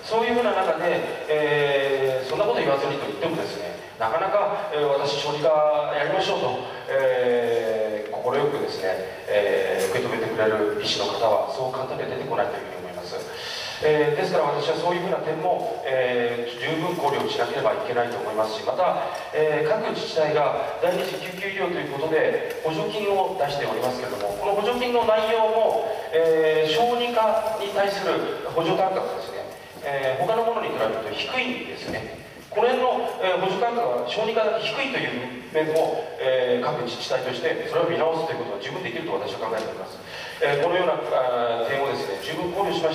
そういうふうな中で、えー、そんなこと言わずにと言ってもですね、なかなか、えー、私小児科やりましょうと、えー、快くですね、えー、受け止めてくれる医師の方はそう簡単には出てこないというふうに思います。えー、ですから私はそういうふうな点も、えー、十分考慮しなければいけないと思いますし、また、えー、各自治体が第二次救急医療ということで補助金を出しておりますけれども、この補助金の内容も、えー、小児科に対する補助単価がですね、えー、他のものに比べると低いんですね。この辺の、えー、補助単価が小児科だけ低いという面も、えー、各自治体としてそれを見直すということは十分できると私は考えております。えー、このような点をですね十分考慮しまして、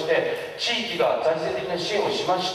地域が財政的な支援をしまして、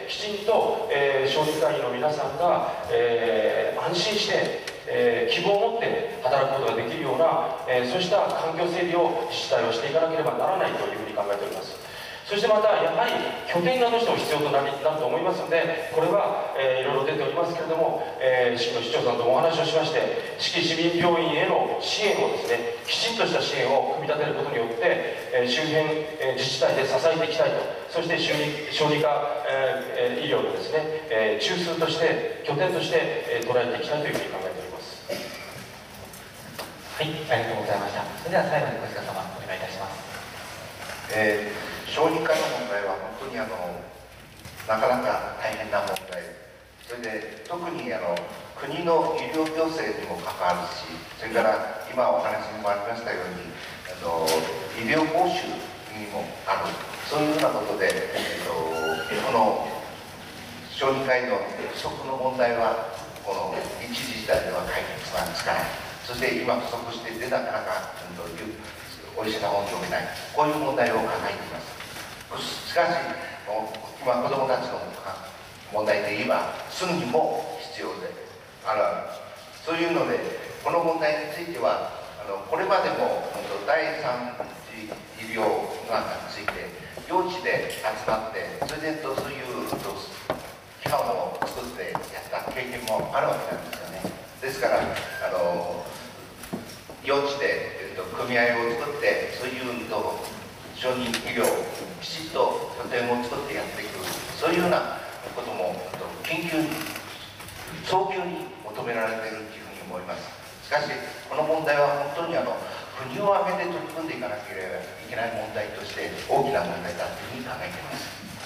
きちんと、えー、小児科医の皆さんが、えー、安心して、えー、希望を持って働くことができるような、えー、そうした環境整備を自治体はしていかなければならないというふうに考えております。そしてまたやはり拠点がどうしても必要となりなると思いますので、これは、えー、いろいろ出ておりますけれども、えー、市の市長さんともお話をしまして、市市民病院への支援をですね、きちんとした支援を組み立てることによって、えー、周辺、えー、自治体で支えていきたいと、そして小児科、えー、医療のですね、えー、中枢として拠点として、えー、捉えていきたいというふうに考えております。 はい、ありがとうございました。それでは最後に小塚様お願いいたします。 えー小児科の問題は本当にあのなかなか大変な問題、それで特にあの国の医療行政にも関わるし、それから今お話にもありましたようにあの医療報酬にもある、そういうようなことで、えっと、この小児科医の不足の問題はこの一自治体では解決がつかない、そして今不足してでなかなかお医者さんを呼べない、こういう問題を抱えています。しかし今子どもたちの問題で言えば寸義も必要である、そういうのでこの問題についてはあのこれまでも第三次医療なんかについて幼稚で集まってそれでそういう機関を作ってやった経験もあるわけなんですよね。ですからあの幼稚で、えっと、組合を作ってそういうと小児医療をきちっと拠点を作ってやっていく、そういうようなことも緊急に早急に求められているというふうに思います。しかしこの問題は本当にあの国を挙げて取り組んでいかなければいけない問題として大きな問題だというふうに考えています。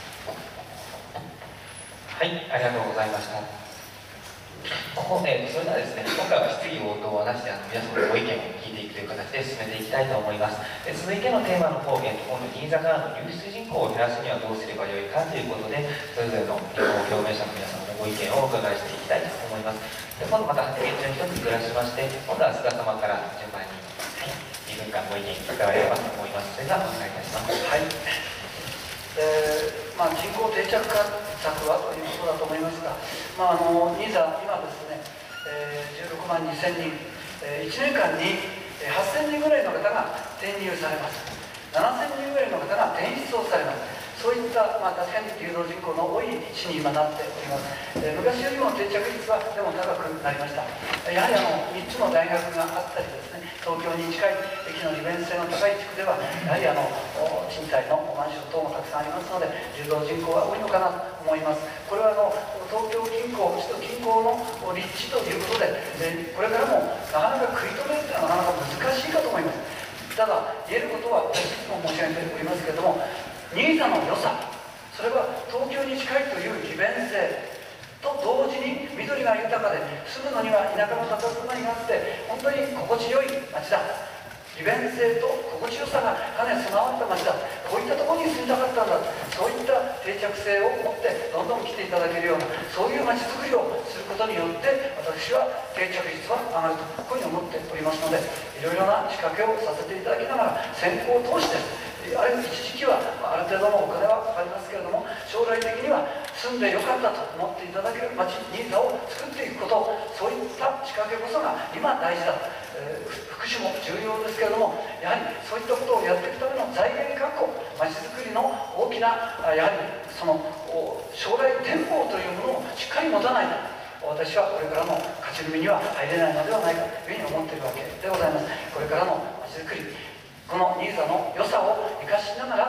はい、ありがとうございました。ここで、それではですね、今回は質疑応答をなしであの皆様のご意見を聞いていくという形で進めていきたいと思います。で続いてのテーマの方言、今度新座からの流出人口を減らすにはどうすればよいかということで、それぞれの意向表明者の皆様のご意見をお伺いしていきたいと思います。で今度また発言中に一つずらしまして、今度は須田様から順番に、はい、にふんかんご意見伺えればと思います。それではお願いいたします。 はい、えーまあ、人口定着化策はということだと思いますが、まあ、あのニーザ今ですね、えー、じゅうろくまんにせんにん、えー、いちねんかんにはっせんにんぐらいの方が転入されます。ななせんにんぐらいの方が転出をされます。そういった、まあ、確かに流動人口の多い位置に今なっております。えー、昔よりも定着率はでも高くなりました。やはりあのみっつの大学があったりですね、東京に近い駅の利便性の高い地区ではやはりあの賃貸のマンション等もたくさんありますので流動人口が多いのかなと思います。これはあの東京近郊、首都近郊の立地ということで、でこれからもなかなか食い止めるというのはなかなか難しいかと思います。ただ言えることは私いつも申し上げておりますけれども、新座の良さ、それは東京に近いという利便性と同時に緑が豊かで住むのには田舎のたたずまいがあって本当に心地よい街だ、利便性と心地よさが兼ね備わった街だ、こういったところに住みたかったんだ、そういった定着性を持ってどんどん来ていただけるようなそういう街づくりをすることによって私は定着率は上がるとこういうふうに思っておりますので、いろいろな仕掛けをさせていただきながら先行を通してある一時期はある程度のお金はかかりますけれども将来的には住んでよかったと思っていただける街ニーザを作っていくこと、そういった仕掛けこそが今大事だ、えー、福祉も重要ですけれどもやはりそういったことをやっていくための財源確保、街づくりの大きなやはりその将来展望というものをしっかり持たないと私はこれからの勝ち組には入れないのではないかというふうに思っているわけでございます。これからの街づくり、このニーザの良さを生かしながら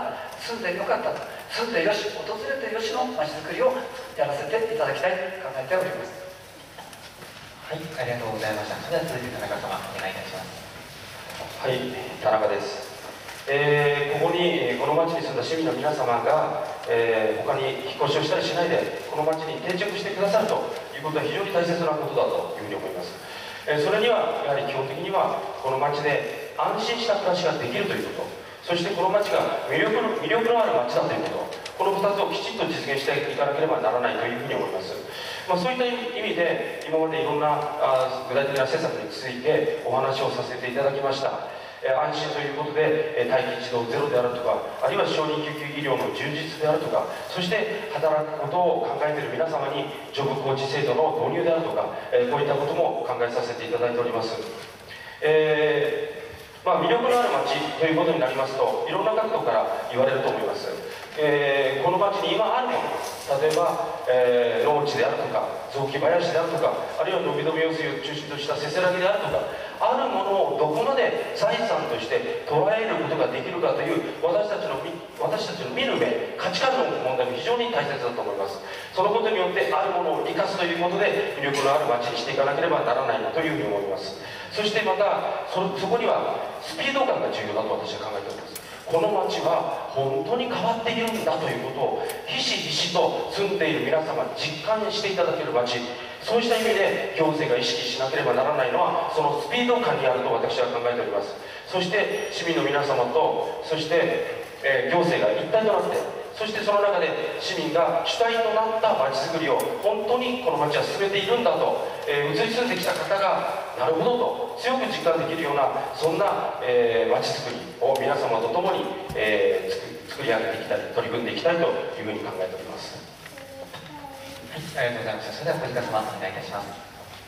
住んでよかったと、住んでよし、訪れてよしのまちづくりをやらせていただきたいと考えております。 はい、ありがとうございました。それでは続いて田中様、お願いいたします。 はい、田中です。えー、ここにこの町に住んだ市民の皆様が、えー、他に引っ越しをしたりしないでこの町に定着してくださるということは非常に大切なことだというふうに思います。えー、それにはやはり基本的にはこの町で安心した暮らしができるということ、そしてこの町が魅力の、魅力のある町だということ、このふたつをきちんと実現していかなければならないというふうに思います。まあ、そういった意味で今までいろんなあ具体的な施策についてお話をさせていただきました。安心ということで待機児童ゼロであるとか、あるいは小児救急医療の充実であるとか、そして働くことを考えている皆様にジョブコーチ制度の導入であるとか、こういったことも考えさせていただいております。えーまあ、魅力のある街ということになりますといろんな角度から言われると思います。えー、この町に今あるもの、例えば、えー、農地であるとか雑木林であるとか、あるいはのびのび用水を中心としたせせらぎであるとか、あるものをどこまで財産として捉えることができるかという私たちの私たちの見る目、価値観の問題も非常に大切だと思います。そのことによってあるものを生かすということで魅力のある町にしていかなければならないというふうに思います。そしてまた そ, そこにはスピード感が重要だと私は考えております。この町は本当に変わっているんだということをひしひしと住んでいる皆様に実感していただける町、そうした意味で行政が意識しなければならないのはそのスピード感にあると私は考えております。そして市民の皆様とそして、えー、行政が一体となって、そしてその中で市民が主体となった町づくりを本当にこの町は進めているんだと、えー、移り住んできた方がなるほどと強く実感できるようなそんな、えー、町づくりを皆様と共に、えー、作り上げていきたい、取り組んでいきたいというふうに考えております。 はい、ありがとうございました。それでは小塚様、お願いいたします。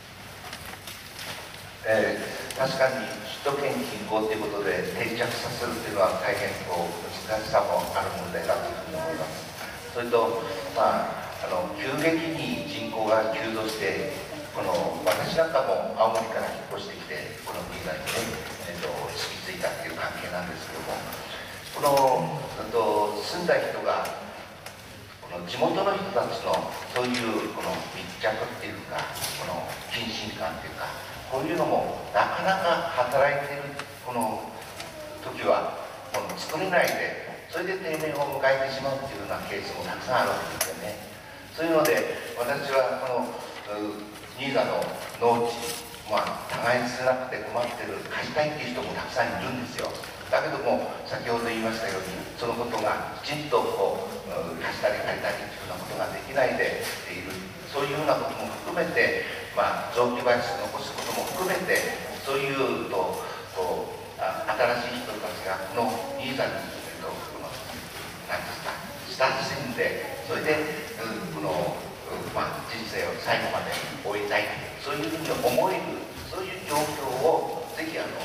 えー、確かに首都圏近郊ということで定着させるというのは大変こう難しさもある問題だというふうに思います。それと、まあ、あの急激に人口が急増してこの私なんかも青森から引っ越してきてこの新潟にね、えー、と住み着いたという関係なんですけども、この、えー、と住んだ人がこの地元の人たちのそういうこの密着っていうかこの近親感っていうかこういうのもなかなか働いているこの時はこの作れないでそれで定年を迎えてしまうっていうようなケースもたくさんあるわけですよね。そういうので私はこの新潟の農地、まあ、互いに捨てなくて困ってる貸したいっていう人もたくさんいるんですよ。だけども先ほど言いましたようにそのことがきちんとこう貸したり借りたりっていうようなことができないでいる、そういうようなことも含めて、まあ、雑木林を残すことも含めてそういうとこうあ新しい人たちがこの新潟にこの何ですかスタート線でそれで、うん、この、うんまあ、人生を最後まで終えたいそういうふうに思えるそういう状況をぜひあの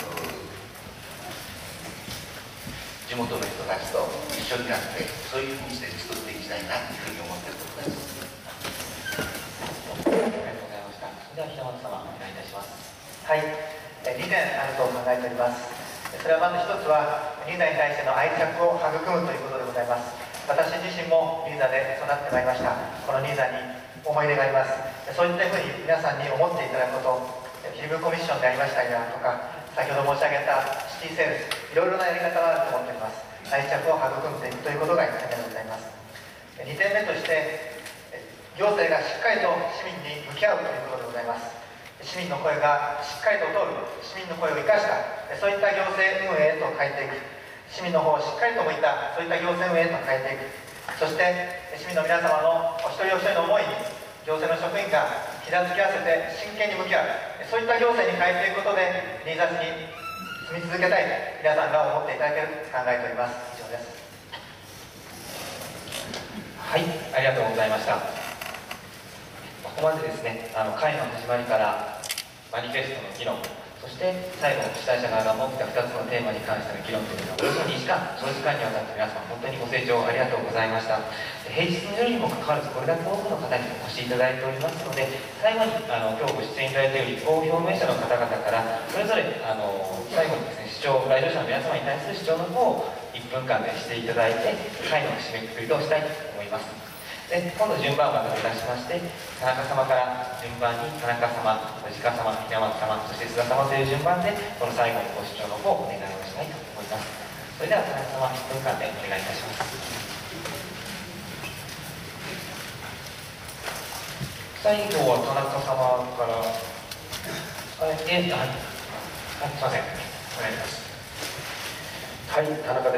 地元の人たちと一緒になってそういうふうにして作っていきたいなというふうに思っているところです。 ありがとうございました。それでは平松様、お願いいたします。 はい、にてんあると考えております。それはまず一つはリーザに対しての愛着を育むということでございます。私自身もリーザで育ってまいりました。このリーザに思い入れがあります。そういったふうに皆さんに思っていただくこと、フィルムコミッションでありましたりだとか先ほど申し上げたシティセールス、いろいろなやり方があると思っております。愛着を育んでいくということがいちてんめでございます。にてんめとして行政がしっかりと市民に向き合うということでございます。市民の声がしっかりと通る、市民の声を生かしたそういった行政運営へと変えていく、市民の方をしっかりと向いたそういった行政運営へと変えていく、そして市民の皆様のお一人お一人の思いに行政の職員が膝つき合わせて真剣に向き合う、そういった行政に変えていくことで新座市に住み続けたいと皆さんが思っていただけると考えております。以上です。 はい、ありがとうございました。ここまでですね、あの会の始まりからマニフェストの議論、そして最後主催者側が持ってきたふたつのテーマに関しての議論というのはおよそにじかん、長時間にわたって皆様本当にご清聴ありがとうございました。平日の夜にもかかわらずこれだけ多くの方にお越しいただいておりますので、最後にあの今日ご出演いただいている立候補表明者の方々からそれぞれあの最後にですね、視聴来場者の皆様に対する主張の方をいっぷんかんでしていただいて会の締めくくりとしたいと思います。で今度順番をまとめ出しまして、田中様から順番に田中様、藤川様、稲松様、そして須田様という順番でこの最後のご視聴の方をお願いをしたいと思います。それでは田中様いっぷんかんでお願いいたします。最後は田中様からあれえー、はい、あ、すいません、お願いします。 はい、田中です。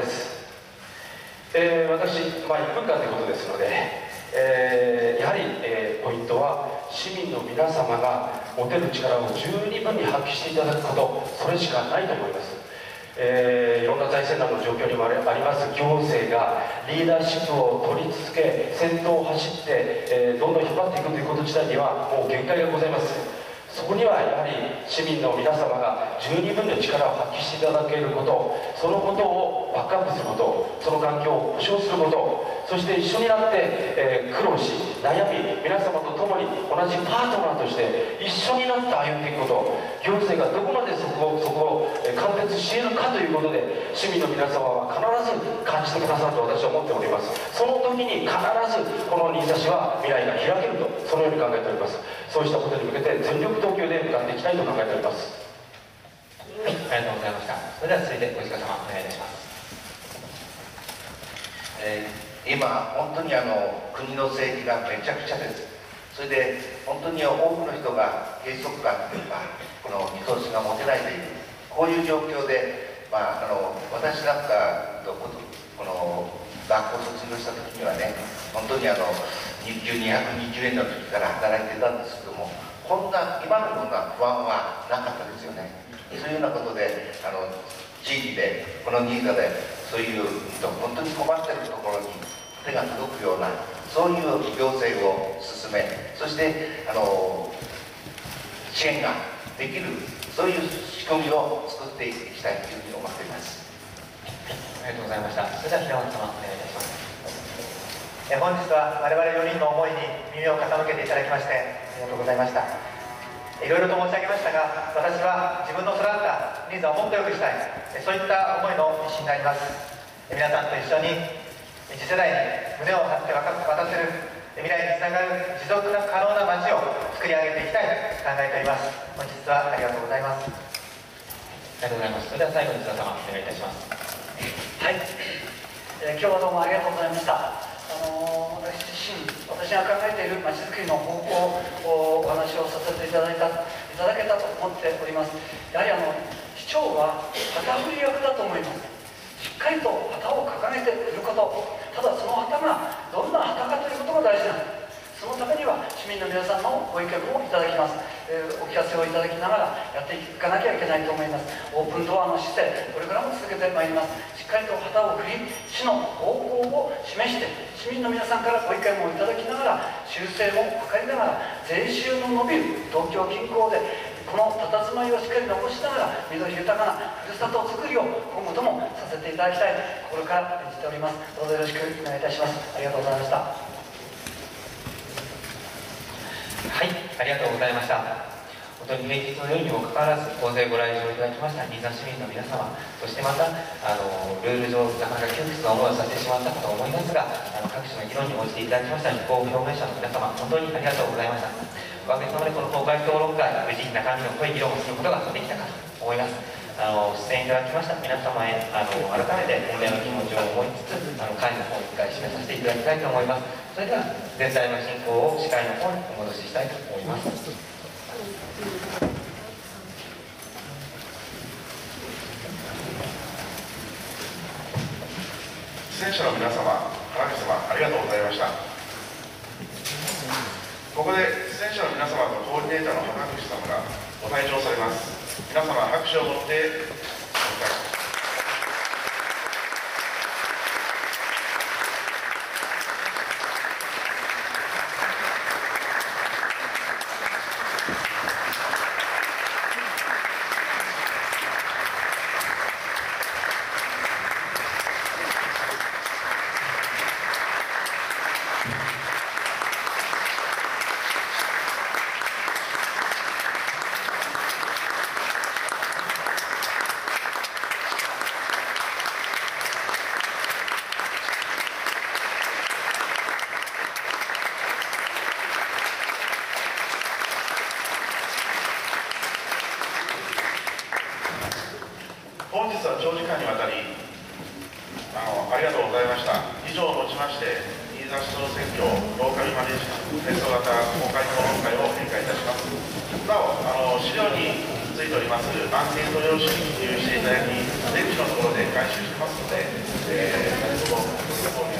えー、私、まあ、いっぷんかんということですので、えー、やはり、えー、ポイントは市民の皆様が持てる力を十二分に発揮していただくこと、それしかないと思います。えー、いろんな財政難の状況にもあります行政がリーダーシップを取り続け、先頭を走って、えー、どんどん引っ張っていくということ自体にはもう限界がございます。そこにはやはり市民の皆様が十二分の力を発揮していただけること、そのことをバックアップすること、その環境を保障すること、そして一緒になって、えー、苦労し悩み、皆様と共に同じパートナーとして一緒になって歩んでいくこと、行政がどこまでそこをそこを貫徹し得るかということで、市民の皆様は必ず感じてくださると私は思っております。その時に必ずこの新座市は未来が開けると、そのように考えております。そうしたことに向けて全力投球で向かっていきたいと考えております。 はい、ありがとうございました。それでは続いてご時間様お願いいたします。 えー、今本当にあの国の政治がめちゃくちゃです。それで本当に多くの人が閉塞感というか、この見通しが持てないという、こういう状況で、まあ、あの私なんかとこの学校卒業した時にはね、本当にあの日給にひゃくにじゅうえんの時から働いてたんですけども、こんな今のような不安はなかったですよね。そういうようなことであの地域でこの新座でそういう本当に困っているところに手が届くような、そういう行政を進め、そしてあの支援ができる、そういう仕組みを作っていきたいというふうに思っています。 ありがとうございました。それでは平松様お願いいたします。 え本日は我々よにんの思いに耳を傾けていただきましてありがとうございました。いろいろと申し上げましたが、私は自分の育った新座をもっと良くしたい、そういった思いの一心になります。皆さんと一緒に次世代に胸を張って渡せる未来につながる持続可能な街を作り上げていきたいと考えております。本日はありがとうございます。 ありがとうございます。それでは最後に津田様お願いいたします。 はい、えー、今日はどうもありがとうございました。あのー、私自身、私が考えているまちづくりの方向をお話をさせていただいたいただけたと思っております。やはりあの市長は旗振り役だと思います。しっかりと旗を掲げていること、ただその旗がどんな旗かということが大事なんです。そのためには市民の皆さんのご意見もいただきます、えー、お聞かせをいただきながらやっていかなきゃいけないと思います。オープンドアの姿勢、これからも続けてまいります。しっかりと旗を振り、市の方向を示して市民の皆さんからご意見もいただきながら修正も図りながら、税収の伸びる東京近郊でこの佇まいをしっかり残しながら緑豊かなふるさとづくりを今後ともさせていただきたいと心から演じております。どうぞよろしくお願いいたします。ありがとうございました。 はい、ありがとうございました。本当に平日の夜にもかかわらず大勢ご来場いただきました新座市民の皆様、そしてまたあのルール上なかなか窮屈な思いをさせてしまったかと思いますが、あの各種の議論に応じていただきましたご表明者の皆様、本当にありがとうございました。おかげさまでこの公開討論会、無事中身の濃い議論をすることができたかと思います。あの出演いただきました皆様へあの改めて御礼の気持ちを思いつつ、あの会の方に一回締めさせていただきたいと思います。それでは全体の進行を司会の方にお戻ししたいと思います。 出演者の皆様、花火様、ありがとうございました。ここで出演者の皆様とコーディネーターの花口様がご退場されます。皆様、拍手をもってお迎えします。 以上をもちまして、新座市長選挙ローカルマネージメント型公開討論会を閉会いたします。なお、あの資料についておりますアンケート用紙に記入していただき、出口のところで回収してますので、えー、先ほどご理解